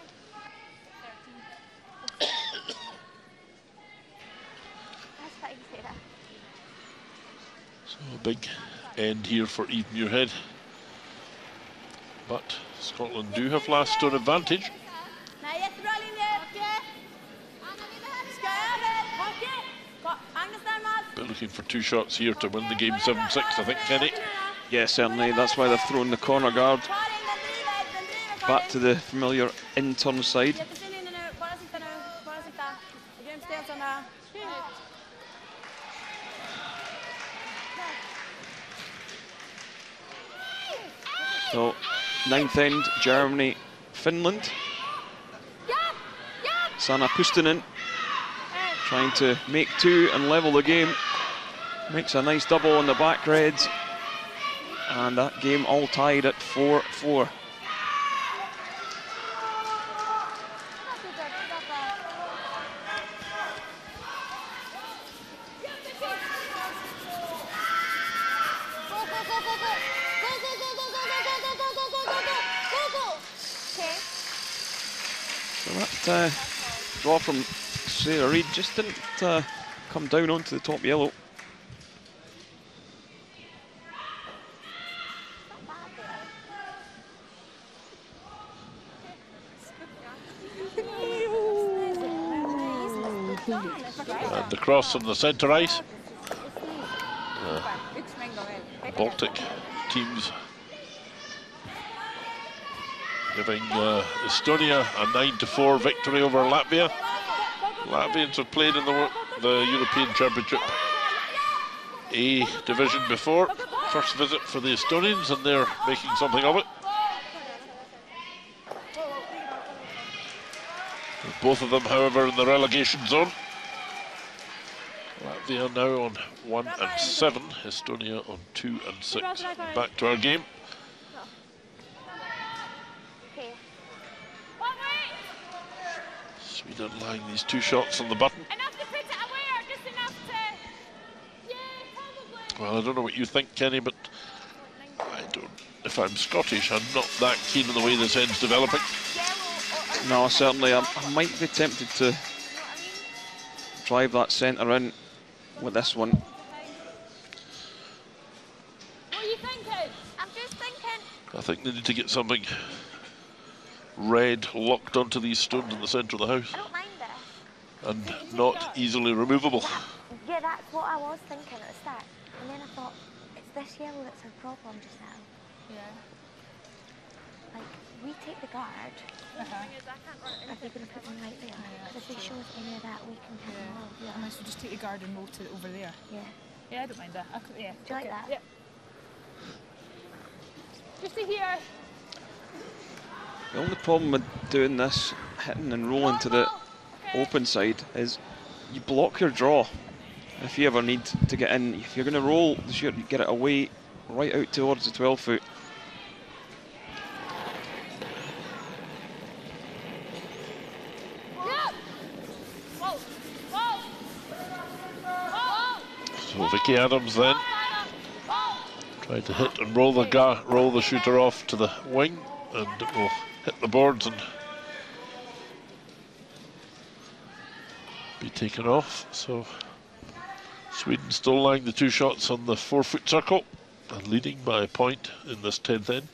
A: So a big end here for Eve Muirhead. But Scotland do have last stone advantage. But looking for two shots here to win the game seven six, I think, Kenny.
C: Yeah, certainly. That's why they've thrown the corner guard back to the familiar in-turn side. So, ninth end, Germany, Finland. Sanna Puustinen trying to make two and level the game. Makes a nice double on the back reds. And that game all tied at four four. So that uh, draw from Sarah Reid just didn't uh, come down onto the top yellow.
A: And the cross on the centre ice. Uh, Baltic teams giving uh, Estonia a nine to four victory over Latvia. Latvians have played in the, the European Championship A division before. First visit for the Estonians, and they're making something of it. Both of them, however, in the relegation zone. Latvia now on one and seven, Estonia on two and six. Back to our game. Sweden lying these two shots on the button. Well, I don't know what you think, Kenny, but I don't. If I'm Scottish, I'm not that keen on the way this end's developing.
C: No, certainly. I, I might be tempted to drive that centre in with this one.
D: What are you thinking? I'm just thinking.
A: I think they need to get something red locked onto these stones in the centre of the house.
G: I don't mind it.
A: And not easily removable.
G: That, yeah, that's what I was thinking at the start. And then I thought, it's this yellow that's our problem just now.
F: Yeah.
G: Like, we take the guard.
F: Uh-huh.
G: If you're going to put them right there. Because if they show us any of that, we can put them all. Yeah.
F: Unless we just take the guard and roll to over there.
G: Yeah.
F: Yeah, I don't mind that. I could, yeah.
G: Do you
F: okay.
G: like that?
F: Yep. Just to hear.
C: The only problem with doing this, hitting and rolling to the open side, is you block your draw. If you ever need to get in, if you're going to roll, you get it away right out towards the twelve foot.
A: So Vicky Adams then tried to hit and roll the ga roll the shooter off to the wing, and it will hit the boards and be taken off. So Sweden still lying the two shots on the four foot circle and leading by a point in this tenth end.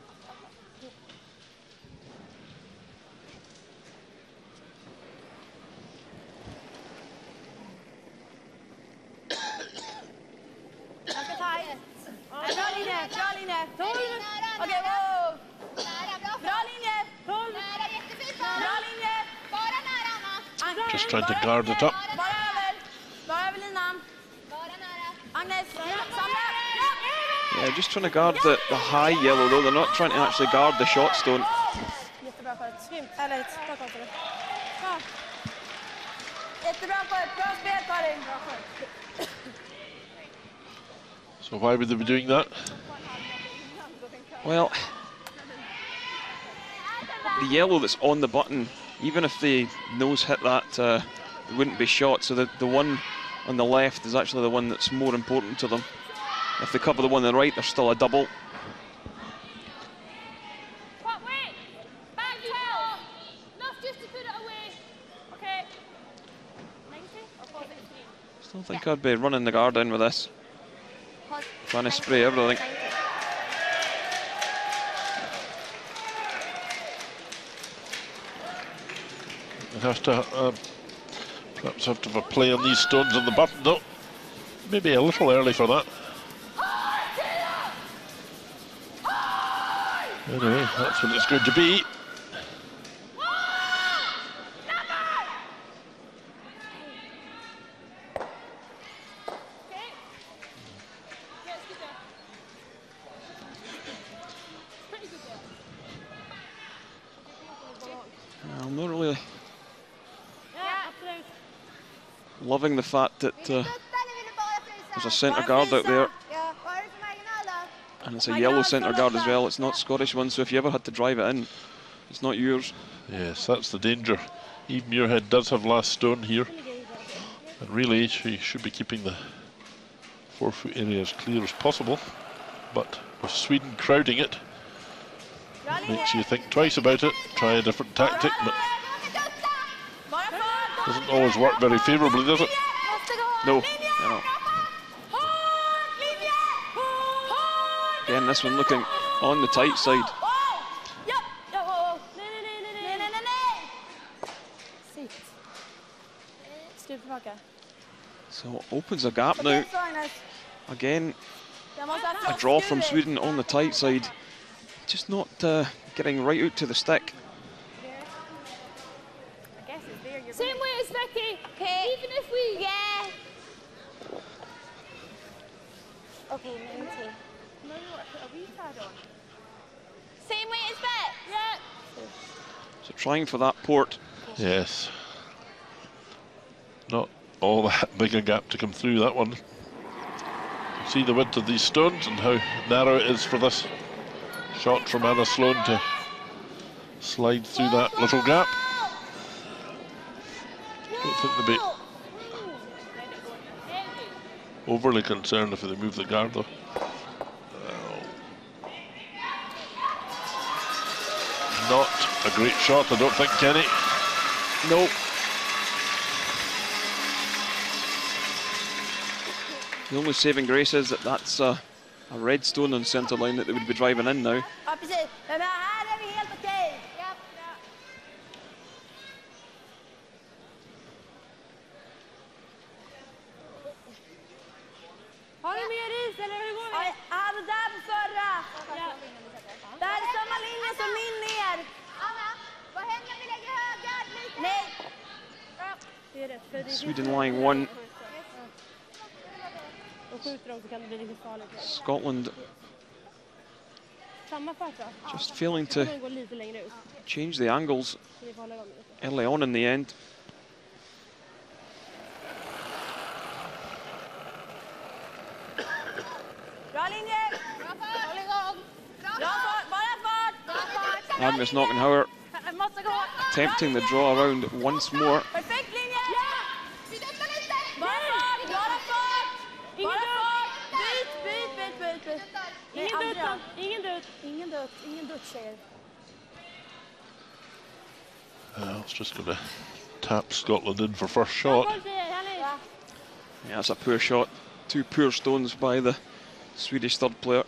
E: Okej, wow! Bra linje! Bra linje!
A: Just trying to guard it up.
E: Bara över! Bara över linan! Agnes, samla!
C: Yeah, just trying to guard the, the high yellow though, they're not trying to actually guard the shot stone.
E: Jättebra sköt, grymt, härligt, bra kontra. Bra. Jättebra sköt, bra spel Karin! Bra sköt.
A: So why would they be doing that?
C: Well, the yellow that's on the button, even if the nose hit that, uh, it wouldn't be shot. So the, the one on the left is actually the one that's more important to them. If they cover the one on the right, there's still a double. Still think I'd be running the guard in with this. Trying to spray everything.
A: It has to uh, perhaps have to have a play on these stones on the button though. Maybe a little early for that. Anyway, that's what it's going to be.
C: loving the fact that uh, there's a centre guard out there. And it's a yellow centre guard as well. It's not Scottish one, so if you ever had to drive it in, it's not yours.
A: Yes, that's the danger. Eve Muirhead does have last stone here. And really, she should be keeping the four-foot area as clear as possible. But with Sweden crowding it, makes you think twice about it, try a different tactic, but doesn't always work very favourably, does it?
C: No. no. Again, this one looking on the tight side. So opens a gap now. Again, a draw from Sweden on the tight side. Just not uh, getting right out to the stick.
F: Same way as Vicky.
D: Okay.
F: Even if we...
D: Yeah. Okay, ninety.
F: No, no, I put a wee pad on.
D: Same way as Vic.
F: Yeah.
C: So trying for that port.
A: Yes. Not all that big a gap to come through that one. You see the width of these stones and how narrow it is for this shot from Anna Sloan to slide through that little gap. Don't think they'll be overly concerned if they move the guard though. Not a great shot, I don't think, Kenny.
C: No. The only saving grace is that that's uh, a red stone on centre line that they would be driving in now.
E: Ja, precis. Men här är vi helt okej.
F: Har ni mer is eller hur går det?
E: Ja, det där på förra. Där är samma linje som min ner.
D: Anna, vad händer om vi lägger högard lite?
E: Nej.
F: Det är rätt, för det är
C: Sweden lying one.
F: och skjuter dem så kan det bli lite farligt.
C: Scotland
F: Samma fart då?
C: just failing to
F: De går lite längre ut.
C: change the angles
F: Så vi får hålla igång lite.
C: early on in the end.
E: Bra linje.
D: Bra fart. Håll igång. Bra
E: Bra fart. Bara fart.
D: Bra fart.
C: Agnes Knockenhauer
E: Jag måste gå.
C: attempting the draw around once more.
E: Perfekt linje.
D: Vi duttar lite.
E: Bara fart. Bara fart. Bara fart. Byt, byt, byt, byt, byt. Nej,
F: Ingen
E: Andrea.
F: dutt, ingen dutt.
E: Ingen dutt. Ingen dutt, tjejer.
A: Uh, it's just going to tap Scotland in for first shot.
C: Yeah, that's a poor shot. Two poor stones by the Swedish third player.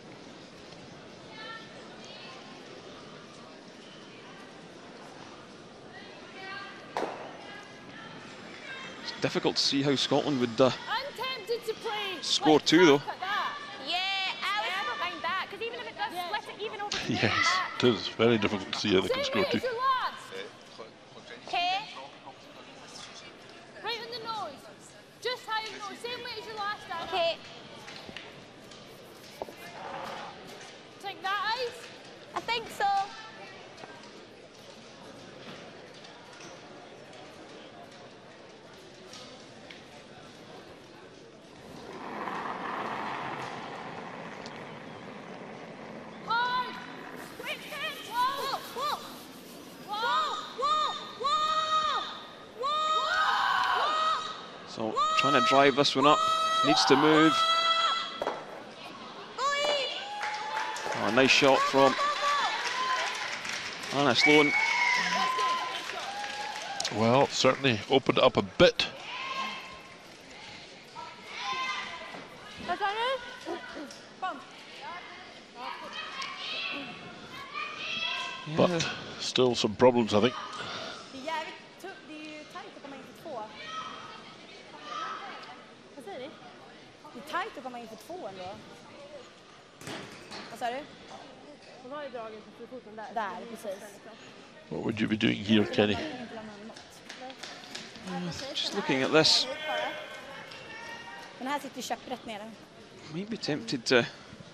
C: It's difficult to see how Scotland would uh,
F: I'm tempted to play.
C: score
F: like,
C: two though.
F: tap at that.
D: Yeah, I don't mind that, because even if it does
F: Yeah.
D: split it even over to
A: Yes, it is very difficult to see how they can
F: Same
A: score
F: way
A: two.
F: as your last.
D: Okay.
F: Right on the nose. Just high on the nose. Same way as your last, Anna.
D: Okay.
F: Take that ice.
D: I think so.
F: Hard. Quick hit. Whoa.
D: Whoa.
F: Whoa.
D: Whoa. Whoa. Whoa.
C: So trying to drive this one up. Needs to move. Oh, a nice shot from Anna Sloan.
A: Well, certainly opened up a bit.
F: Vad sa du?
A: But still some problems, I think.
E: Det är jävligt tufft. Det är ju tajt att komma in för två.
F: Vad säger ni?
E: Det är tajt att komma in för två ändå. Vad sa du?
F: De har ju dragit på foten där.
E: Där, precis.
A: What would you be doing here, Kenny?
C: Just looking at this.
E: Den här sitter ju käpprätt nere.
C: Maybe tempted to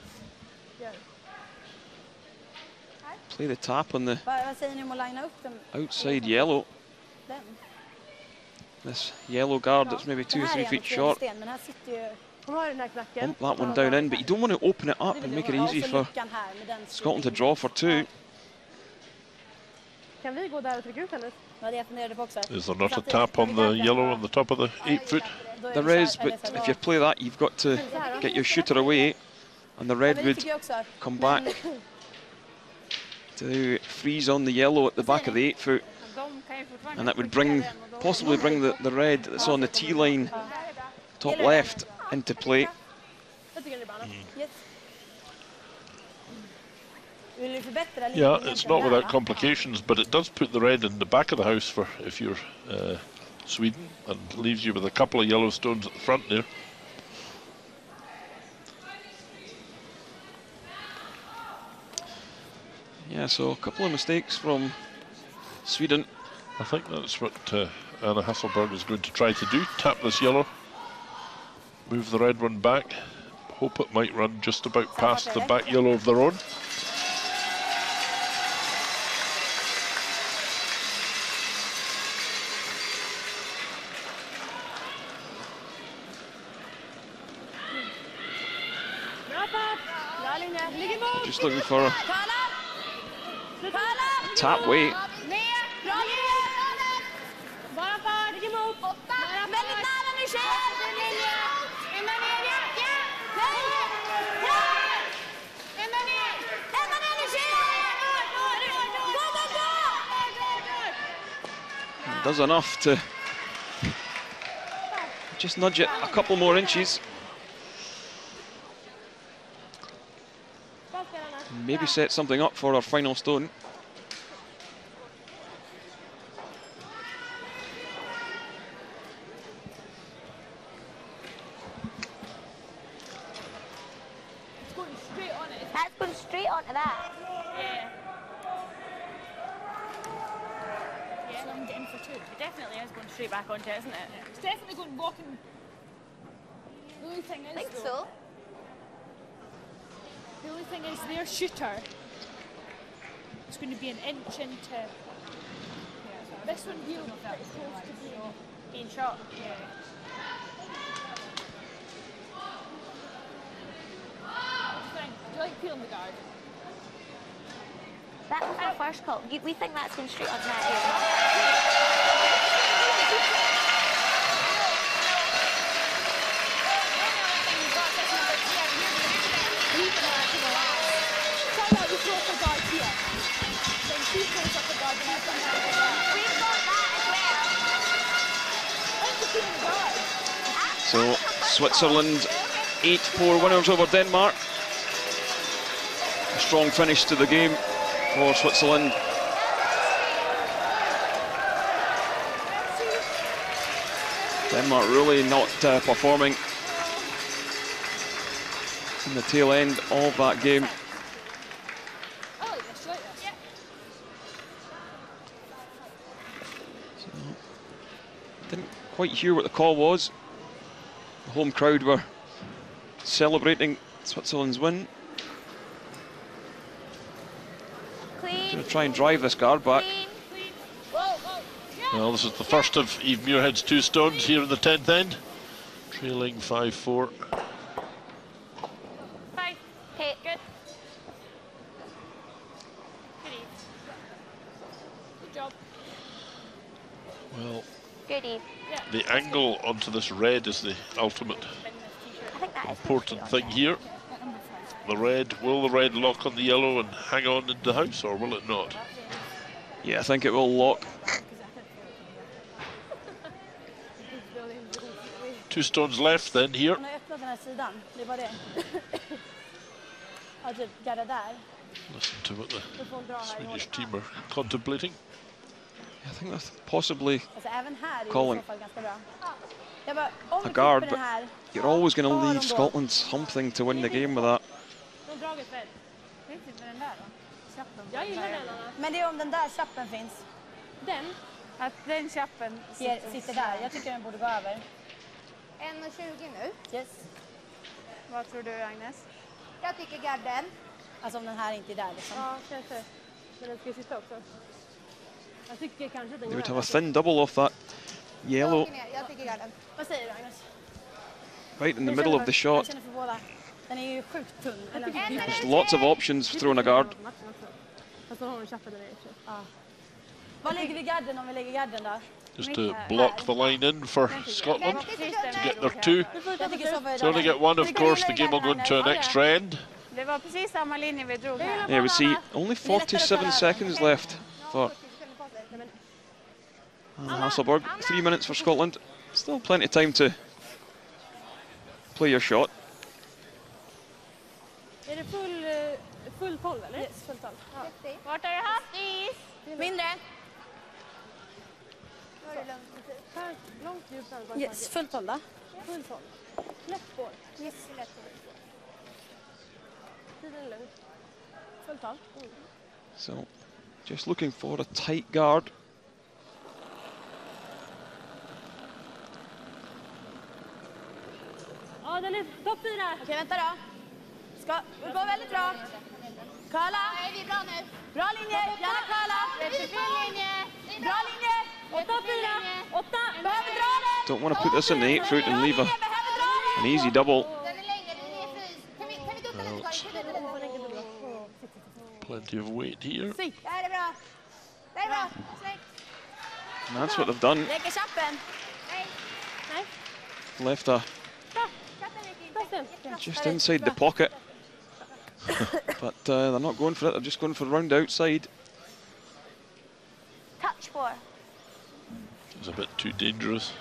C: play the tap on the
E: Vad, vad säger ni om att linea upp den?
C: outside yellow.
E: Den?
C: This yellow guard that's maybe two or three feet short. Bump that one down in, but you don't want to open it up and make it easy for Scotland to draw for two.
A: Is there not a tap on the yellow on the top of the eight foot?
C: There is, but if you play that, you've got to get your shooter away, and the red would come back to freeze on the yellow at the back of the eight foot, and that would bring, possibly bring the, the red that's on the tee line, top left, into play.
A: Mm. Yeah, it's not without complications, but it does put the red in the back of the house for if you're uh, Sweden, and leaves you with a couple of yellow stones at the front there.
C: Yeah, so a couple of mistakes from Sweden.
A: I think that's what uh, Anna Hasselberg is going to try to do, tap this yellow, move the red one back, hope it might run just about past the back yellow of their own.
C: Just looking for a tap weight. Does enough to just nudge it a couple more inches. Maybe set something up for our final stone.
F: It's going straight on it.
G: That's going straight onto that.
F: Yeah. Yeah. Slammed it in for two. It definitely is going straight back onto it, isn't it? Yeah. It's definitely going walking. The only thing is,
G: I think
F: though,
G: so.
F: The only thing is their shooter is going to be an inch into yeah, this one here will be pretty close to being, being shot. Yeah. What do you think? Do you like peeling the guard?
G: That was our first call. You, we think that's going straight onto that
C: So Switzerland eight four winners over Denmark. A strong finish to the game for Switzerland. Denmark really not uh, performing in the tail end of that game. So, didn't quite hear what the call was. The home crowd were celebrating Switzerland's win. Going to try and drive this guard back.
A: Well, this is the first of Eve Muirhead's two stones here in the tenth end, trailing five four.
F: Five. Hey, good. Good Eve. Good job.
A: Well,
G: Good Eve.
F: Yeah.
A: the angle onto this red is the ultimate
G: I think that is
A: important thing here. The red, will the red lock on the yellow and hang on into the house, or will it not?
C: Yeah, I think it will lock.
A: Two stones left then here. Listen to what the Swedish team are contemplating.
C: I think that's possibly calling a guard, but you're always going to leave Scotland something to win the game with that.
E: Men det är om den där chappen finns.
F: Den? Att den chappen
E: sitter, sitter där. Jag tycker den borde gå över.
G: en tjugo nu.
E: Yes.
F: Vad tror du, Agnes?
G: Jag tycker garden.
E: Alltså om den här inte är där liksom.
F: Ja, kanske. Men den ska sitta också. Jag tycker kanske den
C: They would have a thin double off that Yellow.
E: Vad säger du, Agnes?
C: Right in the middle of the shot.
E: Jag känner för båda. Den är ju sjukt tunn.
C: There's lots of options for throwing a guard.
E: Var lägger vi garden om vi lägger garden där?
A: Just to block the line in for Scotland to get their two. To only get one, of course, the game will go into an extra end.
F: Det var precis samma linje vi drog här.
C: Yeah, we see only forty-seven seconds left for Anna Hasselborg. Three minutes for Scotland. Still plenty of time to play your shot.
F: Är det full, full tolv eller? Yes, full tolv. Ja. Vart är det haft is?
E: Mindre.
F: Långt djupare.
E: Yes, full tolv då.
F: Full tolv. Lätt boll. Yes, lätt boll. Tiden är lugn. Full tolv.
C: So, just looking for a tight guard.
F: Ja, den är topp fyra.
E: Okej, vänta då. Ska, det går väldigt bra. Karla.
D: Nej, vi är bra nu.
E: Bra linje. Gärna Karla.
D: Jättefin linje.
E: Bra linje.
F: Åtta, fyra. Åtta.
E: Behöver dra den.
C: Don't want to put this in the eight foot and leave a,
E: Behöver dra den.
C: an easy double.
D: Den är längre, den är frys. Kan vi, kan vi dutta den?
A: Plenty of weight here.
E: Det här är bra. Det här är bra. Snyggt.
C: And that's what they've done.
E: Leker chappen.
D: Nej.
F: Nej.
C: Left a just inside the pocket. But uh, they're not going for it, they're just going for round outside.
G: Touch four.
A: It's a bit too dangerous.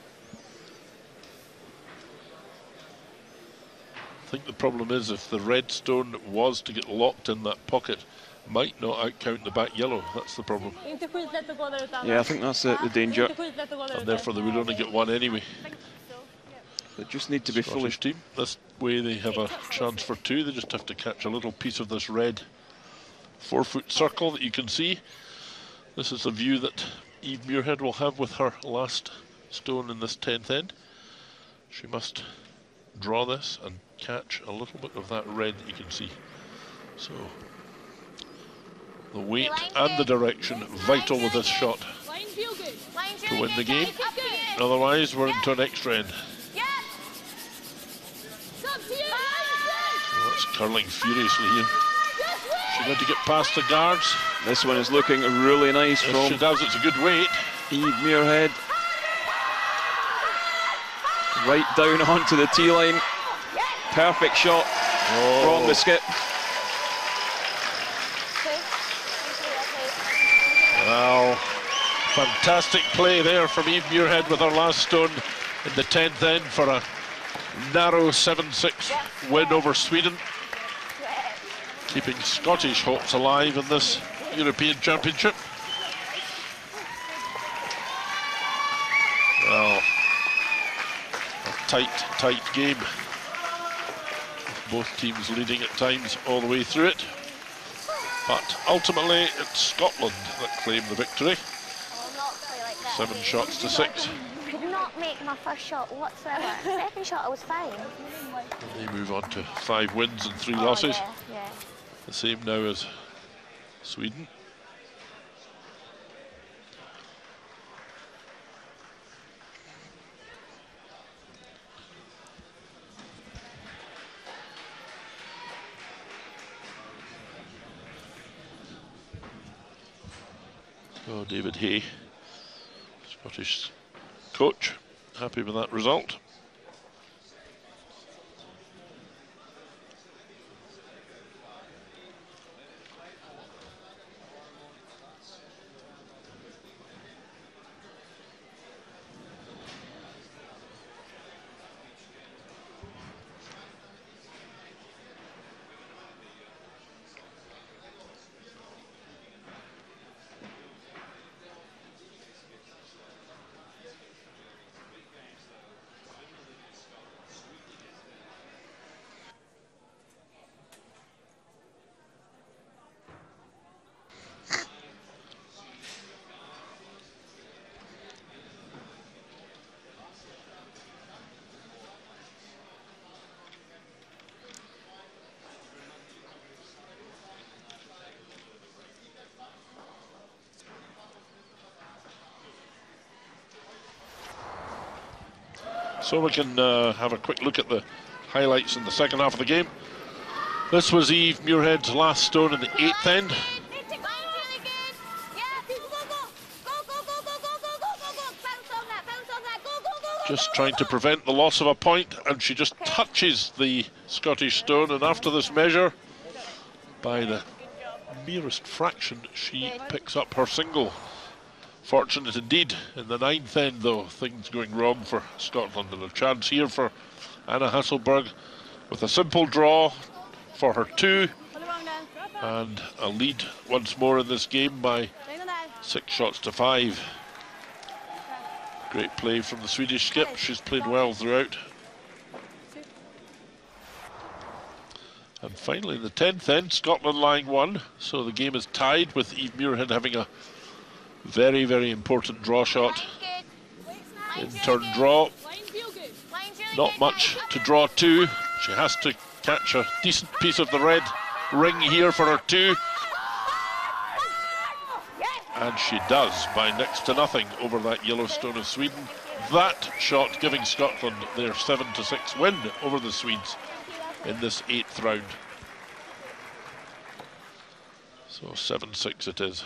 A: I think the problem is if the red stone was to get locked in that pocket, might not outcount the back yellow. That's the problem.
F: Inte skitlätt att gå där utan.
C: Yeah, I think that's the, the danger.
F: Inte skitlätt att gå där
A: And
F: utan.
A: therefore they would only get one anyway.
C: They just need to be fully.
A: Scottish team. This way they have a chance for two. They just have to catch a little piece of this red four foot circle that you can see. This is the view that Eve Muirhead will have with her last stone in this tenth end. She must draw this and catch a little bit of that red that you can see. So the weight and the direction vital with this shot to win the game. Otherwise we're into an extra end. Well, that's curling furiously here. She's going to get past the guards.
C: This one is looking really nice
A: If
C: from
A: she does, it's a good weight.
C: Eve Muirhead. Right down onto the tee line. Perfect shot
A: Oh.
C: from the skip.
A: Wow. Fantastic play there from Eve Muirhead with her last stone in the tenth end for a narrow seven six win over Sweden. Keeping Scottish hopes alive in this European Championship. Well, a tight, tight game. Both teams leading at times all the way through it. But ultimately, it's Scotland that claim the victory. Seven shots to six.
G: Could not make my first shot whatsoever. Second shot, I was fine.
A: And they move on to five wins and three
G: Oh,
A: losses.
G: yeah, yeah.
A: The same now as Sweden. So David Hay, Scottish coach, happy with that result. So we can uh, have a quick look at the highlights in the second half of the game. This was Eve Muirhead's last stone in the eighth end. Just trying to prevent the loss of a point, and she just touches the Scottish stone, and after this measure, by the merest fraction, she picks up her single. Fortunate indeed. In the ninth end though, things going wrong for Scotland, and a chance here for Anna Hasselberg with a simple draw for her two, and a lead once more in this game by six shots to five. Great play from the Swedish skip. She's played well throughout. And finally in the tenth end, Scotland lying one, so the game is tied with Eve Muirhead having a very, very important draw shot. In turn draw. Not much to draw two. She has to catch a decent piece of the red ring here for her two. And she does by next to nothing over that yellow stone of Sweden. That shot giving Scotland their seven to six win over the Swedes in this eighth round. So seven six it is.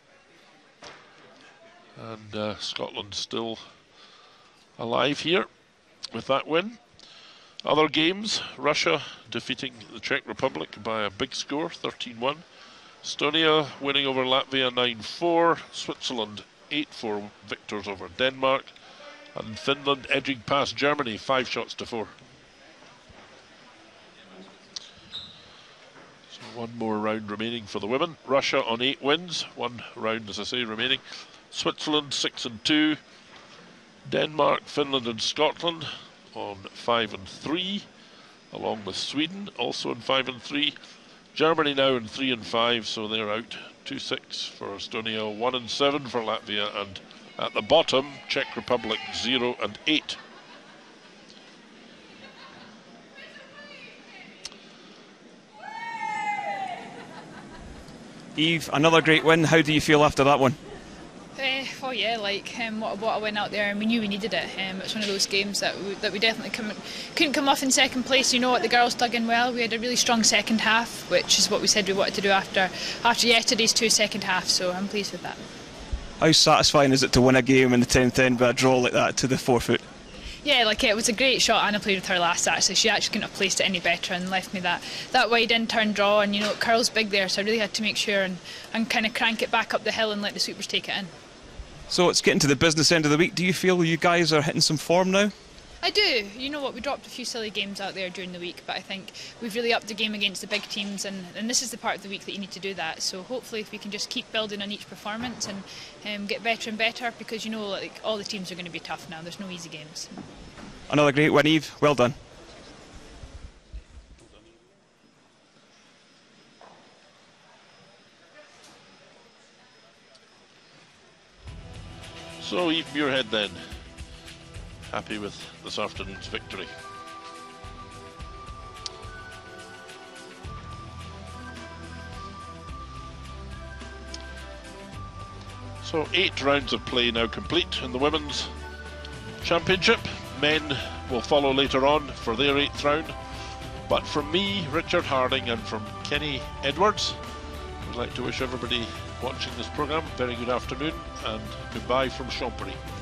A: And uh, Scotland still alive here with that win. Other games, Russia defeating the Czech Republic by a big score, thirteen one. Estonia winning over Latvia nine four. Switzerland eight four victors over Denmark. And Finland edging past Germany five shots to four. So one more round remaining for the women. Russia on eight wins, one round as I say remaining. Switzerland six and two. Denmark, Finland and Scotland on five and three, along with Sweden also on five and three. Germany now in three and five, so they're out. two six for Estonia, one and seven for Latvia, and at the bottom, Czech Republic zero and eight.
C: Eve, another great win. How do you feel after that one?
F: Uh, oh yeah, like um, what, what a win out there, and we knew we needed it. Um, it's one of those games that we, that we definitely come, couldn't come off in second place. You know what, the girls dug in well. We had a really strong second half, which is what we said we wanted to do after after yesterday's two second half. So I'm pleased with that.
C: How satisfying is it to win a game in the tenth end by a draw like that to the forefoot?
F: Yeah, like it was a great shot. Anna played with her last actually. She actually couldn't have placed it any better and left me that that wide in turn draw, and you know curl's big there, so I really had to make sure and, and kind of crank it back up the hill and let the sweepers take it in.
C: So it's getting to the business end of the week. Do you feel you guys are hitting some form now?
F: I do. You know what, we dropped a few silly games out there during the week, but I think we've really upped the game against the big teams, and, and this is the part of the week that you need to do that. So hopefully if we can just keep building on each performance and um, get better and better, because you know like all the teams are going to be tough now. There's no easy games.
C: Another great win, Eve. Well done.
A: So Eve Muirhead then, happy with this afternoon's victory. So eight rounds of play now complete in the Women's Championship. Men will follow later on for their eighth round. But from me, Richard Harding, and from Kenny Edwards, I'd like to wish everybody watching this programme a very good afternoon, and goodbye from Champéry.